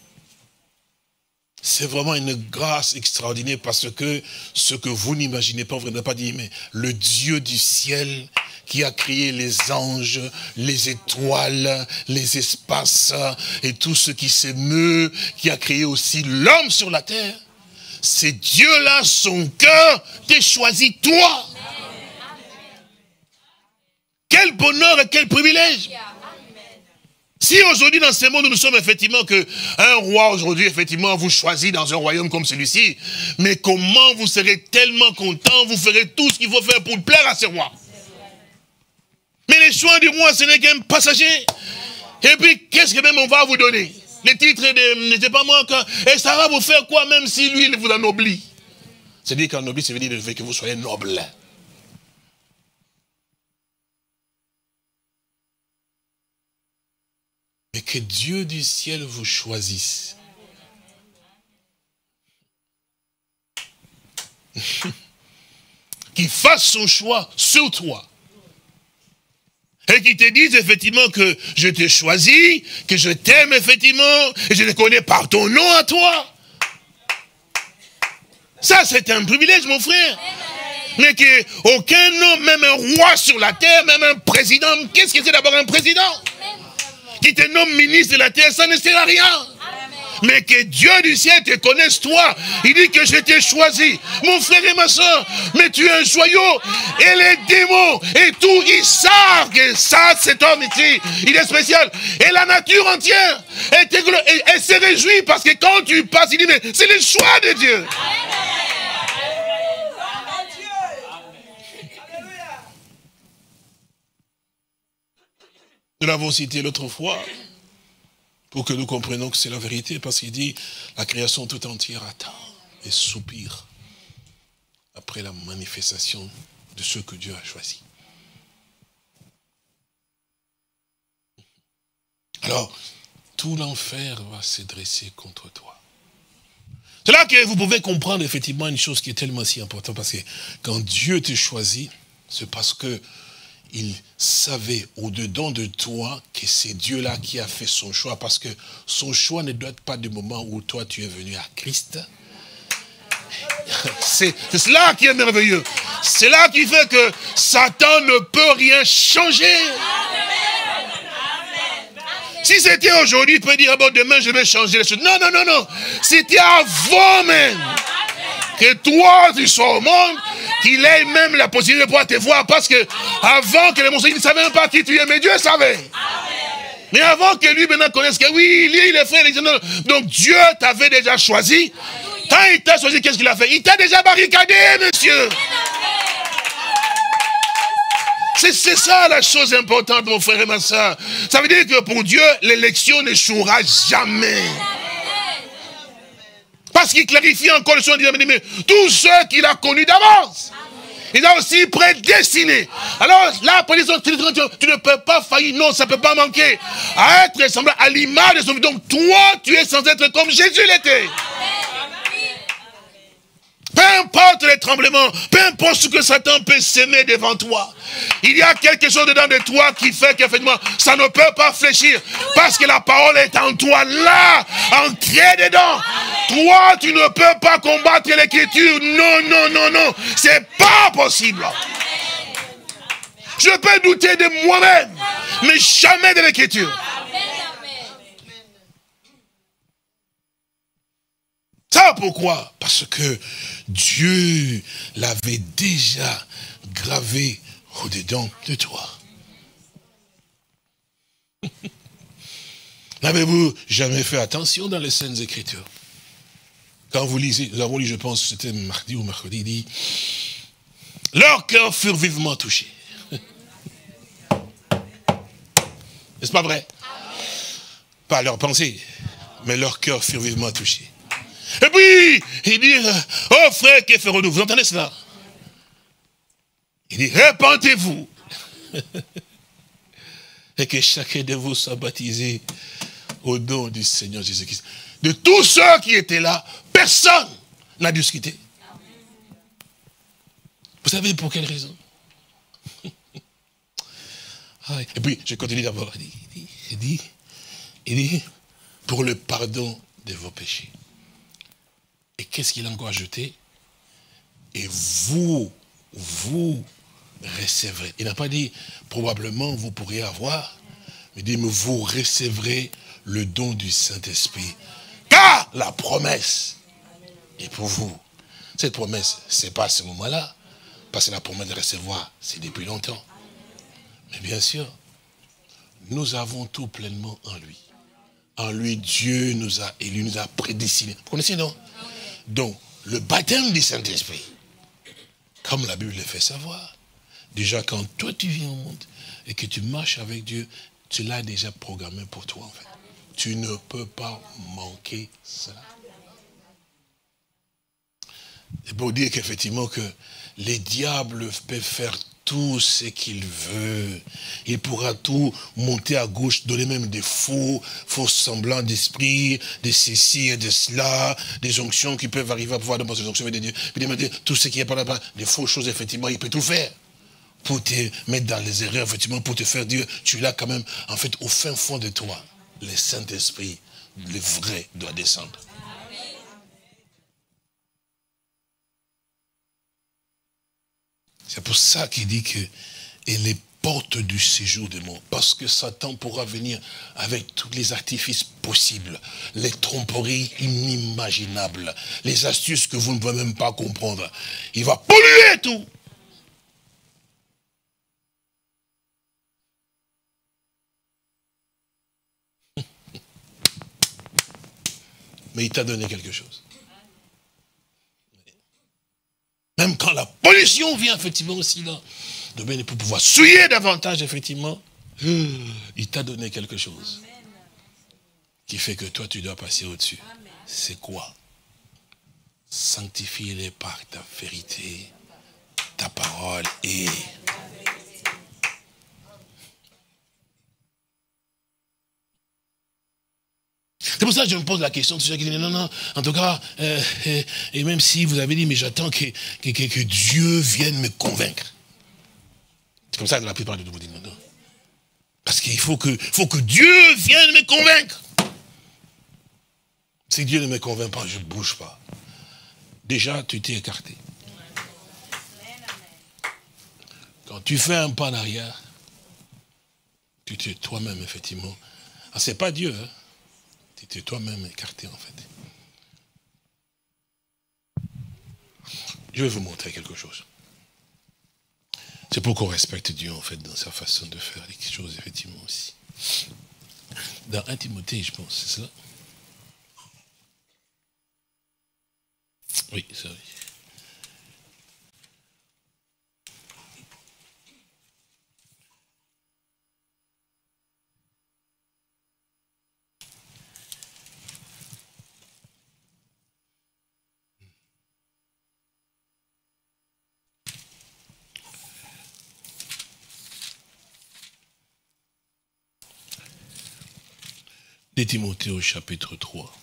c'est vraiment une grâce extraordinaire, parce que ce que vous n'imaginez pas, vous n'avez pas dit, mais le Dieu du ciel qui a créé les anges, les étoiles, les espaces et tout ce qui s'émeut, qui a créé aussi l'homme sur la terre, c'est Dieu-là, son cœur, t'a choisi toi. Quel bonheur et quel privilège. Si aujourd'hui dans ce monde nous sommes effectivement qu'un roi aujourd'hui effectivement vous choisit dans un royaume comme celui-ci, mais comment vous serez tellement content, vous ferez tout ce qu'il faut faire pour plaire à ce roi. Mais les choix du roi, ce n'est qu'un passager. Et puis, qu'est-ce que même on va vous donner? Les titres n'étaient pas moins et ça va vous faire quoi, même si lui, il vous anoblit? C'est-à-dire qu'anoblit, ça veut dire que vous soyez noble. Mais que Dieu du ciel vous choisisse. Qu'il fasse son choix sur toi. Et qu'il te dise effectivement que je t'ai choisi, que je t'aime effectivement, et je te connais par ton nom à toi. Ça, c'est un privilège, mon frère. Mais qu'aucun homme, même un roi sur la terre, même un président, qu'est-ce que c'est d'abord un président? Qui te nomme ministre de la terre, ça ne sert à rien. Mais que Dieu du ciel te connaisse toi. Il dit que je t'ai choisi. Mon frère et ma soeur, mais tu es un joyau. Et les démons et tout, ils savent que ça, cet homme ici, il est spécial. Et la nature entière, elle se réjouit parce que quand tu passes, il dit, mais c'est le choix de Dieu. Nous l'avons cité l'autre fois, pour que nous comprenions que c'est la vérité, parce qu'il dit, la création tout entière attend et soupire après la manifestation de ce que Dieu a choisi. Alors, tout l'enfer va se dresser contre toi. C'est là que vous pouvez comprendre effectivement une chose qui est tellement si importante, parce que quand Dieu te choisit, c'est parce que il savait au-dedans de toi que c'est Dieu-là qui a fait son choix, parce que son choix ne date pas du moment où toi tu es venu à Christ. C'est cela qui est merveilleux. C'est là qui fait que Satan ne peut rien changer. Si c'était aujourd'hui, il peut dire, ah bon, demain je vais changer les choses. Non, non, non, non. C'était avant même que toi tu sois au monde, qu'il ait même la possibilité de pouvoir te voir, parce que avant que les monstres, il ne savait même pas qui tu es, mais Dieu savait. Amen. Mais avant que lui maintenant connaisse que oui, lui il est frère, donc Dieu t'avait déjà choisi. Quand il t'a choisi, qu'est-ce qu'il a fait? Il t'a déjà barricadé, monsieur. C'est ça la chose importante, mon frère et ma soeur. Ça veut dire que pour Dieu, l'élection n'échouera jamais. Parce qu'il clarifie encore le son, mais tous ceux qu'il a connus d'avance, il a aussi prédestiné. Alors là, tu ne peux pas faillir. Non, ça ne peut pas manquer. À être semblable à l'image de son Fils. Donc toi, tu es censé être comme Jésus l'était. Peu importe les tremblements, peu importe ce que Satan peut s'aimer devant toi, il y a quelque chose dedans de toi qui fait qu'effectivement, ça ne peut pas fléchir. Parce que la parole est en toi, là, ancrée dedans. Toi, tu ne peux pas combattre l'écriture. Non, non, non, non. C'est pas possible. Je peux douter de moi-même, mais jamais de l'écriture. Ça pourquoi? Parce que Dieu l'avait déjà gravé au-dedans de toi. N'avez-vous jamais fait attention dans les Saintes Écritures? Quand vous lisez, nous avons lu, je pense, c'était mardi ou mercredi, il dit, leurs cœurs furent vivement touchés. N'est-ce pas vrai? Pas leurs pensées, mais leurs cœurs furent vivement touchés. Et puis, il dit, oh frère, que ferons-nous? Vous entendez cela? Il dit, répentez-vous. Et que chacun de vous soit baptisé au nom du Seigneur Jésus-Christ. De tous ceux qui étaient là, personne n'a discuté. Vous savez pour quelle raison? Et puis, je continue d'abord. Il dit, pour le pardon de vos péchés. Et qu'est-ce qu'il a encore ajouté? Et vous recevrez. Il n'a pas dit, probablement vous pourriez avoir, mais il dit, mais vous recevrez le don du Saint-Esprit. Car la promesse est pour vous. Cette promesse, ce n'est pas à ce moment-là, parce que la promesse de recevoir, c'est depuis longtemps. Mais bien sûr, nous avons tout pleinement en lui. En lui, Dieu nous a élus, nous a prédestinés. Vous connaissez, non? Donc, le baptême du Saint-Esprit, comme la Bible le fait savoir, déjà quand toi tu viens au monde et que tu marches avec Dieu, tu l'as déjà programmé pour toi en fait. Tu ne peux pas manquer cela. C'est pour dire qu'effectivement que les diables peuvent faire tout ce qu'il veut. Il pourra tout monter à gauche, donner même des faux semblants d'esprit, de ceci et de cela, des onctions qui peuvent arriver à pouvoir dans ces onctions de Dieu. Puis tout ce qui est pas là, des fausses choses, effectivement, il peut tout faire. Pour te mettre dans les erreurs, effectivement, pour te faire dire, tu l'as quand même, en fait, au fin fond de toi, le Saint-Esprit, le vrai, doit descendre. C'est pour ça qu'il dit que, et les portes du séjour des morts, parce que Satan pourra venir avec tous les artifices possibles, les tromperies inimaginables, les astuces que vous ne pouvez même pas comprendre. Il va polluer tout. Mais il t'a donné quelque chose. Même quand la pollution vient, effectivement, aussi là, pour pouvoir souiller davantage, effectivement, il t'a donné quelque chose qui fait que toi, tu dois passer au-dessus. C'est quoi? Sanctifie-les par ta vérité, ta parole et... C'est pour ça que je me pose la question, tous ceux qui disent, non, en tout cas, et même si vous avez dit, mais j'attends que Dieu vienne me convaincre. C'est comme ça que la plupart de vous disent, non. Parce qu'il faut que Dieu vienne me convaincre. Si Dieu ne me convainc pas, je ne bouge pas. Déjà, tu t'es écarté. Quand tu fais un pas en arrière, tu t'es toi-même, effectivement. Ah, c'est pas Dieu, hein. Tu es toi-même écarté en fait. Je vais vous montrer quelque chose. C'est pour qu'on respecte Dieu en fait dans sa façon de faire les choses effectivement aussi. Dans 1 Timothée, je pense, c'est cela? Oui, c'est vrai. 2 Timothée au chapitre 3.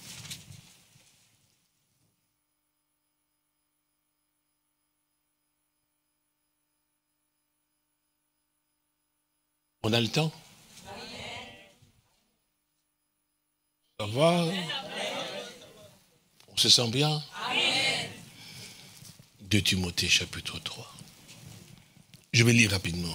On a le temps? Ça va? On se sent bien? 2 Timothée chapitre 3. Je vais lire rapidement.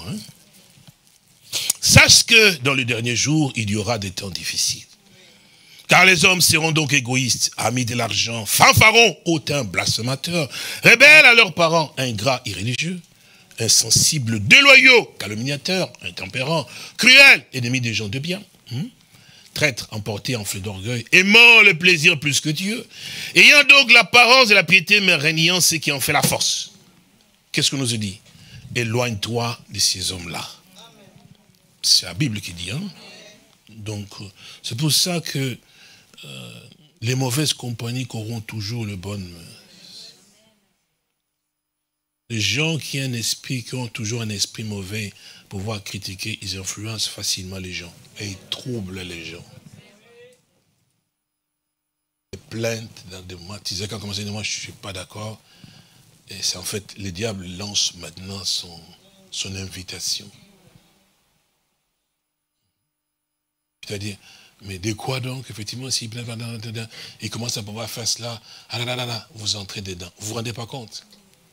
Sache que dans les derniers jours, il y aura des temps difficiles. Car les hommes seront donc égoïstes, amis de l'argent, fanfarons, hautains, blasphémateurs, rebelles à leurs parents, ingrats, irréligieux, insensibles, déloyaux, calomniateurs, intempérants, cruels, ennemis des gens de bien, traîtres, emportés en flux d'orgueil, aimant le plaisir plus que Dieu, ayant donc l'apparence de la piété, mais régnant ce qui en fait la force. Qu'est-ce qu'on nous a dit? Éloigne-toi de ces hommes-là. C'est la Bible qui dit. Donc, c'est pour ça que les mauvaises compagnies auront toujours le bon. Les gens qui ont toujours un esprit mauvais, pouvoir critiquer, ils influencent facilement les gens. Et ils troublent les gens. Des plaintes, dans des mois, tu disais quand on commençait, moi je ne suis pas d'accord. Et c'est en fait, le diable lance maintenant son invitation. C'est-à-dire, mais de quoi donc, effectivement, s'il il commence à pouvoir faire cela, vous entrez dedans. Vous ne vous rendez pas compte?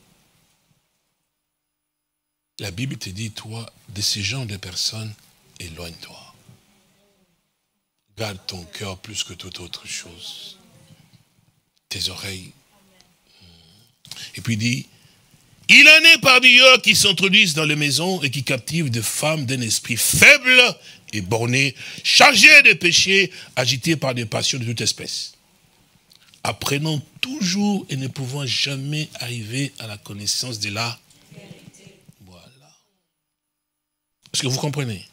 La Bible te dit, toi, de ces genres de personnes, éloigne-toi. Garde ton cœur plus que toute autre chose. Tes oreilles. Et puis il dit, il en est parmi eux qui s'introduisent dans les maisons et qui captivent des femmes d'un esprit faible et borné, chargées de péchés, agitées par des passions de toute espèce. Apprenant toujours et ne pouvant jamais arriver à la connaissance de la vérité. Voilà. Est-ce que vous comprenez?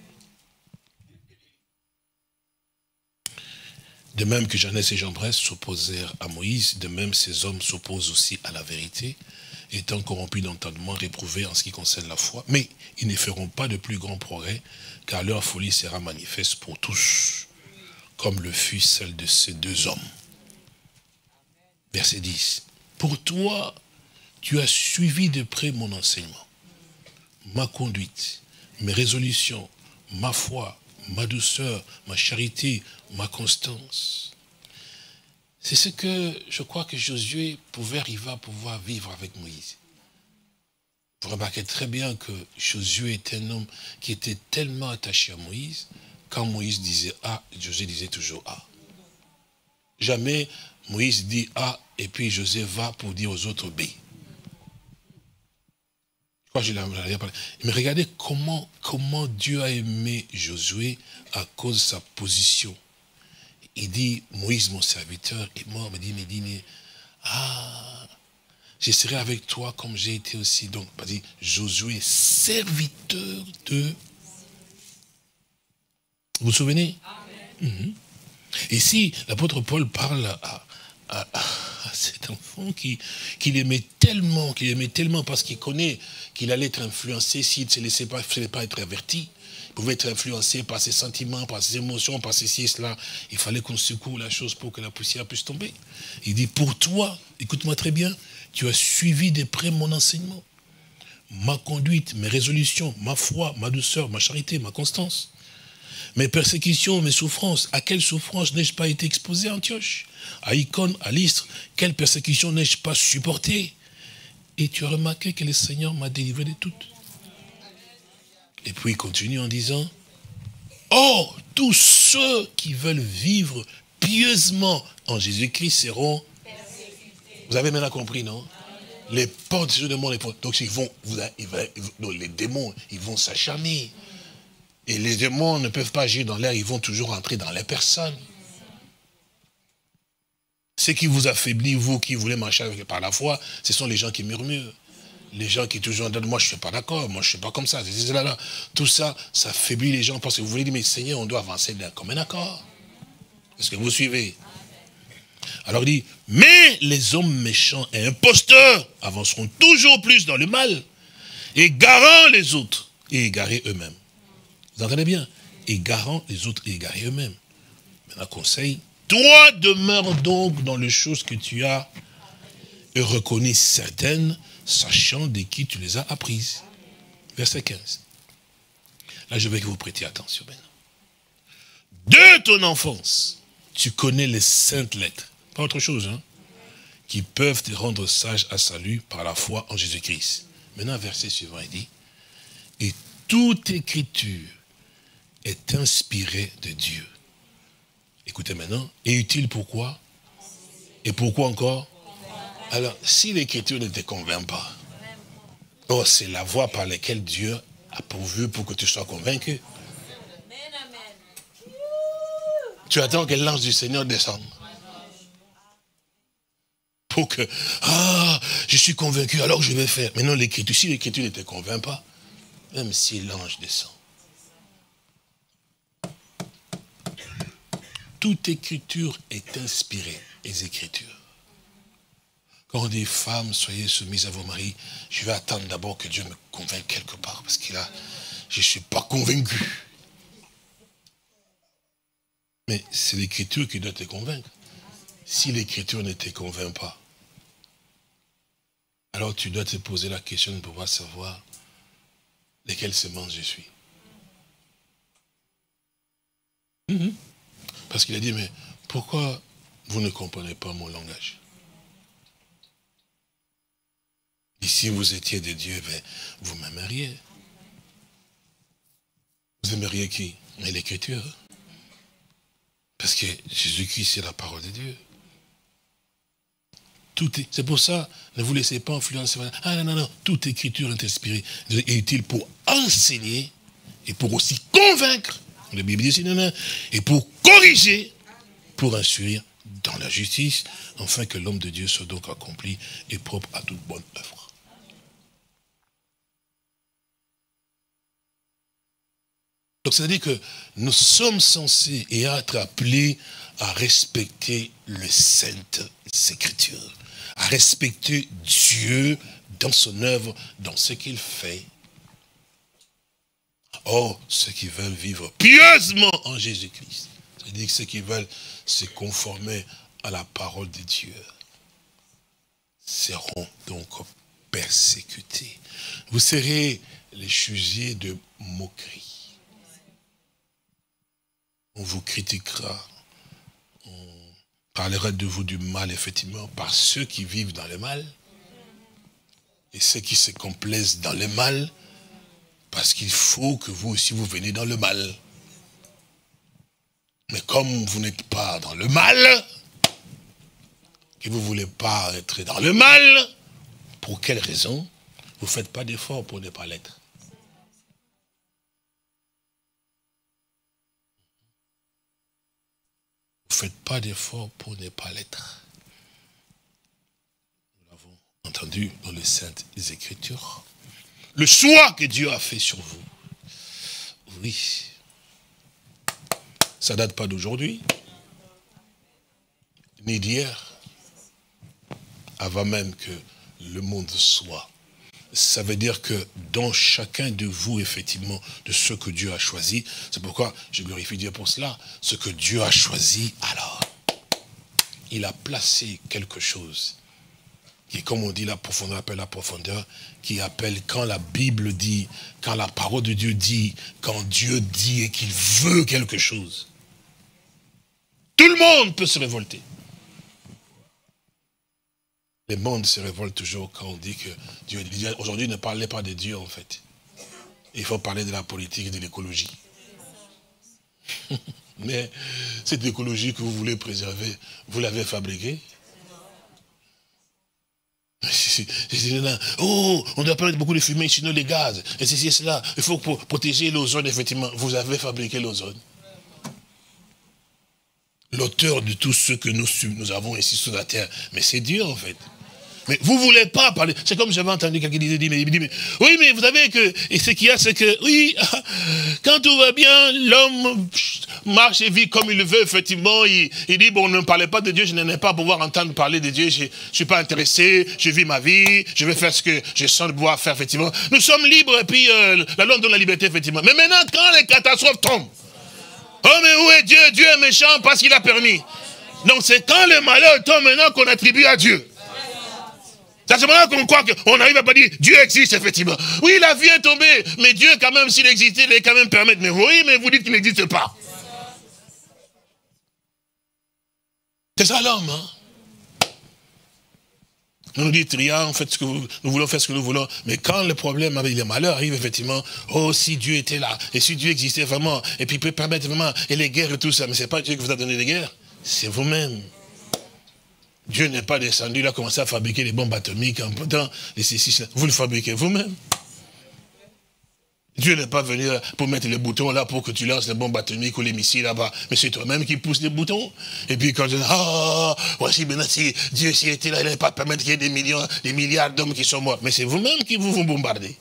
De même que Jeannès et Jambres s'opposèrent à Moïse, de même ces hommes s'opposent aussi à la vérité, étant corrompus d'entendement, réprouvés en ce qui concerne la foi. Mais ils ne feront pas de plus grands progrès, car leur folie sera manifeste pour tous, comme le fut celle de ces deux hommes. Verset 10. Pour toi, tu as suivi de près mon enseignement, ma conduite, mes résolutions, ma foi, ma douceur, ma charité, ma constance. C'est ce que je crois que Josué pouvait arriver à pouvoir vivre avec Moïse. Vous remarquez très bien que Josué est un homme qui était tellement attaché à Moïse, quand Moïse disait A, Josué disait toujours A. Jamais Moïse dit A et puis Josué va pour dire aux autres B. Je crois que je l'ai parlé. Mais regardez comment Dieu a aimé Josué à cause de sa position. Il dit, Moïse, mon serviteur, est mort. Il me dit, je serai avec toi comme j'ai été aussi. Donc, dit, Josué, serviteur de... Vous vous souvenez? Ici, l'apôtre Paul parle à cet enfant qu'il aimait tellement parce qu'il connaît qu'il allait être influencé s'il ne se laissait pas être averti. Il pouvait être influencé par ses sentiments, par ses émotions, par ceci et cela. Il fallait qu'on secoue la chose pour que la poussière puisse tomber. Il dit, pour toi, écoute-moi très bien, tu as suivi de près mon enseignement, ma conduite, mes résolutions, ma foi, ma douceur, ma charité, ma constance. Mes persécutions, mes souffrances, à quelle souffrance n'ai-je pas été exposé à Antioche, à Icône, à Lystre, quelle persécution n'ai-je pas supporté? Et tu as remarqué que le Seigneur m'a délivré de toutes. Et puis il continue en disant, oh, tous ceux qui veulent vivre pieusement en Jésus-Christ seront persécutés. Vous avez maintenant compris, non? Les portes du monde, donc les démons, ils vont s'acharner. Et les démons ne peuvent pas agir dans l'air, ils vont toujours entrer dans les personnes. Ce qui vous affaiblit, vous qui voulez marcher par la foi, ce sont les gens qui murmurent. Les gens qui toujours disent, moi je ne suis pas d'accord, moi je ne suis pas comme ça. Tout ça, ça affaiblit les gens parce que vous voulez dire, mais Seigneur, on doit avancer comme un accord. Est-ce que vous suivez? Alors il dit, mais les hommes méchants et imposteurs avanceront toujours plus dans le mal, égarant les autres et égarés eux-mêmes. Vous entendez bien? Égarant les autres et égarés eux-mêmes. Maintenant, conseil, toi demeure donc dans les choses que tu as et reconnais certaines, sachant de qui tu les as apprises. Verset 15. Là, je veux que vous prêtiez attention maintenant. De ton enfance, tu connais les saintes lettres, pas autre chose, hein, qui peuvent te rendre sage à salut par la foi en Jésus-Christ. Maintenant, verset suivant, il dit, et toute écriture est inspirée de Dieu. Écoutez maintenant, et utile pourquoi? Et pourquoi encore? Alors, si l'écriture ne te convainc pas, oh, c'est la voie par laquelle Dieu a pourvu pour que tu sois convaincu. Tu attends que l'ange du Seigneur descende. Pour que, je suis convaincu, alors je vais faire. Mais non, l'écriture, si l'écriture ne te convainc pas, même si l'ange descend. Toute écriture est inspirée, les écritures. Quand on dit femmes, soyez soumises à vos maris, je vais attendre d'abord que Dieu me convainque quelque part, parce que là, je ne suis pas convaincu. Mais c'est l'écriture qui doit te convaincre. Si l'écriture ne te convainc pas, alors tu dois te poser la question de pouvoir savoir de quelle semence je suis. Parce qu'il a dit, mais pourquoi vous ne comprenez pas mon langage? Et si vous étiez de Dieu, ben, vous m'aimeriez. Vous aimeriez qui? Mais l'écriture. Parce que Jésus-Christ, c'est la parole de Dieu. C'est pour ça, ne vous laissez pas influencer. Ah non, toute écriture est inspirée, est utile pour enseigner et pour aussi convaincre. La Bible dit, non, et pour corriger, pour instruire dans la justice, afin que l'homme de Dieu soit donc accompli et propre à toute bonne œuvre. Donc c'est-à-dire que nous sommes censés et être appelés à respecter les saintes écritures, à respecter Dieu dans son œuvre, dans ce qu'il fait. Or, ceux qui veulent vivre pieusement en Jésus-Christ, c'est-à-dire ceux qui veulent se conformer à la parole de Dieu, seront donc persécutés. Vous serez les sujets de moquerie. On vous critiquera, on parlera de vous du mal, effectivement, par ceux qui vivent dans le mal, et ceux qui se complaisent dans le mal, parce qu'il faut que vous aussi vous veniez dans le mal. Mais comme vous n'êtes pas dans le mal, que vous ne voulez pas être dans le mal, pour quelle raison? Vous ne faites pas d'effort pour ne pas l'être. Vous ne faites pas d'effort pour ne pas l'être. Nous l'avons entendu dans les Saintes Écritures. Le choix que Dieu a fait sur vous, oui, ça ne date pas d'aujourd'hui, ni d'hier, avant même que le monde soit. Ça veut dire que dans chacun de vous, effectivement, de ce que Dieu a choisi, c'est pourquoi je glorifie Dieu pour cela, ce que Dieu a choisi, alors, il a placé quelque chose, qui, comme on dit, la profondeur appelle la profondeur, qui appelle quand la Bible dit, quand la parole de Dieu dit, quand Dieu dit et qu'il veut quelque chose. Tout le monde peut se révolter. Le monde se révolte toujours quand on dit que Dieu, aujourd'hui ne parlez pas de Dieu en fait. Il faut parler de la politique et de l'écologie. Mais cette écologie que vous voulez préserver, vous l'avez fabriquée. Oh, on doit parler de beaucoup de fumée, sinon les gaz, et ceci et cela. Il faut protéger l'ozone, effectivement. Vous avez fabriqué l'ozone. L'auteur de tout ce que nous avons ici sur la terre, mais c'est Dieu en fait. Mais vous ne voulez pas parler. C'est comme j'avais entendu quelqu'un qui disait, oui, mais vous savez que, et ce qu'il y a, c'est que, oui, quand tout va bien, l'homme marche et vit comme il le veut, effectivement. Il dit, bon, ne me parlez pas de Dieu, je n'en ai pas à pouvoir entendre parler de Dieu, je ne suis pas intéressé, je vis ma vie, je vais faire ce que je sens de pouvoir faire, effectivement. Nous sommes libres, et puis la loi donne la liberté, effectivement. Mais maintenant, quand les catastrophes tombent, Oh mais où est Dieu? Dieu est méchant parce qu'il a permis. Donc c'est quand le malheur tombe maintenant qu'on attribue à Dieu. C'est à ce moment-là qu'on croit qu'on n'arrive à pas dire Dieu existe effectivement. Oui, la vie est tombée, mais Dieu quand même, s'il existait, il est quand même permettre. Mais oui, mais vous dites qu'il n'existe pas. C'est ça l'homme, hein? On nous dit, Trian, faites ce que nous voulons faire ce que nous voulons. Mais quand le problème avec les malheurs arrive, effectivement, oh, si Dieu était là, et si Dieu existait vraiment, et puis il peut permettre vraiment, et les guerres et tout ça, mais c'est pas Dieu qui vous a donné les guerres, c'est vous-même. Dieu n'est pas descendu, il a commencé à fabriquer les bombes atomiques en temps, les C6, vous le fabriquez vous-même. Dieu n'est pas venu pour mettre les boutons là pour que tu lances les bombes atomiques ou les missiles là-bas. Mais c'est toi-même qui pousse les boutons. Et puis quand je dis, voici maintenant si Dieu s'y était là, il n'allait pas permettre qu'il y ait des millions, des milliards d'hommes qui sont morts. Mais c'est vous-même qui vous bombardez.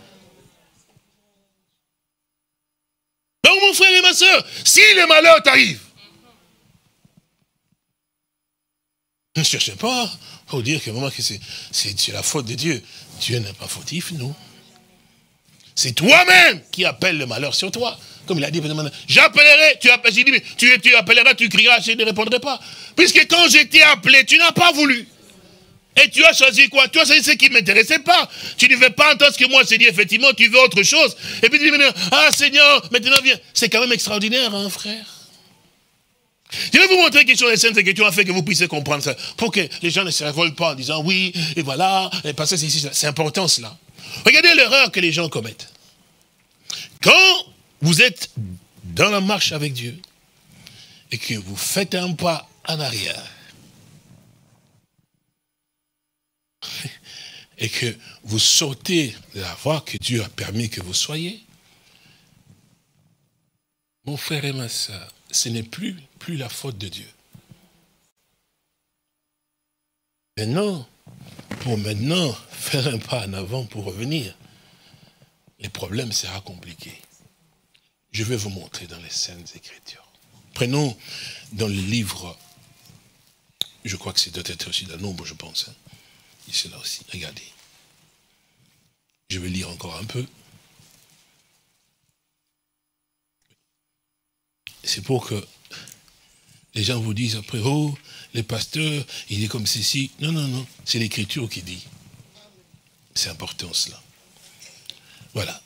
Donc mon frère et ma soeur, si les malheurs t'arrivent, ne cherchez pas pour dire que c'est la faute de Dieu. Dieu n'est pas fautif, non. C'est toi-même qui appelles le malheur sur toi. Comme il a dit, j'appellerai, tu appelleras, tu crieras, je ne répondrai pas. Puisque quand je t'ai appelé, tu n'as pas voulu. Et tu as choisi quoi? Tu as choisi ce qui ne m'intéressait pas. Tu ne veux pas entendre ce que moi j'ai dit, effectivement, tu veux autre chose. Et puis tu dis, ah Seigneur, maintenant viens. C'est quand même extraordinaire, hein, frère. Je vais vous montrer quelque chose des Saintes Écritures afin que vous puissiez comprendre ça. Pour que les gens ne se révoltent pas en disant, oui, et voilà, et parce que c'est important cela. Regardez l'erreur que les gens commettent. Quand vous êtes dans la marche avec Dieu et que vous faites un pas en arrière et que vous sortez de la voie que Dieu a permis que vous soyez, mon frère et ma soeur, ce n'est plus la faute de Dieu. Maintenant, pour maintenant faire un pas en avant pour revenir, les problèmes sera compliqué. Je vais vous montrer dans les Saintes Écritures. Prenons dans le livre, je crois que c'est peut-être aussi dans Nombre, je pense. Hein. Ici là aussi, regardez. Je vais lire encore un peu. C'est pour que les gens vous disent après, oh, les pasteurs, il est comme ceci. Non, non, non, c'est l'Écriture qui dit. C'est important cela. Voilà.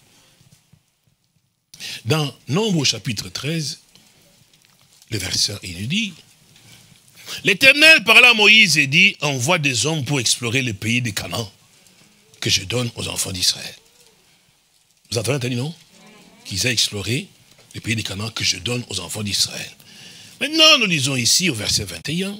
Dans Nombre chapitre 13, le verset, il nous dit, l'Éternel parla à Moïse et dit, envoie des hommes pour explorer le pays de Canaan que je donne aux enfants d'Israël. Vous avez entendu, non? Qu'ils aient exploré le pays de Canaan que je donne aux enfants d'Israël. Maintenant, nous lisons ici au verset 21.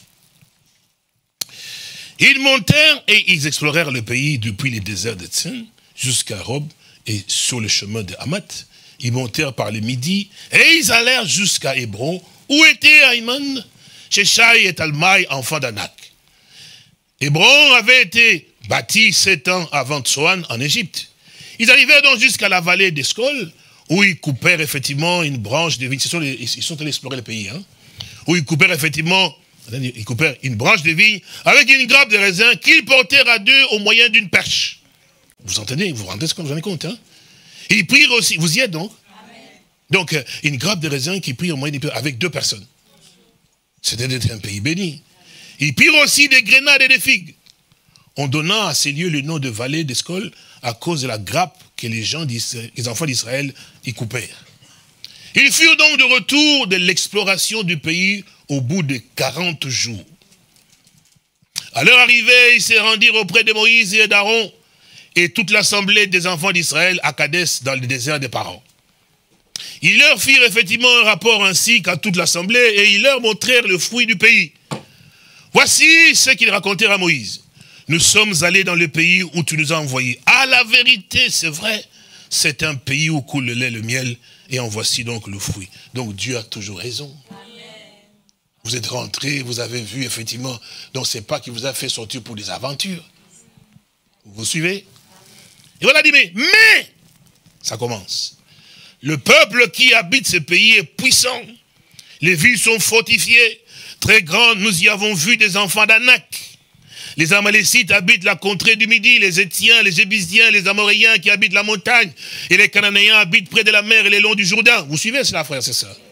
Ils montèrent et ils explorèrent le pays depuis les déserts de Tsin jusqu'à Rob et sur le chemin de Hamath. Ils montèrent par le midi et ils allèrent jusqu'à Hébron où étaient Aïman, Sheshai et Talmaï, enfants d'Anak. Hébron avait été bâti 7 ans avant Tsoan en Égypte. Ils arrivèrent donc jusqu'à la vallée d'Escol où ils coupèrent effectivement une branche de vigne. Ils sont allés explorer le pays, hein, où ils coupèrent effectivement une branche de vigne avec une grappe de raisin qu'ils portèrent à deux au moyen d'une perche. Vous entendez, vous vous rendez compte, hein? Ils prirent aussi, vous y êtes donc? Amen. Donc, une grappe de raisin qu'ils prirent au moyen d'une perche avec 2 personnes. C'était d'être un pays béni. Ils prirent aussi des grenades et des figues. On donna à ces lieux le nom de vallée d'Escol à cause de la grappe que les enfants d'Israël y coupèrent. Ils furent donc de retour de l'exploration du pays au bout de 40 jours. À leur arrivée, ils se rendirent auprès de Moïse et d'Aaron et toute l'assemblée des enfants d'Israël à Kadès dans le désert des Paran. Ils leur firent effectivement un rapport ainsi qu'à toute l'assemblée et ils leur montrèrent le fruit du pays. Voici ce qu'ils racontèrent à Moïse. Nous sommes allés dans le pays où tu nous as envoyés. À la vérité, c'est vrai, c'est un pays où coule le lait, le miel, et en voici donc le fruit. Donc Dieu a toujours raison. Vous êtes rentrés, vous avez vu effectivement, donc c'est pas qu'il vous a fait sortir pour des aventures. Vous suivez? Et voilà, dit, mais, ça commence. Le peuple qui habite ce pays est puissant. Les villes sont fortifiées, très grandes. Nous y avons vu des enfants d'Anak. Les Amalécites habitent la contrée du Midi, les Étiens, les Jébusiens, les Amoréens qui habitent la montagne, et les Cananéens habitent près de la mer et les longs du Jourdain. Vous suivez cela, frère, c'est ça?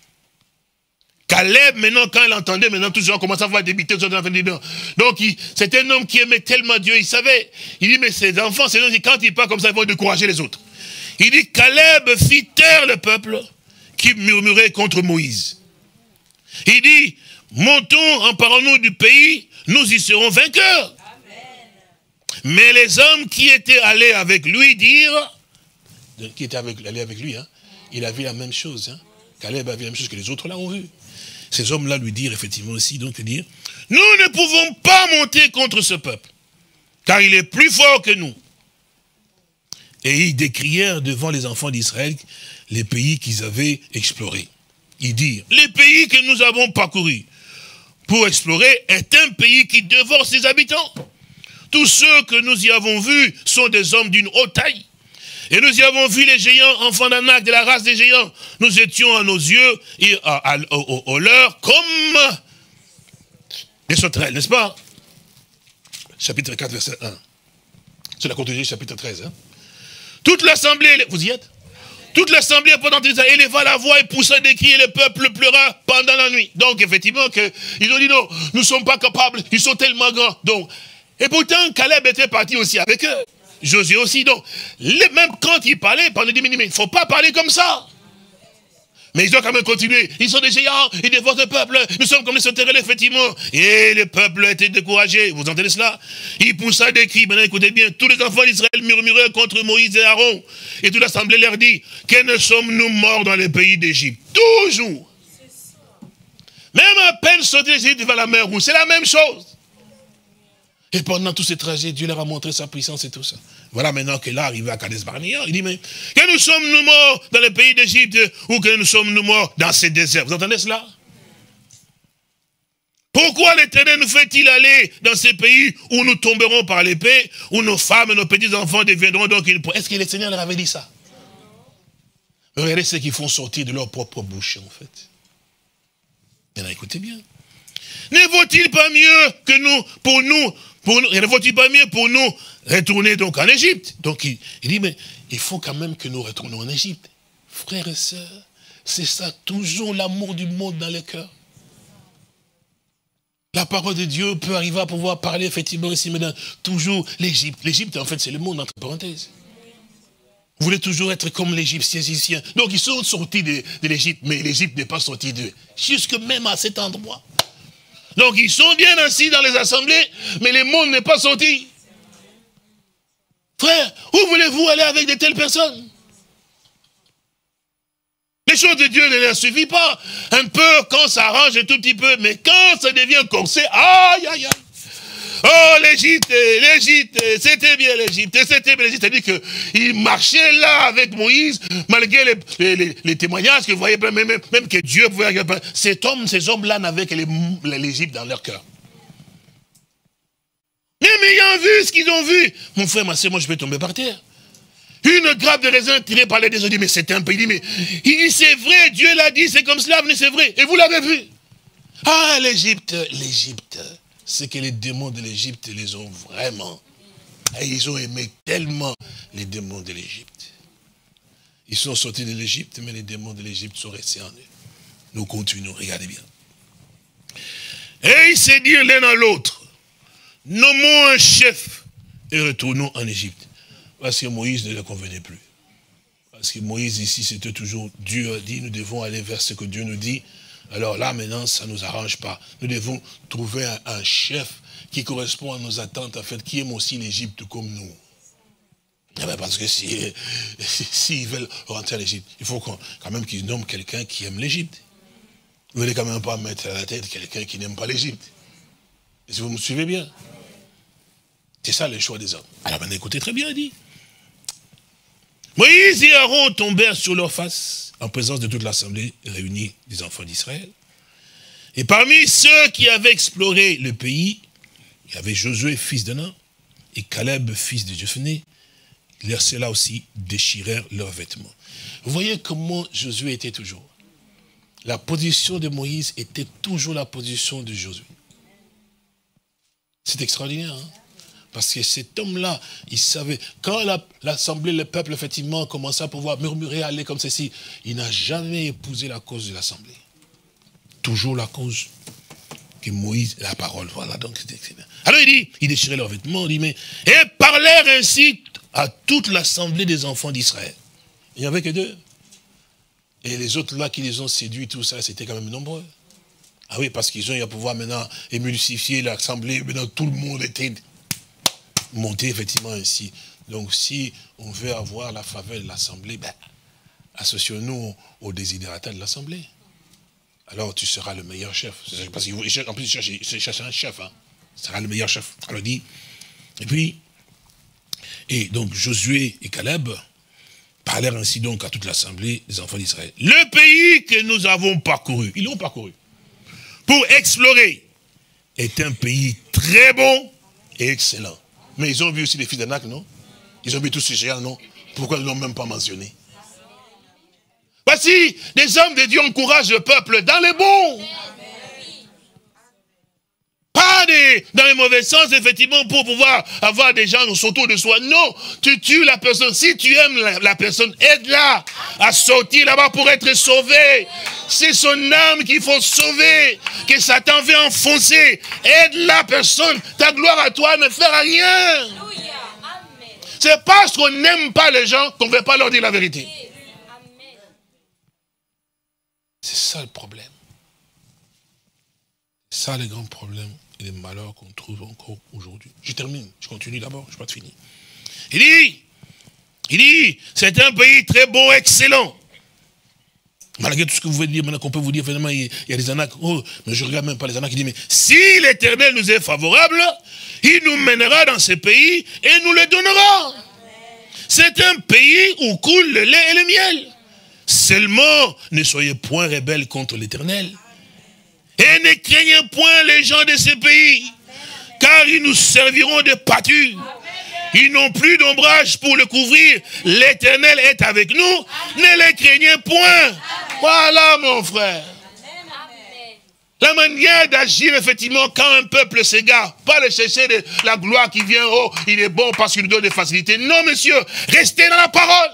Caleb, maintenant, quand il entendait, maintenant, tous les gens commençaient à voir débiter. Donc, c'était un homme qui aimait tellement Dieu, il savait. Il dit, mais ces enfants, quand ils parlent comme ça, ils vont décourager les autres. Il dit, Caleb fit taire le peuple qui murmurait contre Moïse. Il dit, montons, emparons-nous du pays, nous y serons vainqueurs. Amen. Mais les hommes qui étaient allés avec lui dirent, qui étaient allés avec lui, hein, il a vu la même chose. Hein. Caleb a vu la même chose que les autres là ont vu. Ces hommes-là lui dirent effectivement aussi, donc dire, nous ne pouvons pas monter contre ce peuple, car il est plus fort que nous. Et ils décrièrent devant les enfants d'Israël les pays qu'ils avaient explorés. Ils dirent, les pays que nous avons parcourus pour explorer est un pays qui dévore ses habitants. Tous ceux que nous y avons vus sont des hommes d'une haute taille. Et nous y avons vu les géants, enfants d'Anak, de la race des géants. Nous étions à nos yeux et au leur comme des sauterelles, n'est-ce pas? Chapitre 4, verset 1. C'est la continuité, chapitre 13. Hein? Toute l'assemblée, vous y êtes? Toute l'assemblée pendant éleva la voix et poussa des cris et le peuple pleura pendant la nuit. Donc effectivement, ils ont dit non, nous ne sommes pas capables, ils sont tellement grands. Donc, et pourtant, Caleb était parti aussi avec eux. Josué aussi, donc, même quand il parlait, pendant 10 minutes, mais il ne faut pas parler comme ça. Mais ils ont quand même continué. Ils sont des géants, ils dévorent le peuple. Nous sommes comme les sauterelles, effectivement. Et le peuple a été découragé. Vous entendez cela? Il poussa des cris. Maintenant, écoutez bien. Tous les enfants d'Israël murmuraient contre Moïse et Aaron. Et toute l'assemblée leur dit, que ne sommes-nous morts dans les pays d'Égypte? Toujours. Même à peine sauter d'Égypte vers la mer Rouge, c'est la même chose. Et pendant tous ces trajets, Dieu leur a montré sa puissance et tout ça. Voilà maintenant que là, arrivé à Kadesh Barnéa, il dit, mais que nous sommes-nous morts dans le pays d'Égypte ou que nous sommes-nous morts dans ces déserts? Vous entendez cela? Pourquoi l'Éternel nous fait-il aller dans ces pays où nous tomberons par l'épée, où nos femmes et nos petits-enfants deviendront donc une... Est-ce que le Seigneur leur avait dit ça? Regardez ce qu'ils font sortir de leur propre bouche, en fait. Maintenant, écoutez bien. Ne vaut-il pas mieux que ne vaut-il pas mieux pour nous retourner donc en Égypte? Donc il dit, mais il faut quand même que nous retournions en Égypte. Frères et sœurs, c'est ça, toujours l'amour du monde dans le cœur. La parole de Dieu peut arriver à pouvoir parler effectivement ici maintenant. Toujours l'Égypte. L'Égypte, en fait, c'est le monde, entre parenthèses. Vous voulez toujours être comme l'Égyptien. Donc ils sont sortis de l'Égypte, mais l'Égypte n'est pas sortie d'eux. Jusque même à cet endroit. Donc ils sont bien assis dans les assemblées, mais le monde n'est pas sorti. Frère, où voulez-vous aller avec de telles personnes? Les choses de Dieu ne les suffit pas. Un peu quand ça arrange un tout petit peu, mais quand ça devient corsé, aïe, aïe, aïe. Oh, l'Égypte, c'était bien l'Égypte, c'était bien l'Égypte. C'est-à-dire qu'il marchait là avec Moïse, malgré les témoignages que vous voyez, même que Dieu pouvait... Ces hommes-là n'avaient que l'Égypte dans leur cœur. Même ayant vu ce qu'ils ont vu, mon frère, ma soeur, moi je vais tomber par terre. Une grappe de raisin tirée par les deux, on dit, mais c'est un pays, mais il dit, c'est vrai, Dieu l'a dit, c'est comme cela, c'est vrai, et vous l'avez vu. Ah, l'Égypte, c'est que les démons de l'Égypte les ont vraiment. Et ils ont aimé tellement les démons de l'Égypte. Ils sont sortis de l'Égypte, mais les démons de l'Égypte sont restés en eux. Nous continuons, regardez bien. Et ils se dirent l'un à l'autre, nommons un chef et retournons en Égypte. Parce que Moïse ne le convenait plus. Parce que Moïse ici, c'était toujours, Dieu a dit, nous devons aller vers ce que Dieu nous dit. Alors là, maintenant, ça ne nous arrange pas. Nous devons trouver un chef qui correspond à nos attentes, en fait, qui aime aussi l'Égypte comme nous. Eh bien, parce que s'ils veulent rentrer à l'Égypte, il faut quand même qu'ils nomment quelqu'un qui aime l'Égypte. Vous ne voulez quand même pas mettre à la tête quelqu'un qui n'aime pas l'Égypte. Est-ce que vous me suivez bien? C'est ça le choix des hommes. Alors maintenant, écoutez très bien, il dit. Moïse et Aaron tombèrent sur leur face en présence de toute l'assemblée réunie des enfants d'Israël. Et parmi ceux qui avaient exploré le pays, il y avait Josué, fils de Nun, et Caleb, fils de Jephunnée. Ceux-là aussi déchirèrent leurs vêtements. Vous voyez comment Josué était toujours. La position de Moïse était toujours la position de Josué. C'est extraordinaire, hein? Parce que cet homme-là, il savait, quand l'assemblée, le peuple, effectivement, commençait à pouvoir murmurer, aller comme ceci, il n'a jamais épousé la cause de l'assemblée. Toujours la cause que Moïse, la parole, voilà, donc c'était bien. Alors il dit, il déchirait leurs vêtements, il dit, mais, et parlèrent ainsi à toute l'assemblée des enfants d'Israël. Il n'y avait que 2. Et les autres là qui les ont séduits, tout ça, c'était quand même nombreux. Ah oui, parce qu'ils ont eu à pouvoir maintenant émulsifier l'assemblée, maintenant tout le monde était monté effectivement ainsi. Donc si on veut avoir la faveur de l'assemblée, ben, associons-nous au désidérateur de l'assemblée. Alors tu seras le meilleur chef. Parce qu'en plus il cherche un chef, hein. Tu seras le meilleur chef. Alors dit, et puis, et donc Josué et Caleb parlèrent ainsi donc à toute l'assemblée des enfants d'Israël. Le pays que nous avons parcouru, ils l'ont parcouru, pour explorer, est un pays très bon et excellent. Mais ils ont vu aussi les fils d'Anak, non? Ils ont vu tous ces géants, non? Pourquoi ils ne l'ont même pas mentionné? Voici, des hommes de Dieu encouragent le peuple dans les bons. Pas dans les mauvais sens, effectivement, pour pouvoir avoir des gens autour de soi. Non, tu tues la personne. Si tu aimes la personne, aide-la à sortir là-bas pour être sauvée. C'est son âme qu'il faut sauver, que Satan veut enfoncer. Aide la personne. Ta gloire à toi ne fait rien. C'est parce qu'on n'aime pas les gens qu'on ne veut pas leur dire la vérité. C'est ça le problème. C'est ça le grand problème et les malheurs qu'on trouve encore aujourd'hui. Je termine, je continue d'abord, je n'ai pas fini. Il dit, c'est un pays très beau, excellent. Malgré tout ce que vous pouvez dire, maintenant qu'on peut vous dire, finalement, il y a des Anacs. Oh, mais je ne regarde même pas les Anacs. Il dit, mais si l'Éternel nous est favorable, il nous mènera dans ce pays et nous le donnera. C'est un pays où coule le lait et le miel. Seulement, ne soyez point rebelles contre l'Éternel. Et ne craignez point les gens de ce pays, car ils nous serviront de pâture. Ils n'ont plus d'ombrage pour le couvrir. L'Éternel est avec nous. Ne les craignez point. Voilà, mon frère. La manière d'agir, effectivement, quand un peuple s'égare, pas le chercher de la gloire qui vient, oh, il est bon parce qu'il nous donne des facilités. Non, monsieur, restez dans la parole.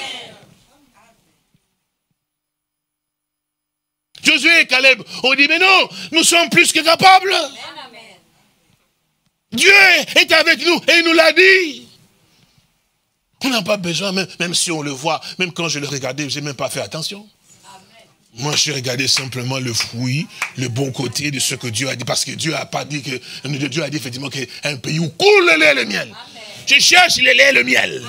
Josué et Caleb ont dit, mais non, nous sommes plus que capables. Dieu est avec nous et il nous l'a dit. On n'a pas besoin, même si on le voit, même quand je le regardais, je n'ai même pas fait attention. Moi, je regardais simplement le fruit, le bon côté de ce que Dieu a dit, parce que Dieu n'a pas dit que, Dieu a dit effectivement qu'un pays où coule le lait et le miel. Je cherche le lait et le miel.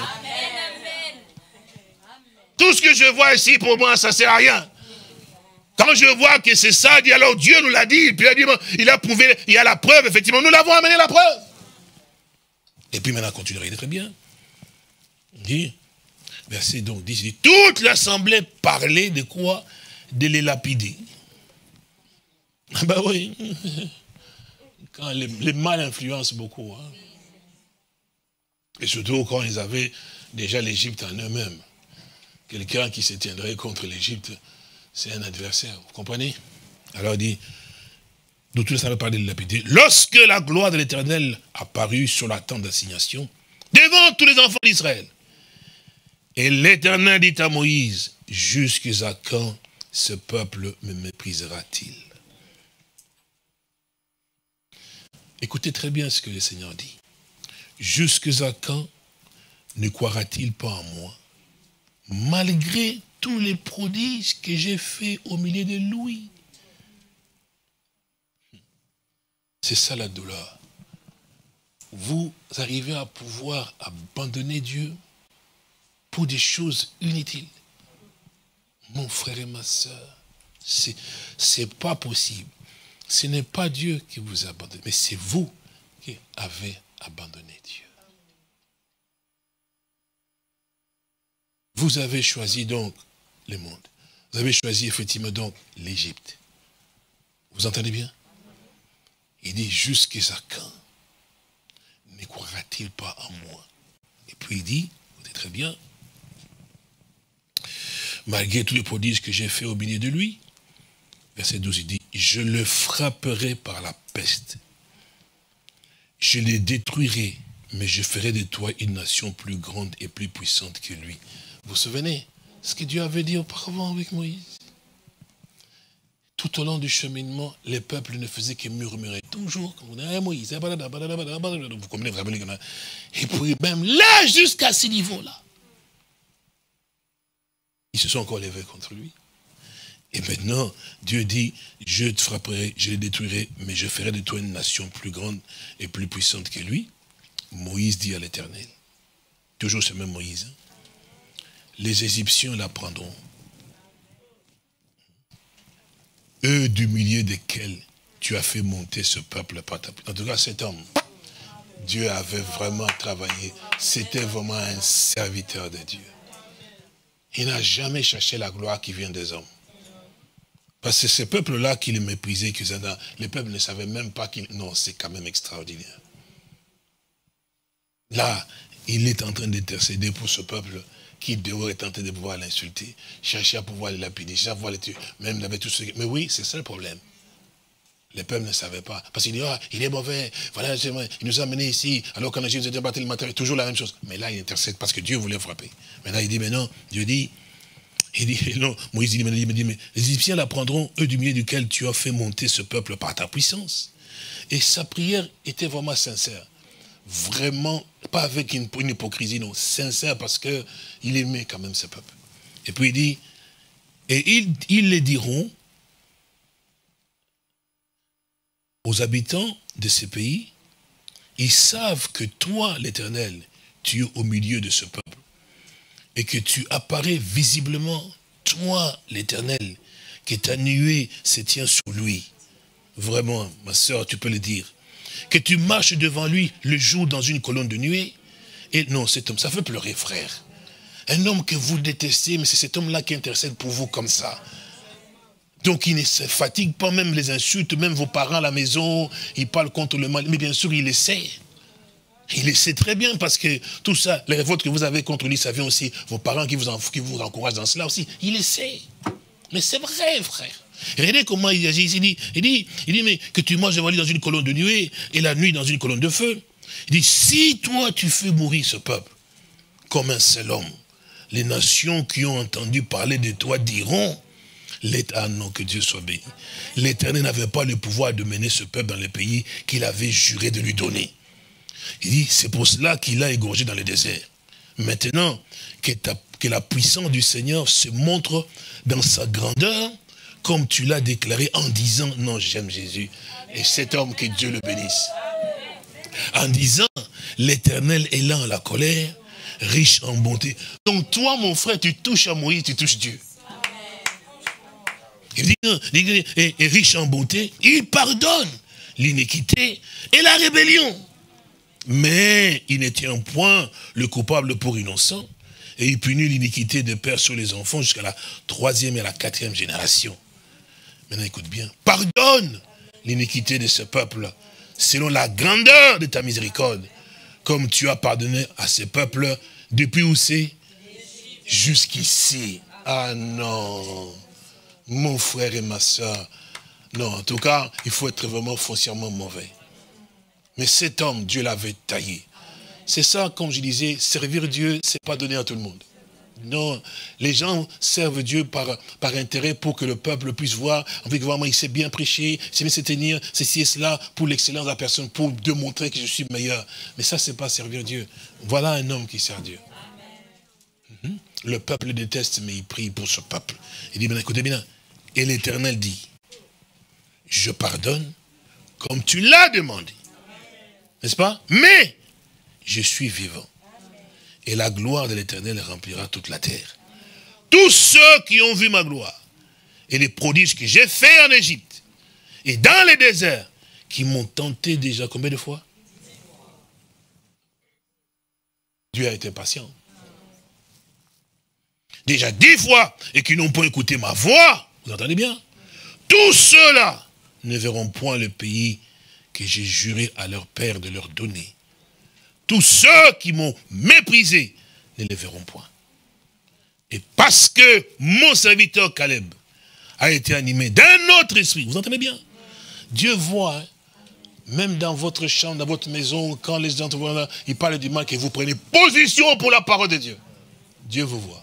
Tout ce que je vois ici, pour moi, ça ne sert à rien. Quand je vois que c'est ça, dit alors Dieu nous l'a dit, puis il a prouvé, il y a la preuve, effectivement, nous l'avons amené la preuve. Et puis maintenant, continue, regardez très bien. Il dit, verset donc 10, il dit, toute l'assemblée parlait de quoi? De les lapider. Ah ben oui. Quand les mal influencent beaucoup. Hein. Et surtout quand ils avaient déjà l'Égypte en eux-mêmes. Quelqu'un qui se tiendrait contre l'Égypte, c'est un adversaire, vous comprenez? Alors il dit, nous tous savons parler de lapider. Lorsque la gloire de l'Éternel apparut sur la tente d'assignation, devant tous les enfants d'Israël, et l'Éternel dit à Moïse, jusqu'à quand ce peuple me méprisera-t-il? Écoutez très bien ce que le Seigneur dit. Jusqu'à quand ne croira-t-il pas en moi, malgré tous les prodiges que j'ai faits au milieu de lui? C'est ça la douleur. Vous arrivez à pouvoir abandonner Dieu pour des choses inutiles. Mon frère et ma soeur, c'est pas possible. Ce n'est pas Dieu qui vous a abandonné, mais c'est vous qui avez abandonné Dieu. Vous avez choisi donc le monde. Vous avez choisi effectivement donc l'Égypte. Vous entendez bien? Il dit, jusqu'à quand ne croira-t-il pas en moi? Et puis il dit, écoutez très bien, malgré tous les prodiges que j'ai faits au milieu de lui, verset 12, il dit, je le frapperai par la peste. je les détruirai, mais je ferai de toi une nation plus grande et plus puissante que lui. Vous vous souvenez ce que Dieu avait dit auparavant avec Moïse? Tout au long du cheminement, les peuples ne faisaient que murmurer. Toujours, comme on a Moïse, vous comprenez vraiment. Et puis même là, jusqu'à ce niveau-là, ils se sont encore levés contre lui. Et maintenant, Dieu dit, je te frapperai, je les détruirai, mais je ferai de toi une nation plus grande et plus puissante que lui. Moïse dit à l'Éternel, toujours ce même Moïse, les Égyptiens la prendront, eux du milieu desquels tu as fait monter ce peuple par ta... En tout cas, cet homme, Dieu avait vraiment travaillé, c'était vraiment un serviteur de Dieu. Il n'a jamais cherché la gloire qui vient des hommes. Parce que ce peuple-là qui le méprisait, les peuples ne savaient même pas qu'il... Non, c'est quand même extraordinaire. Là, il est en train d'intercéder pour ce peuple qui devrait tenter de pouvoir l'insulter, chercher à pouvoir les lapider, chercher à pouvoir les tuer, même il avait tout ce... Mais oui, c'est ça le problème. Les peuples ne savaient pas. Parce qu'il dit, oh, il est mauvais, voilà, il nous a amenés ici, alors qu'en Égypte, nous étions battus le matin, toujours la même chose. Mais là, il intercède parce que Dieu voulait frapper. Maintenant, il dit, mais non, Dieu dit, non, Moïse dit, mais les Égyptiens la prendront, eux du milieu duquel tu as fait monter ce peuple par ta puissance. Et sa prière était vraiment sincère. Vraiment, pas avec une hypocrisie, non, sincère, parce qu'il aimait quand même ce peuple. Et puis il dit, et ils les diront aux habitants de ces pays, ils savent que toi, l'Éternel, tu es au milieu de ce peuple, et que tu apparais visiblement, toi, l'Éternel, que ta nuée se tient sous lui. Vraiment, ma sœur, tu peux le dire. Que tu marches devant lui le jour dans une colonne de nuée. Et non, cet homme, ça fait pleurer, frère. Un homme que vous détestez, mais c'est cet homme-là qui intercède pour vous comme ça. Donc il ne se fatigue pas, même les insultes, même vos parents à la maison, il parle contre le mal. Mais bien sûr, il essaie. Il le sait très bien parce que tout ça, les révoltes que vous avez contre lui, ça vient aussi, vos parents qui vous encouragent dans cela aussi. Il essaie. Mais c'est vrai, frère. Regardez comment il agit. Il dit, mais que tu manges devant lui dans une colonne de nuée et la nuit dans une colonne de feu. Il dit, si toi tu fais mourir ce peuple comme un seul homme, les nations qui ont entendu parler de toi diront, non, que Dieu soit béni. L'Éternel n'avait pas le pouvoir de mener ce peuple dans le pays qu'il avait juré de lui donner. Il dit, c'est pour cela qu'il a égorgé dans le désert. Maintenant, que la puissance du Seigneur se montre dans sa grandeur, comme tu l'as déclaré en disant, non, j'aime Jésus. Et cet homme, que Dieu le bénisse. En disant, l'Éternel est lent à la colère, riche en bonté. Donc toi, mon frère, tu touches à Moïse, tu touches Dieu. Il dit, et riche en bonté, il pardonne l'iniquité et la rébellion. Mais il ne tient point le coupable pour innocent, et il punit l'iniquité des pères sur les enfants jusqu'à la 3e et la 4e génération. Maintenant, écoute bien. Pardonne l'iniquité de ce peuple selon la grandeur de ta miséricorde, comme tu as pardonné à ce peuple depuis où c'est? Jusqu'ici. Ah non, mon frère et ma soeur. Non, en tout cas, il faut être vraiment foncièrement mauvais. Mais cet homme, Dieu l'avait taillé. C'est ça, comme je disais, servir Dieu, c'est pas donné à tout le monde. Non, les gens servent Dieu par intérêt pour que le peuple puisse voir, vraiment, il sait bien prêcher, il sait bien se tenir, ceci et cela, pour l'excellence de la personne, pour démontrer que je suis meilleur. Mais ça, c'est pas servir Dieu. Voilà un homme qui sert Dieu. Le peuple déteste, mais il prie pour ce peuple. Il dit, bien, écoutez bien, et l'Éternel dit, je pardonne comme tu l'as demandé. N'est-ce pas? Mais je suis vivant. Et la gloire de l'Éternel remplira toute la terre. Tous ceux qui ont vu ma gloire et les prodiges que j'ai faits en Égypte et dans les déserts, qui m'ont tenté déjà combien de fois? Dieu a été patient. Déjà 10 fois, et qui n'ont pas écouté ma voix. Vous entendez bien? Tous ceux-là ne verront point le pays que j'ai juré à leur père de leur donner. Tous ceux qui m'ont méprisé ne les verront point. Et parce que mon serviteur Caleb a été animé d'un autre esprit, vous entendez bien? Dieu voit, hein, même dans votre chambre, dans votre maison, quand les gens vont là, ils parlent du mal, que vous prenez position pour la parole de Dieu. Dieu vous voit.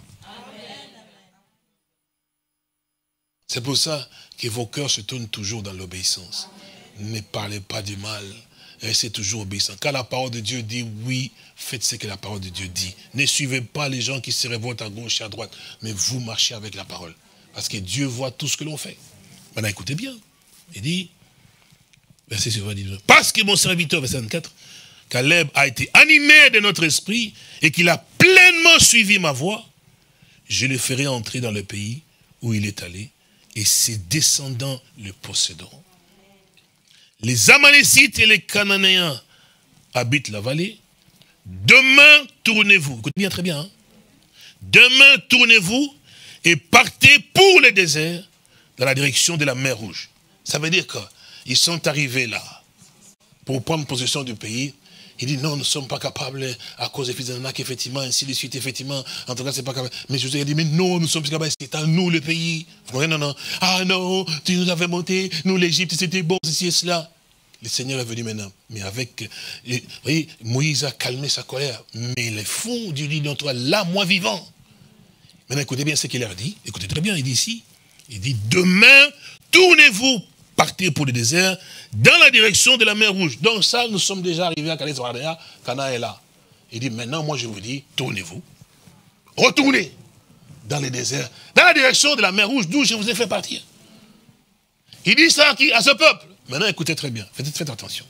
C'est pour ça que vos cœurs se tournent toujours dans l'obéissance. Ne parlez pas du mal. Restez toujours obéissant. Quand la parole de Dieu dit oui, faites ce que la parole de Dieu dit. Ne suivez pas les gens qui se révoltent à gauche et à droite, mais vous marchez avec la parole. Parce que Dieu voit tout ce que l'on fait. Maintenant, écoutez bien. Il dit, verset suivant, parce que mon serviteur, verset 24, Caleb a été animé de notre esprit et qu'il a pleinement suivi ma voie, je le ferai entrer dans le pays où il est allé et ses descendants le posséderont. Les Amalécites et les Cananéens habitent la vallée. Demain, tournez-vous. Écoutez bien, très bien. Hein? Demain, tournez-vous et partez pour le désert dans la direction de la mer Rouge. Ça veut dire qu'ils sont arrivés là pour prendre possession du pays. Il dit non, nous ne sommes pas capables à cause des fils d'Anak, effectivement, ainsi de suite, effectivement. En tout cas, c'est pas capable. Mais Josué a dit, mais non, nous sommes capables, c'est à nous le pays. Vous comprenez, non, non. Ah non, tu nous avais monté, nous l'Égypte, c'était bon, ceci et cela. Le Seigneur est venu maintenant. Mais avec, vous voyez, Moïse a calmé sa colère. Mais les fonds du lit d'entre toi, là, moi vivant. Maintenant, écoutez bien ce qu'il leur dit. Écoutez très bien, il dit ici. Il dit, demain, tournez-vous, partez pour le désert, dans la direction de la mer Rouge. Donc ça, nous sommes déjà arrivés à Kadesh-Barnea, Cana est là. Il dit, maintenant, moi je vous dis, tournez-vous. Retournez dans le désert, dans la direction de la mer Rouge, d'où je vous ai fait partir. Il dit ça à qui? À ce peuple. Maintenant, écoutez très bien, faites attention.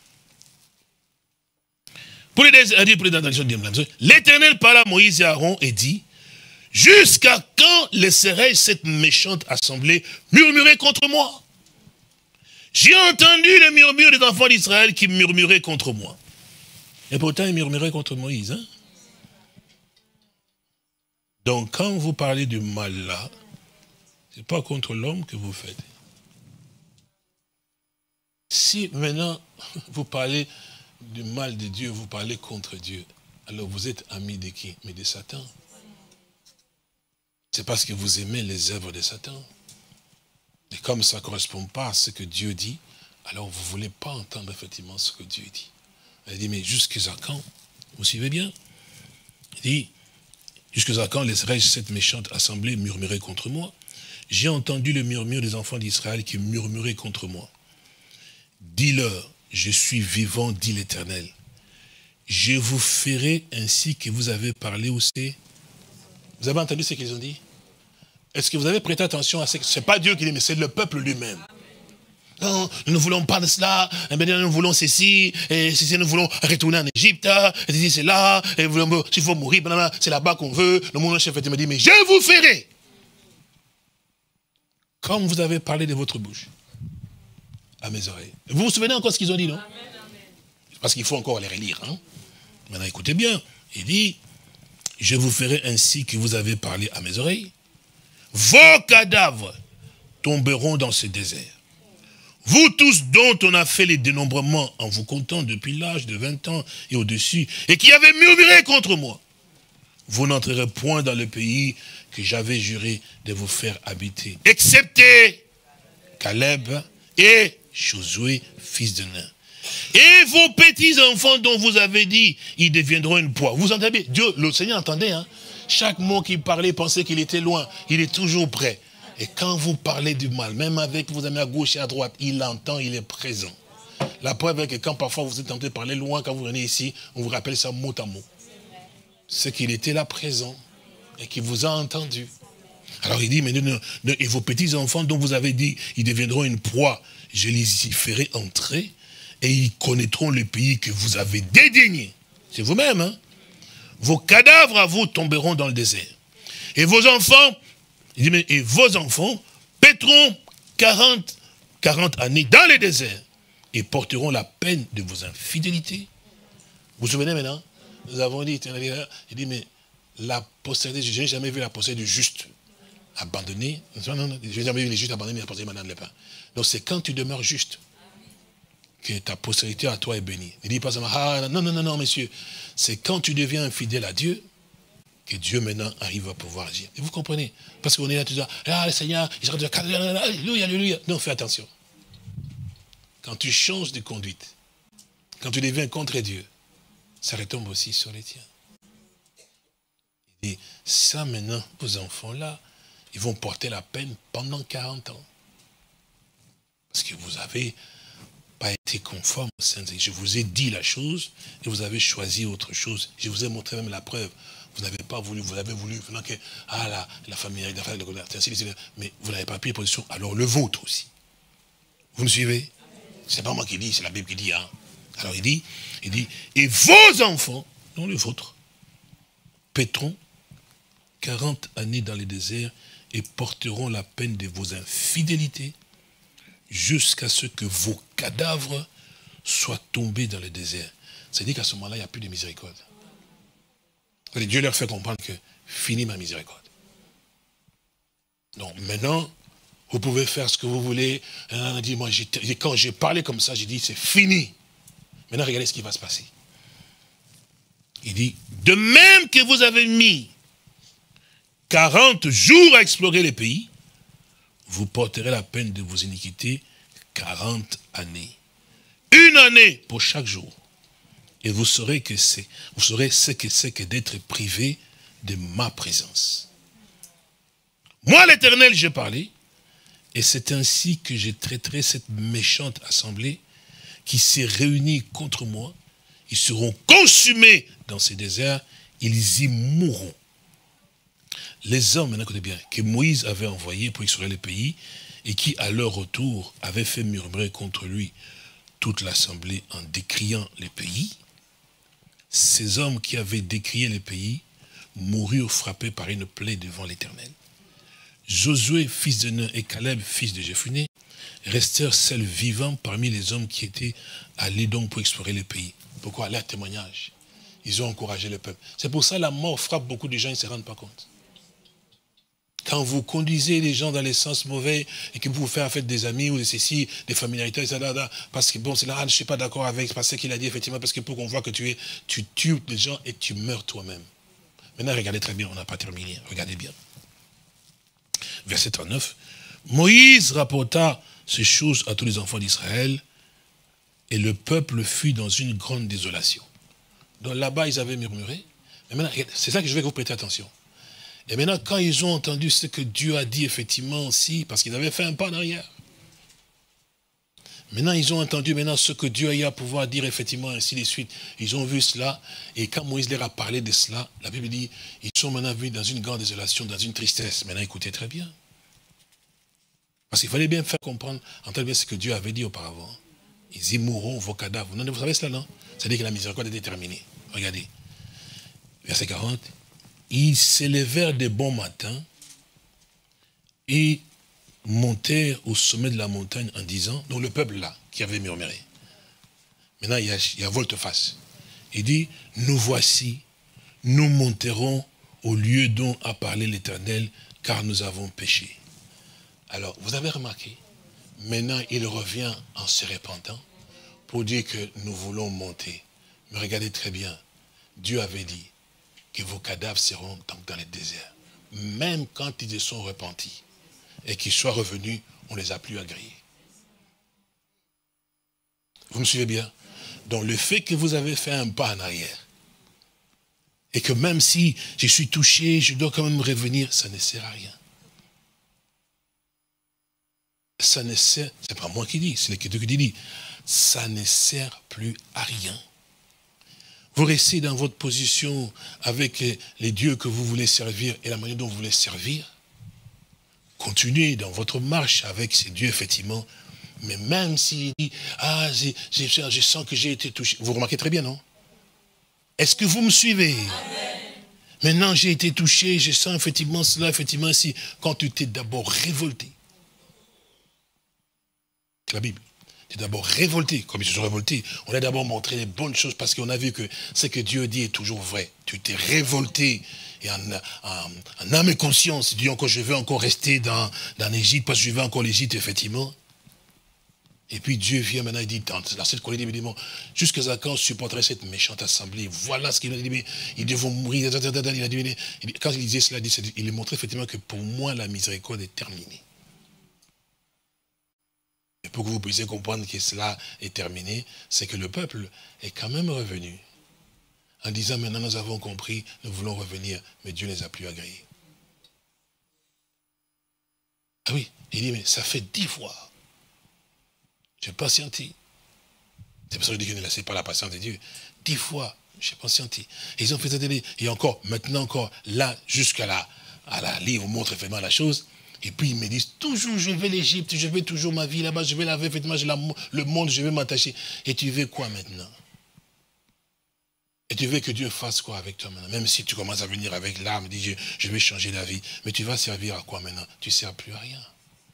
Pour les désert, l'Éternel parla à Moïse et à Aaron et dit, jusqu'à quand laisserai-je cette méchante assemblée murmurer contre moi? J'ai entendu les murmures des enfants d'Israël qui murmuraient contre moi. Et pourtant, ils murmuraient contre Moïse. Hein? Donc, quand vous parlez du mal là, ce n'est pas contre l'homme que vous faites. Si maintenant, vous parlez du mal de Dieu, vous parlez contre Dieu, alors vous êtes amis de qui? Mais de Satan. C'est parce que vous aimez les œuvres de Satan. Et comme ça ne correspond pas à ce que Dieu dit, alors vous ne voulez pas entendre effectivement ce que Dieu dit. Il dit, mais jusqu'à quand? Vous suivez bien? Il dit, jusqu'à quand laisserai-je cette méchante assemblée murmurer contre moi? J'ai entendu le murmure des enfants d'Israël qui murmuraient contre moi. Dis-leur, je suis vivant, dit l'Éternel. Je vous ferai ainsi que vous avez parlé aussi. Vous avez entendu ce qu'ils ont dit? Est-ce que vous avez prêté attention à ce que ce n'est pas Dieu qui dit, mais c'est le peuple lui-même. Non, nous ne voulons pas de cela, nous voulons ceci, et ceci, nous voulons retourner en Égypte, et ceci, c'est là, et s'il faut mourir, c'est là-bas qu'on veut. Le monde chef me dit, mais je vous ferai. Comme vous avez parlé de votre bouche, à mes oreilles. Vous vous souvenez encore ce qu'ils ont dit, non? Parce qu'il faut encore les relire. Hein? Maintenant, écoutez bien. Il dit, je vous ferai ainsi que vous avez parlé à mes oreilles. Vos cadavres tomberont dans ce désert. Vous tous dont on a fait les dénombrements en vous comptant depuis l'âge de 20 ans et au-dessus, et qui avez murmuré contre moi, vous n'entrerez point dans le pays que j'avais juré de vous faire habiter, excepté Caleb et Josué, fils de Nun. Et vos petits-enfants dont vous avez dit, ils deviendront une proie. Vous entendez bien? Dieu, le Seigneur entendait, hein? Chaque mot qu'il parlait, pensait qu'il était loin. Il est toujours prêt. Et quand vous parlez du mal, même avec vos amis à gauche et à droite, il entend, il est présent. La preuve est que quand parfois vous êtes tenté de parler loin, quand vous venez ici, on vous rappelle ça mot à mot. C'est qu'il était là présent et qu'il vous a entendu. Alors il dit, mais et vos petits-enfants dont vous avez dit, ils deviendront une proie, je les y ferai entrer et ils connaîtront le pays que vous avez dédaigné. C'est vous-même, hein? Vos cadavres à vous tomberont dans le désert. Et vos enfants, il dit, mais, et vos enfants paîtront 40 années dans le désert et porteront la peine de vos infidélités. Vous vous souvenez maintenant? Nous avons dit, il dit, mais la postérité, je n'ai jamais vu la postérité du juste abandonné. Non, je n'ai jamais vu les justes abandonnés, mais la postérité maintenant ne l'est pas. Donc c'est quand tu demeures juste que ta postérité à toi est bénie. Il dit pas seulement, ah non, messieurs. C'est quand tu deviens infidèle à Dieu que Dieu maintenant arrive à pouvoir agir. Et vous comprenez? Parce qu'on est là tout ça, ah le Seigneur, alléluia, alléluia. Non, fais attention. quand tu changes de conduite, quand tu deviens contre Dieu, ça retombe aussi sur les tiens. Et ça maintenant, vos enfants-là, ils vont porter la peine pendant 40 ans. Parce que vous n'avez pas été conforme au Saint-Esprit. Je vous ai dit la chose et vous avez choisi autre chose. Je vous ai montré même la preuve. Vous n'avez pas voulu, vous avez voulu, venant que, la famille, ainsi de suite, mais vous n'avez pas pris position, alors le vôtre aussi. Vous me suivez? C'est pas moi qui dis, c'est la Bible qui dit. Hein. Alors il dit, et vos enfants, non le vôtre, paîtront 40 années dans les déserts et porteront la peine de vos infidélités jusqu'à ce que vos cadavres soient tombés dans le désert. C'est-à-dire qu'à ce moment-là, il n'y a plus de miséricorde. Dieu leur fait comprendre que fini ma miséricorde. Donc maintenant, vous pouvez faire ce que vous voulez. Moi, quand j'ai parlé comme ça, j'ai dit c'est fini. Maintenant, regardez ce qui va se passer. Il dit, de même que vous avez mis 40 jours à explorer les pays, vous porterez la peine de vos iniquités 40 années. Une année pour chaque jour. Et vous saurez ce que c'est que d'être privé de ma présence. Moi, l'Éternel, j'ai parlé, et c'est ainsi que je traiterai cette méchante assemblée qui s'est réunie contre moi. Ils seront consumés dans ces déserts, ils y mourront. Les hommes, maintenant écoutez bien, que Moïse avait envoyés pour explorer les pays, et qui, à leur retour, avaient fait murmurer contre lui toute l'assemblée en décriant les pays, ces hommes qui avaient décrié les pays moururent frappés par une plaie devant l'Éternel. Josué, fils de Nun, et Caleb, fils de Jephuné, restèrent seuls vivants parmi les hommes qui étaient allés donc pour explorer les pays. Pourquoi? Leur témoignage. Ils ont encouragé le peuple. C'est pour ça que la mort frappe beaucoup de gens, ils ne se rendent pas compte. Quand vous conduisez les gens dans les sens mauvais et que vous vous faites des amis ou de ceci, des familiarités, parce que bon, c'est là, je ne suis pas d'accord avec ce qu'il a dit, effectivement, parce que pour qu'on voit que tu tues les gens et tu meurs toi-même. Maintenant, regardez très bien, on n'a pas terminé, regardez bien. Verset 39. Moïse rapporta ces choses à tous les enfants d'Israël et le peuple fut dans une grande désolation. Donc là-bas, ils avaient murmuré. Mais maintenant, c'est ça que je vais vous prêter attention. Et maintenant, quand ils ont entendu ce que Dieu a dit, effectivement, aussi, parce qu'ils avaient fait un pas en arrière. Maintenant, ils ont entendu maintenant ce que Dieu a eu à pouvoir dire, effectivement, ainsi de suite. Ils ont vu cela, et quand Moïse leur a parlé de cela, la Bible dit, ils sont maintenant venus dans une grande désolation, dans une tristesse. Maintenant, écoutez très bien. Parce qu'il fallait bien faire comprendre, entendre bien ce que Dieu avait dit auparavant. Ils y mourront, vos cadavres. Non, vous savez cela, non? C'est-à-dire que la miséricorde était terminée. Regardez. Verset 40. Ils s'élevèrent de bon matin et montèrent au sommet de la montagne en disant, donc le peuple là, qui avait murmuré. Maintenant, il y a volte-face. Il dit, nous voici, nous monterons au lieu dont a parlé l'Éternel, car nous avons péché. Alors, vous avez remarqué, maintenant il revient en se repentant pour dire que nous voulons monter. Mais regardez très bien, Dieu avait dit que vos cadavres seront donc dans les déserts. Même quand ils se sont repentis et qu'ils soient revenus, on ne les a plus agréés. Vous me suivez bien? Donc le fait que vous avez fait un pas en arrière, et que même si je suis touché, je dois quand même revenir, ça ne sert à rien. Ça ne sert, c'est pas moi qui dis, c'est l'Écriture qui dit, ça ne sert plus à rien. Vous restez dans votre position avec les dieux que vous voulez servir et la manière dont vous voulez servir. Continuez dans votre marche avec ces dieux, effectivement. Mais même s'il dit, je sens que j'ai été touché. Vous remarquez très bien, non? Est-ce que vous me suivez? Amen. Maintenant, j'ai été touché, je sens effectivement cela, effectivement, si, quand tu t'es d'abord révolté. C'est la Bible. Tu es d'abord révolté, comme ils se sont révoltés. On a d'abord montré les bonnes choses parce qu'on a vu que ce que Dieu dit est toujours vrai. Tu t'es révolté et en âme et conscience. Tu dis encore, je veux encore rester dans l'Égypte parce que je veux encore l'Égypte, effectivement. Et puis Dieu vient maintenant et dit, dans cette colère, il dit, bon, jusqu'à quand supporterai cette méchante assemblée? Voilà ce qu'il a dit, mais ils devront mourir. Quand il disait cela, il montrait effectivement que pour moi, la miséricorde est terminée. pour que vous puissiez comprendre que cela est terminé, c'est que le peuple est quand même revenu. En disant, maintenant nous avons compris, nous voulons revenir, mais Dieu ne les a plus agréés. Ah oui, il dit, mais ça fait 10 fois. J'ai patienté. C'est pour ça que je dis que ne laissez pas la patience de Dieu. 10 fois, j'ai patienté. Et ils ont fait cette et encore, maintenant encore, là, jusqu'à la livre montre effectivement la chose. Et puis ils me disent, toujours je vais l'Égypte, je vais toujours ma vie là-bas, je vais laver, effectivement, le monde, je vais m'attacher. Et tu veux quoi maintenant? Et tu veux que Dieu fasse quoi avec toi maintenant? Même si tu commences à venir avec l'âme, dis je vais changer la vie. Mais tu vas servir à quoi maintenant? Tu ne sers plus à rien.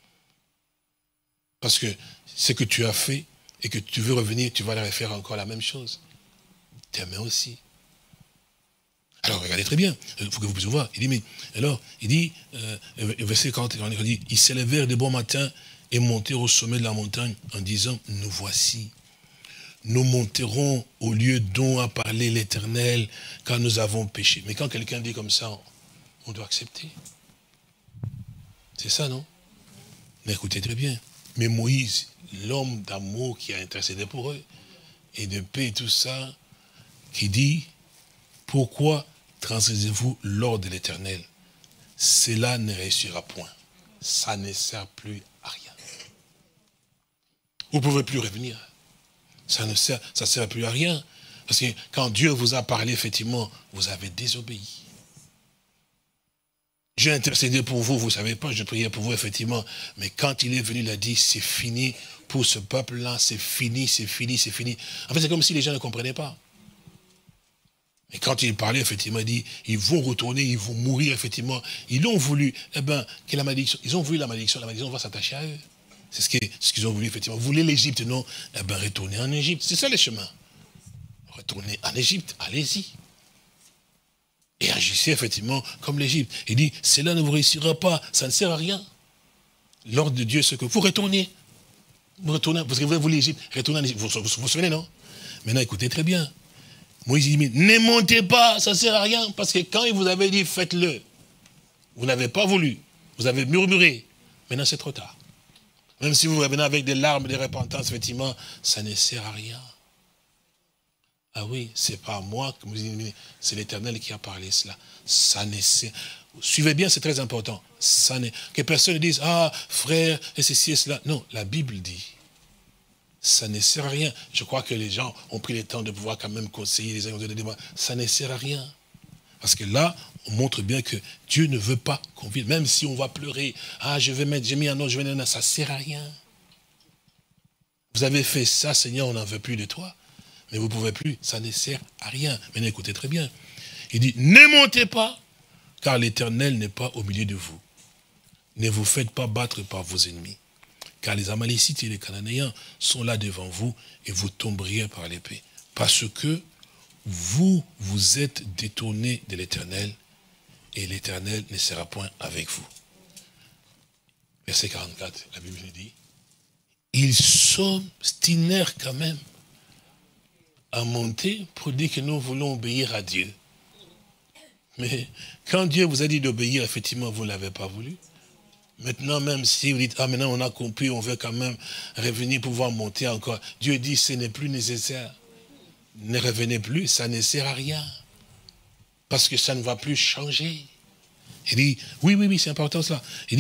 Parce que ce que tu as fait et que tu veux revenir, tu vas leur faire encore la même chose. Tes mains aussi. Alors regardez très bien, il faut que vous puissiez voir. Il dit, mais alors, il dit, verset 40, il dit, ils s'élevèrent de bon matin et montèrent au sommet de la montagne en disant, nous voici. Nous monterons au lieu dont a parlé l'Éternel quand nous avons péché. Mais quand quelqu'un dit comme ça, on doit accepter. C'est ça, non? Mais écoutez très bien. Mais Moïse, l'homme d'amour qui a intercédé pour eux, et de paix et tout ça, qui dit, pourquoi transgressez-vous l'ordre de l'Éternel? Cela ne réussira point. Ça ne sert plus à rien. Vous ne pouvez plus revenir. Ça ne sert plus à rien. Parce que quand Dieu vous a parlé, effectivement, vous avez désobéi. J'ai intercédé pour vous, vous ne savez pas, je priais pour vous, effectivement. Mais quand il est venu, il a dit, c'est fini pour ce peuple-là, c'est fini, c'est fini, c'est fini. En fait, c'est comme si les gens ne comprenaient pas. Et quand il parlait, effectivement, il dit, ils vont retourner, ils vont mourir, effectivement. Ils l'ont voulu, eh bien, que la malédiction, ils ont voulu la malédiction va s'attacher à eux. C'est ce qu'ils ont voulu, effectivement. Vous voulez l'Égypte, non? Eh bien, retournez en Égypte. C'est ça le chemin. Retournez en Égypte, allez-y. Et agissez, effectivement, comme l'Égypte. Il dit, cela ne vous réussira pas, ça ne sert à rien. L'ordre de Dieu, c'est que vous retournez. Vous retournez, parce que vous voulez l'Égypte, retournez en Égypte. Vous vous souvenez, non? Maintenant, écoutez très bien. Moïse dit, mais ne montez pas, ça ne sert à rien. Parce que quand il vous avait dit, faites-le, vous n'avez pas voulu. Vous avez murmuré. Maintenant, c'est trop tard. Même si vous revenez avec des larmes, des repentances, effectivement, ça ne sert à rien. Ah oui, c'est pas moi, c'est l'Éternel qui a parlé cela. Ça ne sert. Suivez bien, c'est très important. Que personne ne dise, ah, frère, et ceci et cela. Non, la Bible dit, ça ne sert à rien. Je crois que les gens ont pris le temps de pouvoir quand même conseiller les uns aux autres. Ça ne sert à rien. Parce que là, on montre bien que Dieu ne veut pas qu'on vive. Même si on va pleurer, ah, j'ai mis un autre, ça ne sert à rien. Vous avez fait ça, Seigneur, on n'en veut plus de toi. Mais vous ne pouvez plus, ça ne sert à rien. Mais écoutez très bien. Il dit, ne montez pas, car l'Éternel n'est pas au milieu de vous. Ne vous faites pas battre par vos ennemis. Car les Amalécites et les Cananéens sont là devant vous, et vous tomberiez par l'épée. Parce que vous êtes détournés de l'Éternel, et l'Éternel ne sera point avec vous. Verset 44, la Bible nous dit, ils s'obstinèrent quand même à monter pour dire que nous voulons obéir à Dieu. Mais quand Dieu vous a dit d'obéir, effectivement, vous ne l'avez pas voulu. Maintenant, même si vous dites, ah, maintenant on a compris, on veut quand même revenir, pouvoir monter encore. Dieu dit, ce n'est plus nécessaire. Ne revenez plus, ça ne sert à rien. Parce que ça ne va plus changer. Il dit, oui, c'est important cela.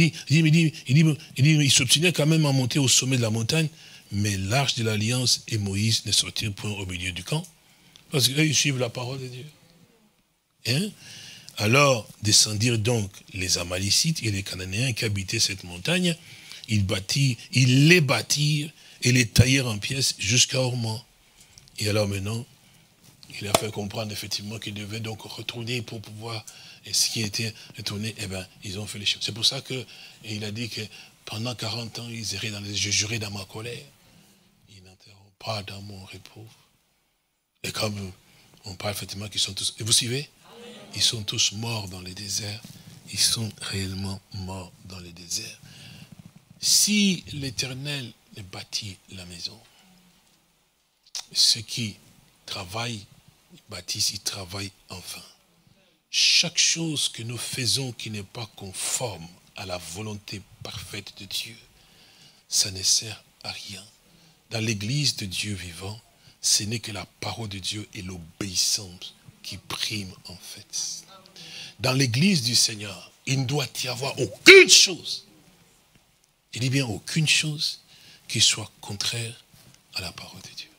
Il s'obstinait quand même à monter au sommet de la montagne, mais l'arche de l'alliance et Moïse ne sortirent point au milieu du camp. Parce qu'eux, ils suivent la parole de Dieu. Hein? Alors descendirent donc les Amalécites et les Cananéens qui habitaient cette montagne. Ils les bâtirent et les taillèrent en pièces jusqu'à Ormant. Et alors maintenant, il a fait comprendre effectivement qu'ils devaient donc retourner pour pouvoir, et ce qui était retourné, eh bien, ils ont fait les choses. C'est pour ça qu'il a dit que pendant 40 ans, ils erraient je jurais dans ma colère. Ils n'entreront pas dans mon repos. Et comme on parle effectivement qu'ils sont tous, et vous suivez? Ils sont tous morts dans le désert. Ils sont réellement morts dans le désert. Si l'Éternel bâtit la maison, ceux qui travaillent, bâtissent, ils travaillent en vain. Chaque chose que nous faisons qui n'est pas conforme à la volonté parfaite de Dieu, ça ne sert à rien. Dans l'église de Dieu vivant, ce n'est que la parole de Dieu et l'obéissance qui priment en fait. Dans l'église du Seigneur, il ne doit y avoir aucune chose, je dis bien aucune chose, qui soit contraire à la parole de Dieu.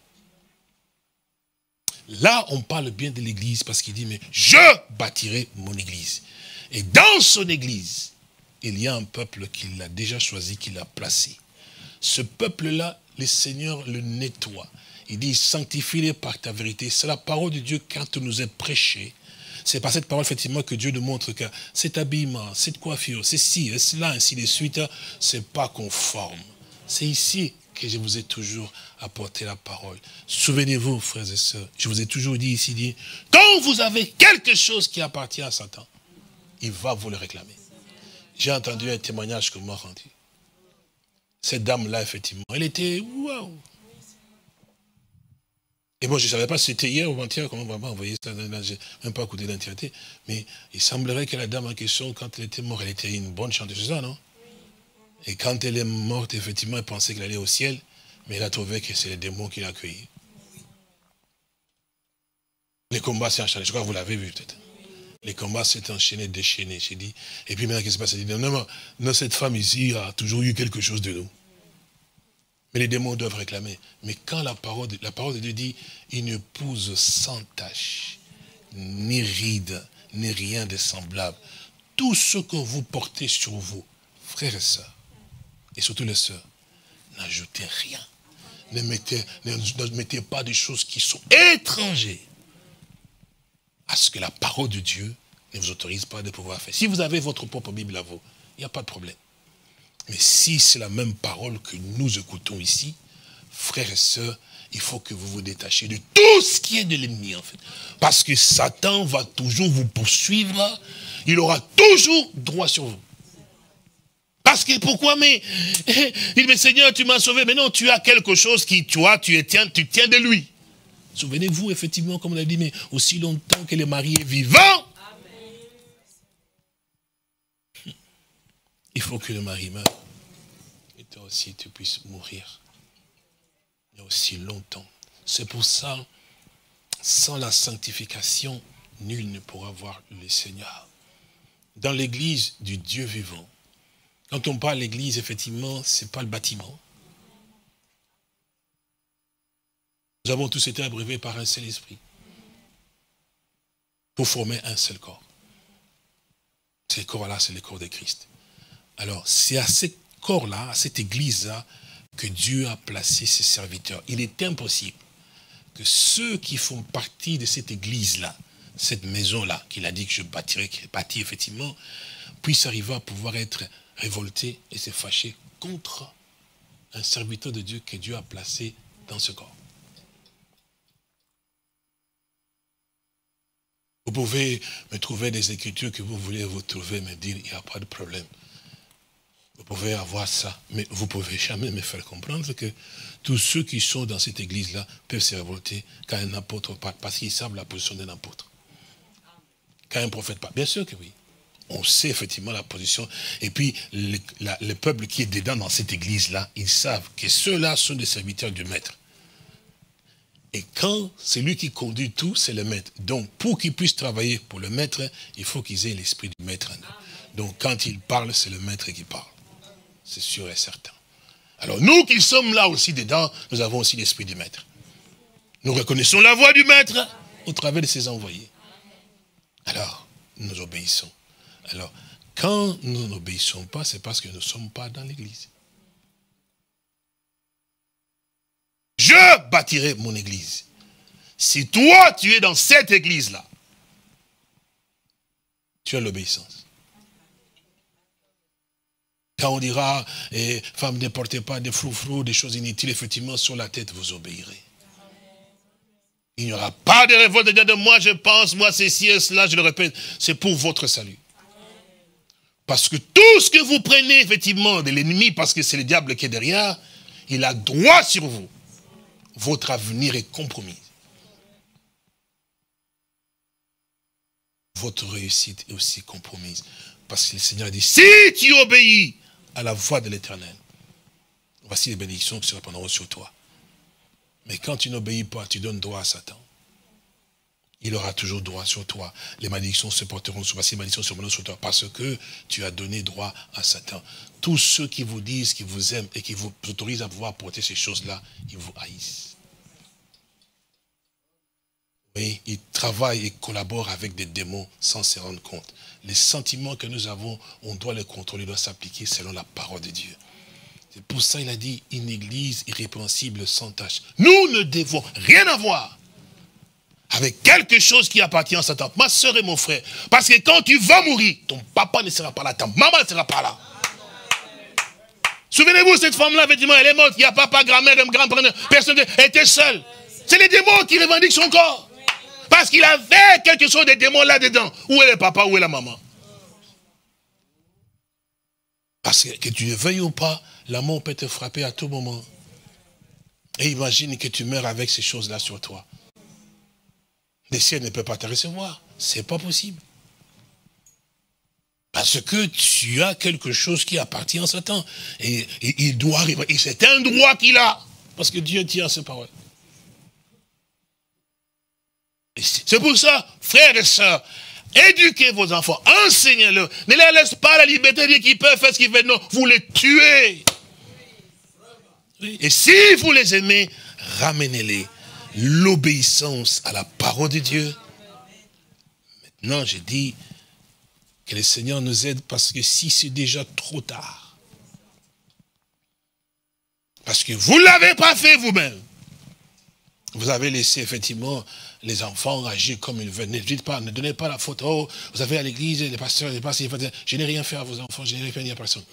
Là, on parle bien de l'église parce qu'il dit, mais je bâtirai mon église. Et dans son église, il y a un peuple qu'il a déjà choisi, qu'il a placé. Ce peuple-là, le Seigneur le nettoie. Il dit, sanctifie-les par ta vérité. C'est la parole de Dieu quand nous est prêchée. C'est par cette parole, effectivement, que Dieu nous montre que cet habillement, cette coiffure, ceci, cela, ainsi de suite, c'est pas conforme. C'est ici que je vous ai toujours apporté la parole. Souvenez-vous, frères et sœurs, je vous ai toujours dit ici, quand vous avez quelque chose qui appartient à Satan, il va vous le réclamer. J'ai entendu un témoignage que m'a rendu. Cette dame-là, effectivement, elle était, waouh. Et moi, je ne savais pas si c'était hier ou avant-hier, comment vraiment envoyer ça, je n'ai même pas écouté l'entièreté. Mais il semblerait que la dame en question, quand elle était morte, elle était une bonne chanteuse, non? Et quand elle est morte, effectivement, elle pensait qu'elle allait au ciel, mais elle a trouvé que c'est les démons qui l'ont accueilli. Les combats s'est enchaîné, je crois que vous l'avez vu peut-être. Les combats s'est enchaîné, déchaîné, j'ai dit. Et puis maintenant, qu'est-ce qui se passe? Elle dit, non, cette femme ici a toujours eu quelque chose de nous. Mais les démons doivent réclamer. Mais quand la parole de Dieu dit, une épouse sans tache, ni ride, ni rien de semblable, tout ce que vous portez sur vous, frères et sœurs, et surtout les sœurs, n'ajoutez rien. Ne mettez pas des choses qui sont étrangères à ce que la parole de Dieu ne vous autorise pas de pouvoir faire. Si vous avez votre propre Bible à vous, il n'y a pas de problème. Mais si c'est la même parole que nous écoutons ici, frères et sœurs, il faut que vous vous détachiez de tout ce qui est de l'ennemi, en fait. Parce que Satan va toujours vous poursuivre, il aura toujours droit sur vous. Parce que pourquoi, mais il dit, Seigneur, tu m'as sauvé, mais non, tu as quelque chose qui, tu tiens de lui. Souvenez-vous, effectivement, comme on a dit, mais aussi longtemps que le mari est vivant, il faut que le mari meure. Et toi aussi, tu puisses mourir. Et aussi longtemps. C'est pour ça, sans la sanctification, nul ne pourra voir le Seigneur. Dans l'église du Dieu vivant, quand on parle l'église, effectivement, ce n'est pas le bâtiment. Nous avons tous été abreuvés par un seul esprit pour former un seul corps. Ce corps-là, c'est le corps de Christ. Alors, c'est à ce corps-là, à cette église-là, que Dieu a placé ses serviteurs. Il est impossible que ceux qui font partie de cette église-là, cette maison-là, qu'il a dit que je bâtirai, qu'il bâtit effectivement, puissent arriver à pouvoir être révoltés et se fâcher contre un serviteur de Dieu que Dieu a placé dans ce corps. Vous pouvez me trouver des écritures que vous voulez vous trouver, me dire, il n'y a pas de problème. Vous pouvez avoir ça, mais vous ne pouvez jamais me faire comprendre que tous ceux qui sont dans cette église-là peuvent se révolter quand un apôtre parle, parce qu'ils savent la position d'un apôtre. Quand un prophète parle, bien sûr que oui. On sait effectivement la position. Et puis, le peuple qui est dedans dans cette église-là, ils savent que ceux-là sont des serviteurs du maître. Et quand c'est lui qui conduit tout, c'est le maître. Donc, pour qu'ils puissent travailler pour le maître, il faut qu'ils aient l'esprit du maître en eux. Donc, quand il parle, c'est le maître qui parle. C'est sûr et certain. Alors, nous qui sommes là aussi dedans, nous avons aussi l'esprit du maître. Nous reconnaissons la voix du maître au travers de ses envoyés. Alors, nous obéissons. Alors, quand nous n'obéissons pas, c'est parce que nous ne sommes pas dans l'église. Je bâtirai mon église. Si toi, tu es dans cette église-là, tu as l'obéissance. Quand on dira, femme, ne portez pas des froufrous, des choses inutiles, effectivement, sur la tête, vous obéirez. Il n'y aura pas de révolte de dire de moi, je pense, moi, ceci et cela, je le répète, c'est pour votre salut. Parce que tout ce que vous prenez, effectivement, de l'ennemi, parce que c'est le diable qui est derrière, il a droit sur vous. Votre avenir est compromis. Votre réussite est aussi compromise. Parce que le Seigneur dit, si tu obéis à la voix de l'Éternel, voici les bénédictions qui se répandront sur toi. Mais quand tu n'obéis pas, tu donnes droit à Satan. Il aura toujours droit sur toi. Les malédictions se porteront sur, voici les malédictions se porteront sur toi parce que tu as donné droit à Satan. Tous ceux qui vous disent qu'ils vous aiment et qui vous autorisent à pouvoir porter ces choses-là, ils vous haïssent. Oui, ils travaillent et collaborent avec des démons sans se rendre compte. Les sentiments que nous avons, on doit les contrôler, on doit s'appliquer selon la parole de Dieu. C'est pour ça qu'il a dit une église irrépréhensible sans tache. Nous ne devons rien avoir avec quelque chose qui appartient à Satan. Ma soeur et mon frère. Parce que quand tu vas mourir, ton papa ne sera pas là, ta maman ne sera pas là. Souvenez-vous, cette femme-là, effectivement, elle est morte. Il n'y a papa, grand-mère, grand-père, personne, elle était seule. C'est les démons qui revendiquent son corps. Parce qu'il avait quelque chose de démons là-dedans. Où est le papa, où est la maman? Parce que tu ne veuilles ou pas, la mort peut te frapper à tout moment. Et imagine que tu meurs avec ces choses-là sur toi. Le ciel ne peut pas te recevoir. Ce n'est pas possible. Parce que tu as quelque chose qui appartient à Satan. Et il doit arriver. Et c'est un droit qu'il a. Parce que Dieu tient à ses paroles. C'est pour ça, frères et sœurs, éduquez vos enfants, enseignez-leur. Ne les laissez pas la liberté de dire qu'ils peuvent faire ce qu'ils veulent. Non, vous les tuez. Et si vous les aimez, ramenez-les. L'obéissance à la parole de Dieu. Maintenant, je dis que le Seigneur nous aide parce que si c'est déjà trop tard, parce que vous ne l'avez pas fait vous-même, vous avez laissé effectivement les enfants agir comme ils veulent. Ne dites pas, ne donnez pas la faute. Oh, vous avez à l'église, les pasteurs, je n'ai rien fait à vos enfants, je n'ai rien fait à personne.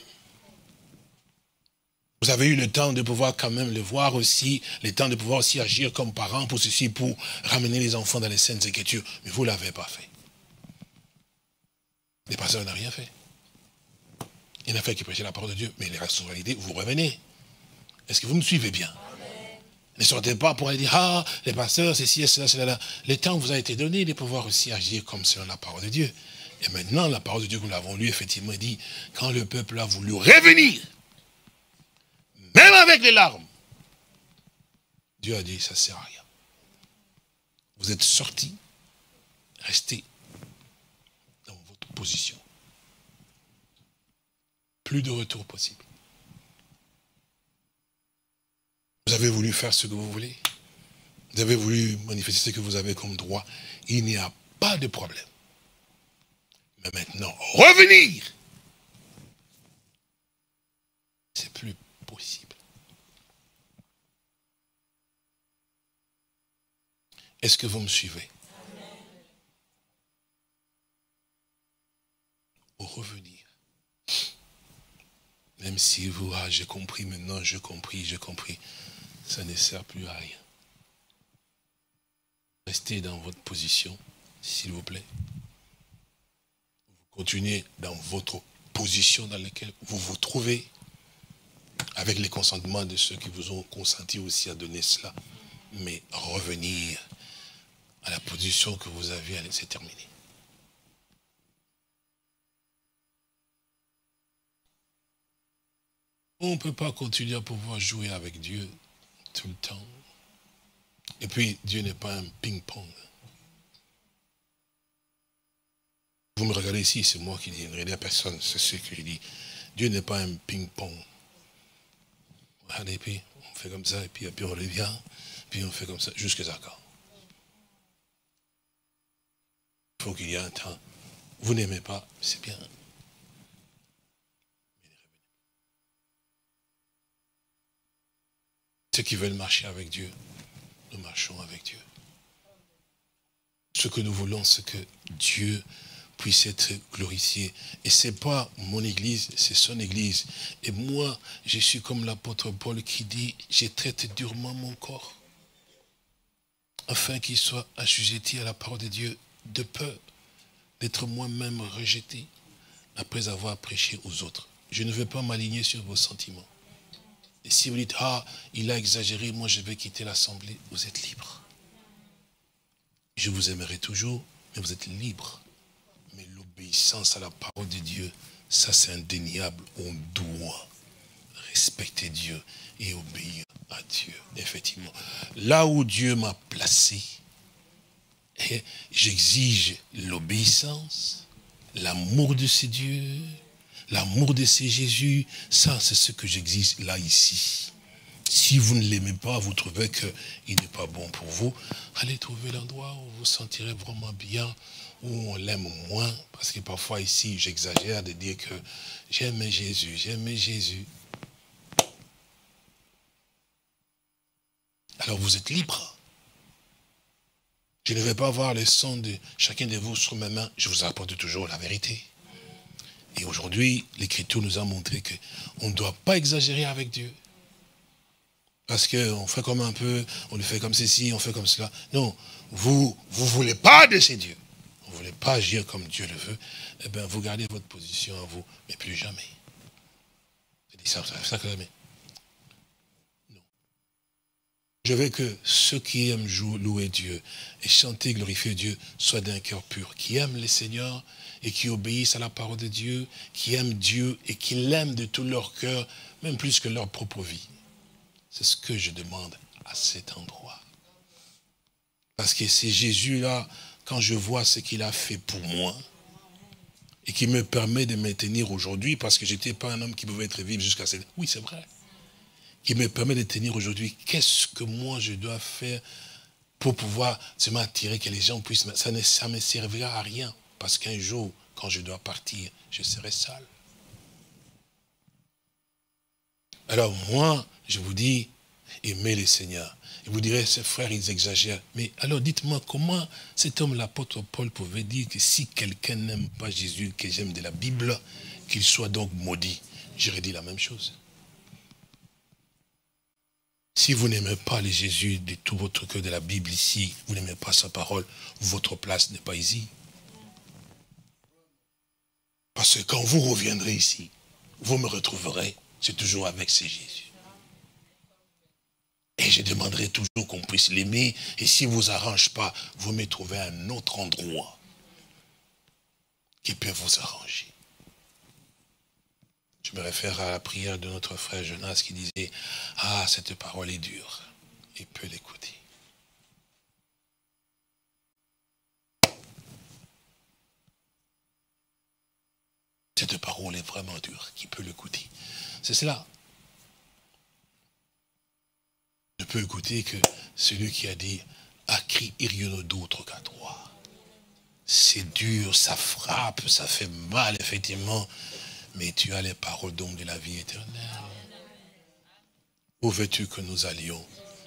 Vous avez eu le temps de pouvoir quand même le voir aussi, le temps de pouvoir aussi agir comme parents pour ceci, pour ramener les enfants dans les saintes écritures. Mais vous ne l'avez pas fait. Les pasteurs n'ont rien fait. Il n'a fait que prêcher la parole de Dieu. Mais les responsabilités, vous revenez. Est-ce que vous me suivez bien? Ne sortez pas pour aller dire, ah, les pasteurs, ceci, cela, cela. Le temps vous a été donné de pouvoir aussi agir comme selon la parole de Dieu. Et maintenant, la parole de Dieu que nous l'avons lu, effectivement, dit, quand le peuple a voulu revenir, même avec les larmes, Dieu a dit, ça ne sert à rien. Vous êtes sortis, restez dans votre position. Plus de retour possible. Vous avez voulu faire ce que vous voulez. Vous avez voulu manifester ce que vous avez comme droit. Il n'y a pas de problème. Mais maintenant, revenir, c'est plus possible. Est-ce que vous me suivez? Au revenir. Même si vous, ah, j'ai compris maintenant, j'ai compris, ça ne sert plus à rien. Restez dans votre position, s'il vous plaît. Vous continuez dans votre position dans laquelle vous vous trouvez, avec les consentements de ceux qui vous ont consenti aussi à donner cela. Mais revenir à la position que vous aviez, c'est terminé. On ne peut pas continuer à pouvoir jouer avec Dieu tout le temps. Et puis, Dieu n'est pas un ping-pong. Vous me regardez ici, c'est moi qui dis, ne regardez à personne, c'est ce que je dis. Dieu n'est pas un ping-pong. Et puis, on fait comme ça, et puis on revient, puis on fait comme ça, jusqu'à quand? Il faut qu'il y ait un temps. Vous n'aimez pas, c'est bien. Ceux qui veulent marcher avec Dieu, nous marchons avec Dieu. Ce que nous voulons, c'est que Dieu puisse être glorifié. Et ce n'est pas mon église, c'est son église. Et moi, je suis comme l'apôtre Paul qui dit, je traite durement mon corps, afin qu'il soit assujetti à la parole de Dieu, de peur d'être moi-même rejeté après avoir prêché aux autres. Je ne veux pas m'aligner sur vos sentiments. Et si vous dites, ah, il a exagéré, moi je vais quitter l'assemblée, vous êtes libre. Je vous aimerai toujours, mais vous êtes libre. Mais l'obéissance à la parole de Dieu, ça c'est indéniable. On doit respecter Dieu. et obéir à Dieu, effectivement. Là où Dieu m'a placé, j'exige l'obéissance, l'amour de ces dieux, l'amour de ces Jésus. Ça, c'est ce que j'exige là, ici. Si vous ne l'aimez pas, vous trouvez qu'il n'est pas bon pour vous, allez trouver l'endroit où vous vous sentirez vraiment bien, où on l'aime moins. Parce que parfois ici, j'exagère de dire que j'aime Jésus, j'aime Jésus. Alors vous êtes libre. Je ne vais pas avoir le sang de chacun de vous sur mes mains. Je vous apporte toujours la vérité. Et aujourd'hui, l'Écriture nous a montré qu'on ne doit pas exagérer avec Dieu. Parce qu'on fait comme un peu, on le fait comme ceci, on fait comme cela. Non, vous ne voulez pas de ces dieux. Vous ne voulez pas agir comme Dieu le veut. Eh bien, vous gardez votre position à vous, mais plus jamais. C'est ça que jamais. Non. Je veux que ceux qui aiment louer Dieu et chanter, glorifier Dieu, soient d'un cœur pur, qui aiment le Seigneur et qui obéissent à la parole de Dieu, qui aiment Dieu et qui l'aiment de tout leur cœur, même plus que leur propre vie. C'est ce que je demande à cet endroit. Parce que c'est Jésus-là, quand je vois ce qu'il a fait pour moi, et qui me permet de me tenir aujourd'hui, parce que je n'étais pas un homme qui pouvait être vivre jusqu'à cette... Oui, c'est vrai. Qui me permet de tenir aujourd'hui, qu'est-ce que moi je dois faire pour pouvoir se m'attirer, que les gens puissent... Ça ne me servira à rien, parce qu'un jour, quand je dois partir, je serai seul. Alors moi, je vous dis, aimez les Seigneurs. Et vous direz, ces frères, ils exagèrent. Mais alors dites-moi, comment cet homme, l'apôtre Paul, pouvait dire que si quelqu'un n'aime pas Jésus, que j'aime de la Bible, qu'il soit donc maudit? J'aurais dit la même chose. Si vous n'aimez pas les Jésus de tout votre cœur de la Bible ici, vous n'aimez pas sa parole, votre place n'est pas ici. Parce que quand vous reviendrez ici, vous me retrouverez, c'est toujours avec ces Jésus. Et je demanderai toujours qu'on puisse l'aimer. Et s'il ne vous arrange pas, vous me trouvez un autre endroit qui peut vous arranger. Je me réfère à la prière de notre frère Jonas qui disait, « Ah, cette parole est dure. » Il peut l'écouter. Cette parole est vraiment dure. Qui peut l'écouter? C'est cela. Ne peut écouter que celui qui a dit « À qui irions-nous d'autre qu'à toi ?» C'est dur, ça frappe, ça fait mal, effectivement. Mais tu as les paroles donc de la vie éternelle. Où veux-tu que nous allions?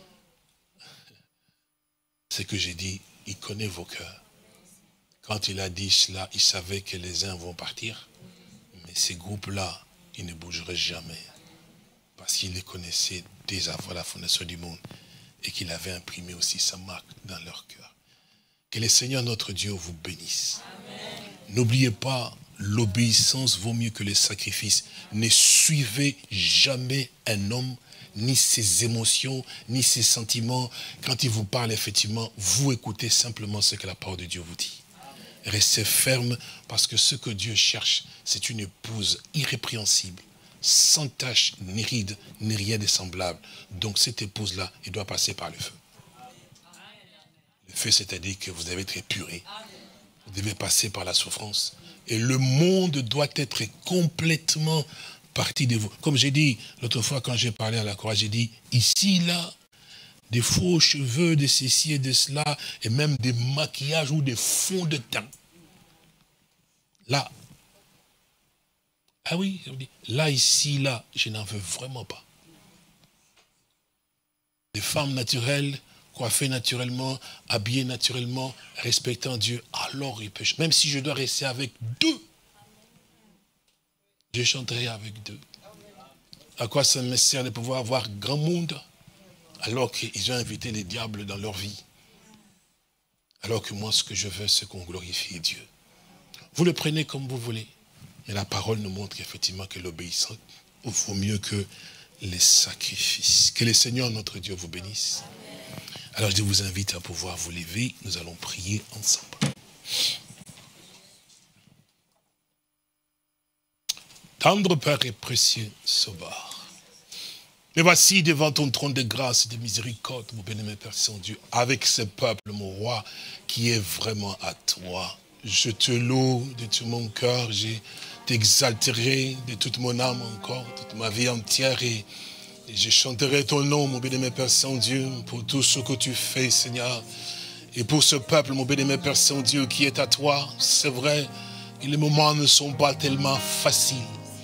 Ce que j'ai dit, il connaît vos cœurs. Quand il a dit cela, il savait que les uns vont partir. Mais ces groupes-là, ils ne bougeraient jamais. Parce qu'il les connaissait dès avant la fondation du monde. Et qu'il avait imprimé aussi sa marque dans leur cœur. Que le Seigneur notre Dieu vous bénisse. N'oubliez pas, l'obéissance vaut mieux que les sacrifices. Ne suivez jamais un homme, ni ses émotions, ni ses sentiments. Quand il vous parle, effectivement, vous écoutez simplement ce que la parole de Dieu vous dit. Restez ferme, parce que ce que Dieu cherche, c'est une épouse irrépréhensible, sans tache, ni ride, ni rien de semblable. Donc cette épouse-là, elle doit passer par le feu. Le feu, c'est-à-dire que vous devez être épuré. Vous devez passer par la souffrance. Et le monde doit être complètement parti de vous. Comme j'ai dit l'autre fois quand j'ai parlé à la croix, j'ai dit, ici, là, des faux cheveux, de ceci et de cela, et même des maquillages ou des fonds de teint. Là, ah oui, là, ici, là, je n'en veux vraiment pas. Des femmes naturelles, coiffées naturellement, habillées naturellement, respectant Dieu, alors ils peuvent. Même si je dois rester avec deux, je chanterai avec deux. À quoi ça me sert de pouvoir avoir grand monde, alors qu'ils ont invité les diables dans leur vie? Alors que moi, ce que je veux, c'est qu'on glorifie Dieu. Vous le prenez comme vous voulez. Mais la parole nous montre effectivement que l'obéissance vaut mieux que les sacrifices. Que le Seigneur, notre Dieu, vous bénisse. Alors je vous invite à pouvoir vous lever. Nous allons prier ensemble. Tendre Père et précieux Sauveur, Mais voici devant ton trône de grâce et de miséricorde, mon bien-aimé Père Saint-Dieu, avec ce peuple, mon roi, qui est vraiment à toi. Je te loue de tout mon cœur, je t'exalterai de toute mon âme encore, toute ma vie entière, et je chanterai ton nom, mon bien-aimé Père Saint-Dieu, pour tout ce que tu fais, Seigneur. Et pour ce peuple, mon bien-aimé Père Saint-Dieu, qui est à toi, c'est vrai, et les moments ne sont pas tellement faciles.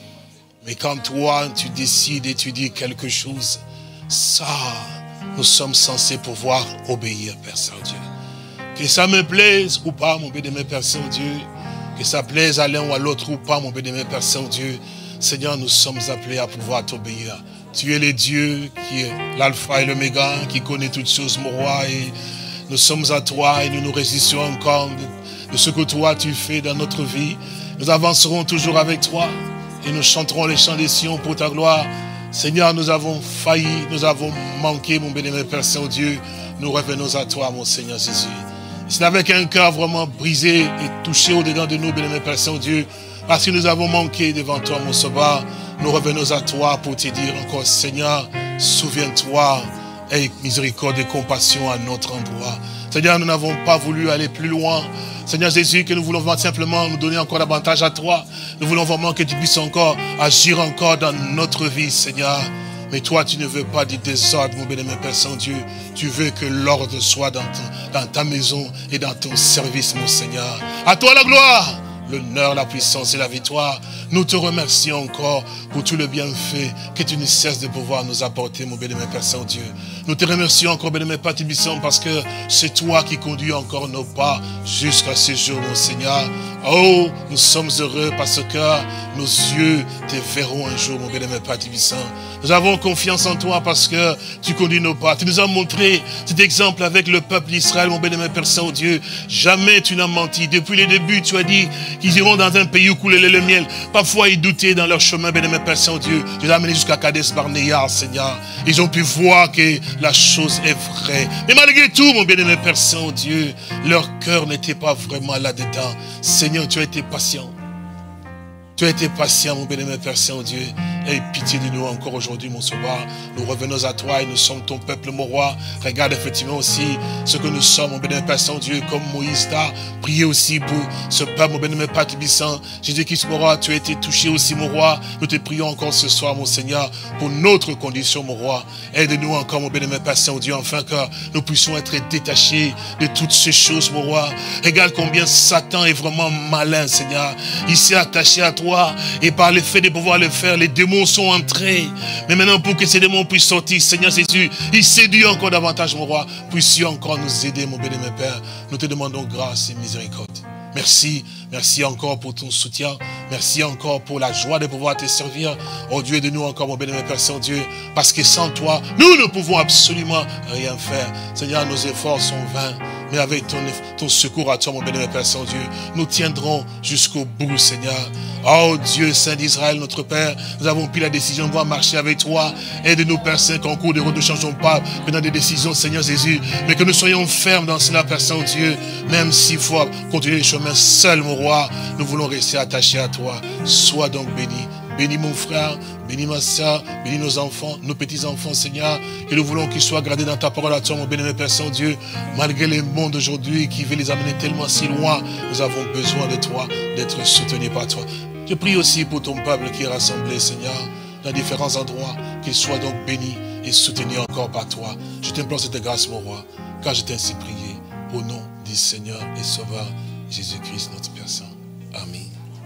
Mais quand toi, tu décides et tu dis quelque chose, ça, nous sommes censés pouvoir obéir, Père Saint-Dieu. Que ça me plaise ou pas, mon bien-aimé Père Saint-Dieu, que ça plaise à l'un ou à l'autre ou pas, mon bien-aimé Père Saint-Dieu, Seigneur, nous sommes appelés à pouvoir t'obéir. Tu es le Dieu qui est l'alpha et l'oméga, qui connaît toutes choses, mon roi, et nous sommes à toi et nous nous résistons encore de ce que toi tu fais dans notre vie. Nous avancerons toujours avec toi. Et nous chanterons les chants des Sion pour ta gloire. Seigneur, nous avons failli, nous avons manqué, mon bien-aimé Père Saint-Dieu. Nous revenons à toi, mon Seigneur Jésus. C'est avec un cœur vraiment brisé et touché au-dedans de nous, bien-aimé Père Saint-Dieu, parce que nous avons manqué devant toi, mon Sauveur. Nous revenons à toi pour te dire encore, Seigneur, souviens-toi, aie miséricorde et compassion à notre endroit. Seigneur, nous n'avons pas voulu aller plus loin. Seigneur Jésus, que nous voulons simplement nous donner encore davantage à toi. Nous voulons vraiment que tu puisses encore agir encore dans notre vie, Seigneur. Mais toi, tu ne veux pas du désordre, mon bien-aimé Père Saint-Dieu. Tu veux que l'ordre soit dans ta maison et dans ton service, mon Seigneur. À toi la gloire, l'honneur, la puissance et la victoire. Nous te remercions encore pour tout le bienfait que tu ne cesses de pouvoir nous apporter, mon bien-aimé Père Saint-Dieu. Nous te remercions encore, bien-aimé Père Tibissant, parce que c'est toi qui conduis encore nos pas jusqu'à ce jour, mon Seigneur. Oh, nous sommes heureux parce que nos yeux te verront un jour, mon bien-aimé Père Tibissant. Nous avons confiance en toi parce que tu conduis nos pas. Tu nous as montré cet exemple avec le peuple d'Israël, mon bien-aimé Père Saint-Dieu. Jamais tu n'as menti. Depuis le début, tu as dit qu'ils iront dans un pays où coule le lait et le miel. Parfois, ils doutaient dans leur chemin, bien-aimé Père Saint-Dieu. Tu les as amenés jusqu'à Kadesh Barnéa, Seigneur. Ils ont pu voir que la chose est vraie. Mais malgré tout, mon bien-aimé Père Saint-Dieu, leur cœur n'était pas vraiment là-dedans. Seigneur, tu as été patient. Tu as été patient, mon bien-aimé Père Saint-Dieu. Aie pitié de nous encore aujourd'hui, mon Sauveur. Nous revenons à toi et nous sommes ton peuple, mon roi. Regarde effectivement aussi ce que nous sommes, mon bien-aimé Père Saint-Dieu, comme Moïse t'a prié aussi pour ce peuple, mon bien-aimé Père Tibissant. Jésus-Christ, mon roi, tu as été touché aussi, mon roi. Nous te prions encore ce soir, mon Seigneur, pour notre condition, mon roi. Aide-nous encore, mon bien-aimé Père Saint-Dieu, afin que nous puissions être détachés de toutes ces choses, mon roi. Regarde combien Satan est vraiment malin, Seigneur. Il s'est attaché à toi et par le fait de pouvoir le faire, les démons sont entrés. Mais maintenant, pour que ces démons puissent sortir, Seigneur Jésus, il séduit encore davantage, mon roi. Puisses-tu encore nous aider, mon bien-aimé Père. Nous te demandons grâce et miséricorde. Merci, merci encore pour ton soutien. Merci encore pour la joie de pouvoir te servir. Oh Dieu, aide-nous encore, mon bien-aimé Père Saint-Dieu, parce que sans toi, nous ne pouvons absolument rien faire. Seigneur, nos efforts sont vains, mais avec ton secours à toi, mon bien-aimé Père Saint-Dieu, nous tiendrons jusqu'au bout, Seigneur. Oh Dieu, Saint d'Israël, notre Père, nous avons pris la décision de pouvoir marcher avec toi. Aide-nous, Père Saint, qu'en cours de route, ne changeons pas, prenant des décisions, Seigneur Jésus, mais que nous soyons fermes dans cela, Père Saint-Dieu, même s'il faut continuer les chemins seuls, mon roi, nous voulons rester attachés à toi. Sois donc béni. Bénis mon frère, bénis ma soeur, bénis nos enfants, nos petits-enfants, Seigneur. Et nous voulons qu'ils soient gardés dans ta parole à toi, mon bien-aimé Père Saint-Dieu. Malgré les mondes d'aujourd'hui qui veulent les amener tellement si loin, nous avons besoin de toi, d'être soutenus par toi. Je prie aussi pour ton peuple qui est rassemblé, Seigneur, dans différents endroits, qu'il soit donc béni et soutenu encore par toi. Je t'implore cette grâce, mon roi, car je t'ai ainsi prié, au nom du Seigneur et Sauveur, Jésus-Christ, notre Père Saint. Amen.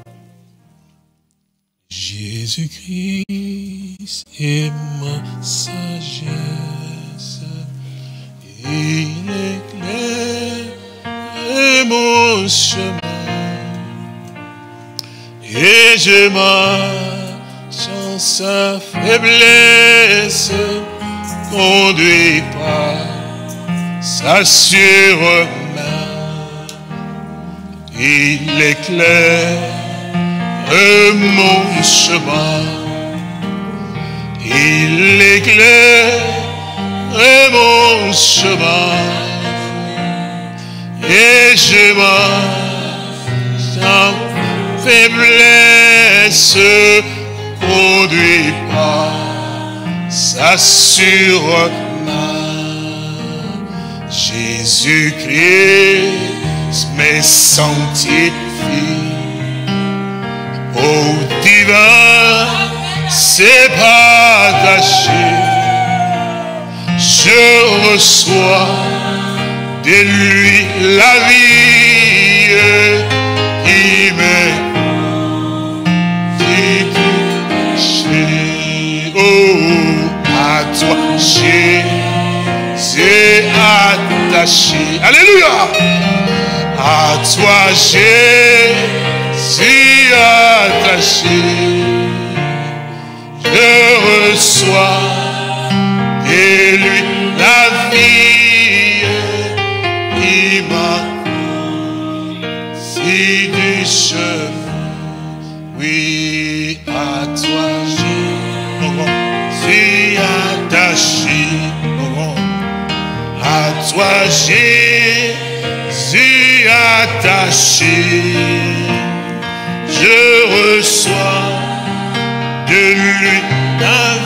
Jésus-Christ est ma sagesse, il éclaire mon chemin, et je marche en sa faiblesse, conduit par sa sûre main, il éclaire mon chemin, il éclaire mon chemin, et je marche en faiblesse, conduit par s'assurera. Jésus-Christ me sanctifie. Au divin, c'est partager. Je reçois de lui la vie qui me dit. Oh, à toi Jésus attaché. Alléluia. À toi Jésus attaché. Je reçois de lui la vie qui m'a si du chemin. Oui, à toi Jésus attaché. À toi Jésus attaché. Je reçois de lui la